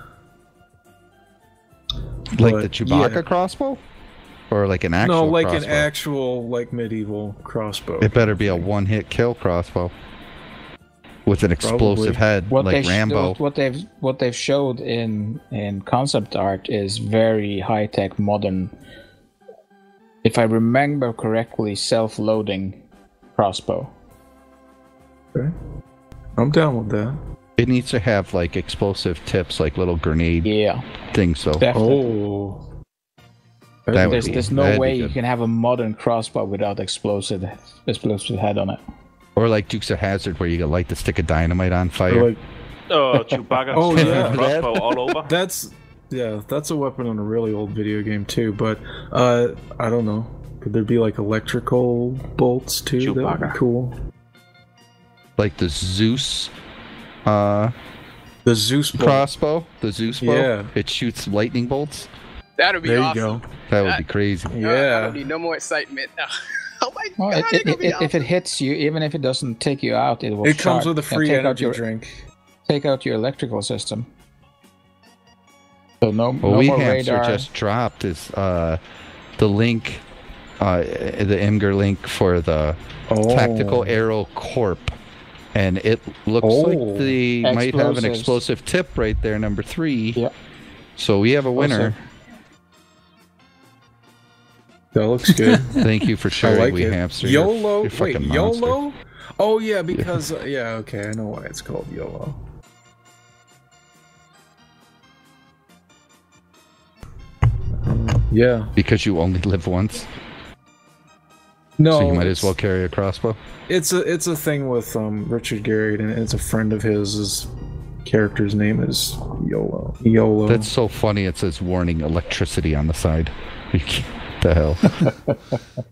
Like But, the Chewbacca yeah. crossbow? Or like an actual No, like crossbow? an actual like medieval crossbow. It better be a one-hit kill crossbow. With an explosive Probably. head, What like they Rambo. Sh- what they've what they've showed in in concept art is very high tech, modern. If I remember correctly, self-loading crossbow. Okay. I'm down with that. It needs to have like explosive tips, like little grenade Yeah, things. So definitely. Oh. That would there's be- there's no that'd be way you good. can have a modern crossbow without explosive explosive head on it. Or like Dukes of Hazzard, where you can light the stick of dynamite on fire. Or like, Oh, Chewbacca. Oh, yeah. Crossbow all over. that's yeah, that's a weapon in a really old video game too. But uh, I don't know. Could there be like electrical bolts too? That would Chewbacca. be cool. Like the Zeus uh, The Zeus bolt. crossbow, the Zeus bow. Yeah. It shoots lightning bolts. That'd be There you awesome. go. That would be crazy. Uh, I Yeah. don't need no more excitement. Oh my Well, god, it, it, it, be it, if it awesome. hits you, even if it doesn't take you out, it will. It comes charge- with a and free take out energy your, drink. Take out your electrical system. So no, What no we more have radar. just dropped is uh, the link, uh, the Imgur link for the Oh. Tactical Arrow Corp. And it looks Oh. like they might have an Explosives. explosive tip right there, number three. Yep. So we have a winner. That looks good. Thank you for I sharing, like we it. hamster. You're- YOLO. you're a Wait, fucking monster. YOLO? Oh yeah, because uh, yeah, okay, I know why it's called YOLO. Yeah. Because you only live once, No. so you might as it's- well carry a crossbow. It's a it's a thing with um Richard Garriott, and it's a friend of his. His character's name is YOLO. YOLO. That's so funny. It says warning electricity on the side. What the hell?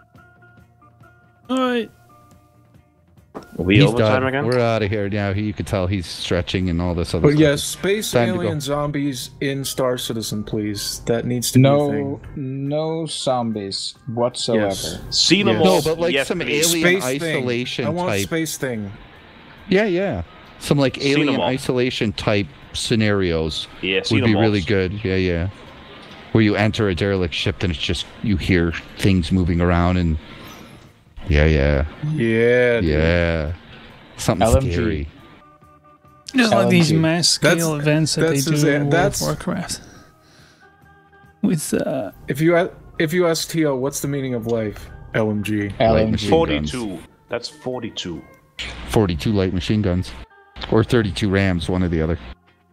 All right. Are we He's overtime done. again? We're out of here now. You could tell he's stretching and all this other But stuff. yes, space Time to go. alien zombies in Star Citizen, please. That needs to be a no, thing. no zombies whatsoever. Yes. Xenomorphs. No, but like yes, some please. alien Space isolation thing. I want type. a space thing. Yeah, yeah. Some like alien Xenomorph. isolation type scenarios Yeah, would be really xenomorphs. good. Yeah, yeah. Where you enter a derelict ship and it's just you hear things moving around and yeah, yeah, Yeah. dude. yeah. Something L M G. scary. Just like these L M G. mass scale That's- events that they that's do his- in World that's- of Warcraft. With uh, If you a- if you ask T O, what's the meaning of life? L M G. L Light M G. machine forty-two. guns. That's forty-two. forty-two light machine guns, or thirty-two Rams, one or the other.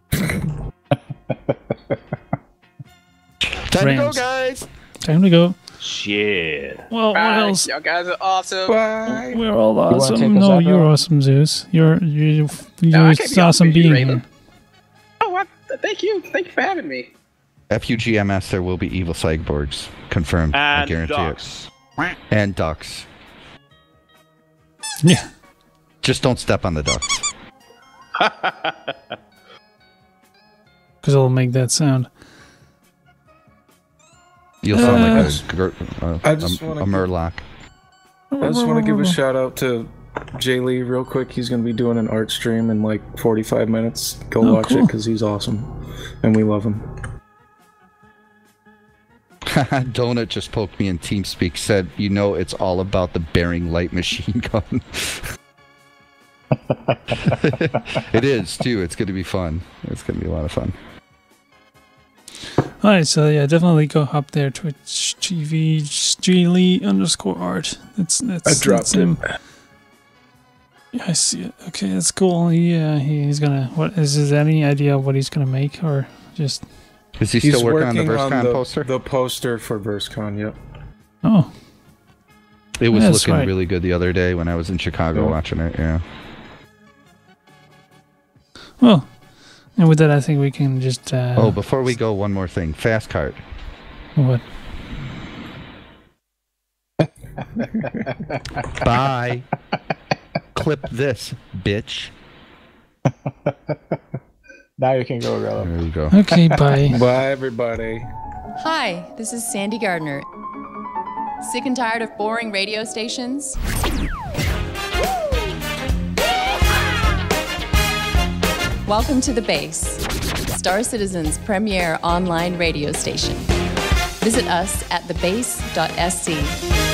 Time to go, Rams. guys. time to go. Shit. Well, what Bye. else? Y'all guys are awesome. Bye. We're all wanna awesome. take us No, out, you're Rob? awesome, Zeus. You're you're, No, you're I can't be awesome awesome, being Raven. here. Oh, I, thank you. Thank you for having me. F U G M S, there will be evil cyborgs. Confirmed. I And guarantee ducks. it. And ducks. Yeah. Just don't step on the ducks. Because it'll make that sound. You'll sound Uh, like a, gr- uh, I just a, wanna a give- murloc. I just want to give a shout out to Jay Lee real quick. He's going to be doing an art stream in like forty-five minutes. Go Oh, watch it cool. because he's awesome. And we love him. Donut just poked me in TeamSpeak, said, you know, it's all about the Bearing light machine gun. It is, too. It's going to be fun. It's going to be a lot of fun. Alright, so yeah, definitely go up there, Twitch T V Lee underscore art. That's that's I dropped that's him. Yeah, I see it. Okay, that's cool. Yeah, he's gonna. What is? Is there any idea of what he's gonna make, or just? Is he He's still working, working on the VerseCon the, poster? the poster for VerseCon, yep. Oh, It was That's looking right. really good the other day when I was in Chicago Yeah. watching it. Yeah. Well, and with that, I think we can just. Uh, Oh, before we go, one more thing. Fast card. What? Bye. Clip this, bitch. Now you can go, Rella. There you go. Okay, bye. Bye, everybody. Hi, this is Sandy Gardner. Sick and tired of boring radio stations? Welcome to The Base, Star Citizen's premier online radio station. Visit us at the base dot s c.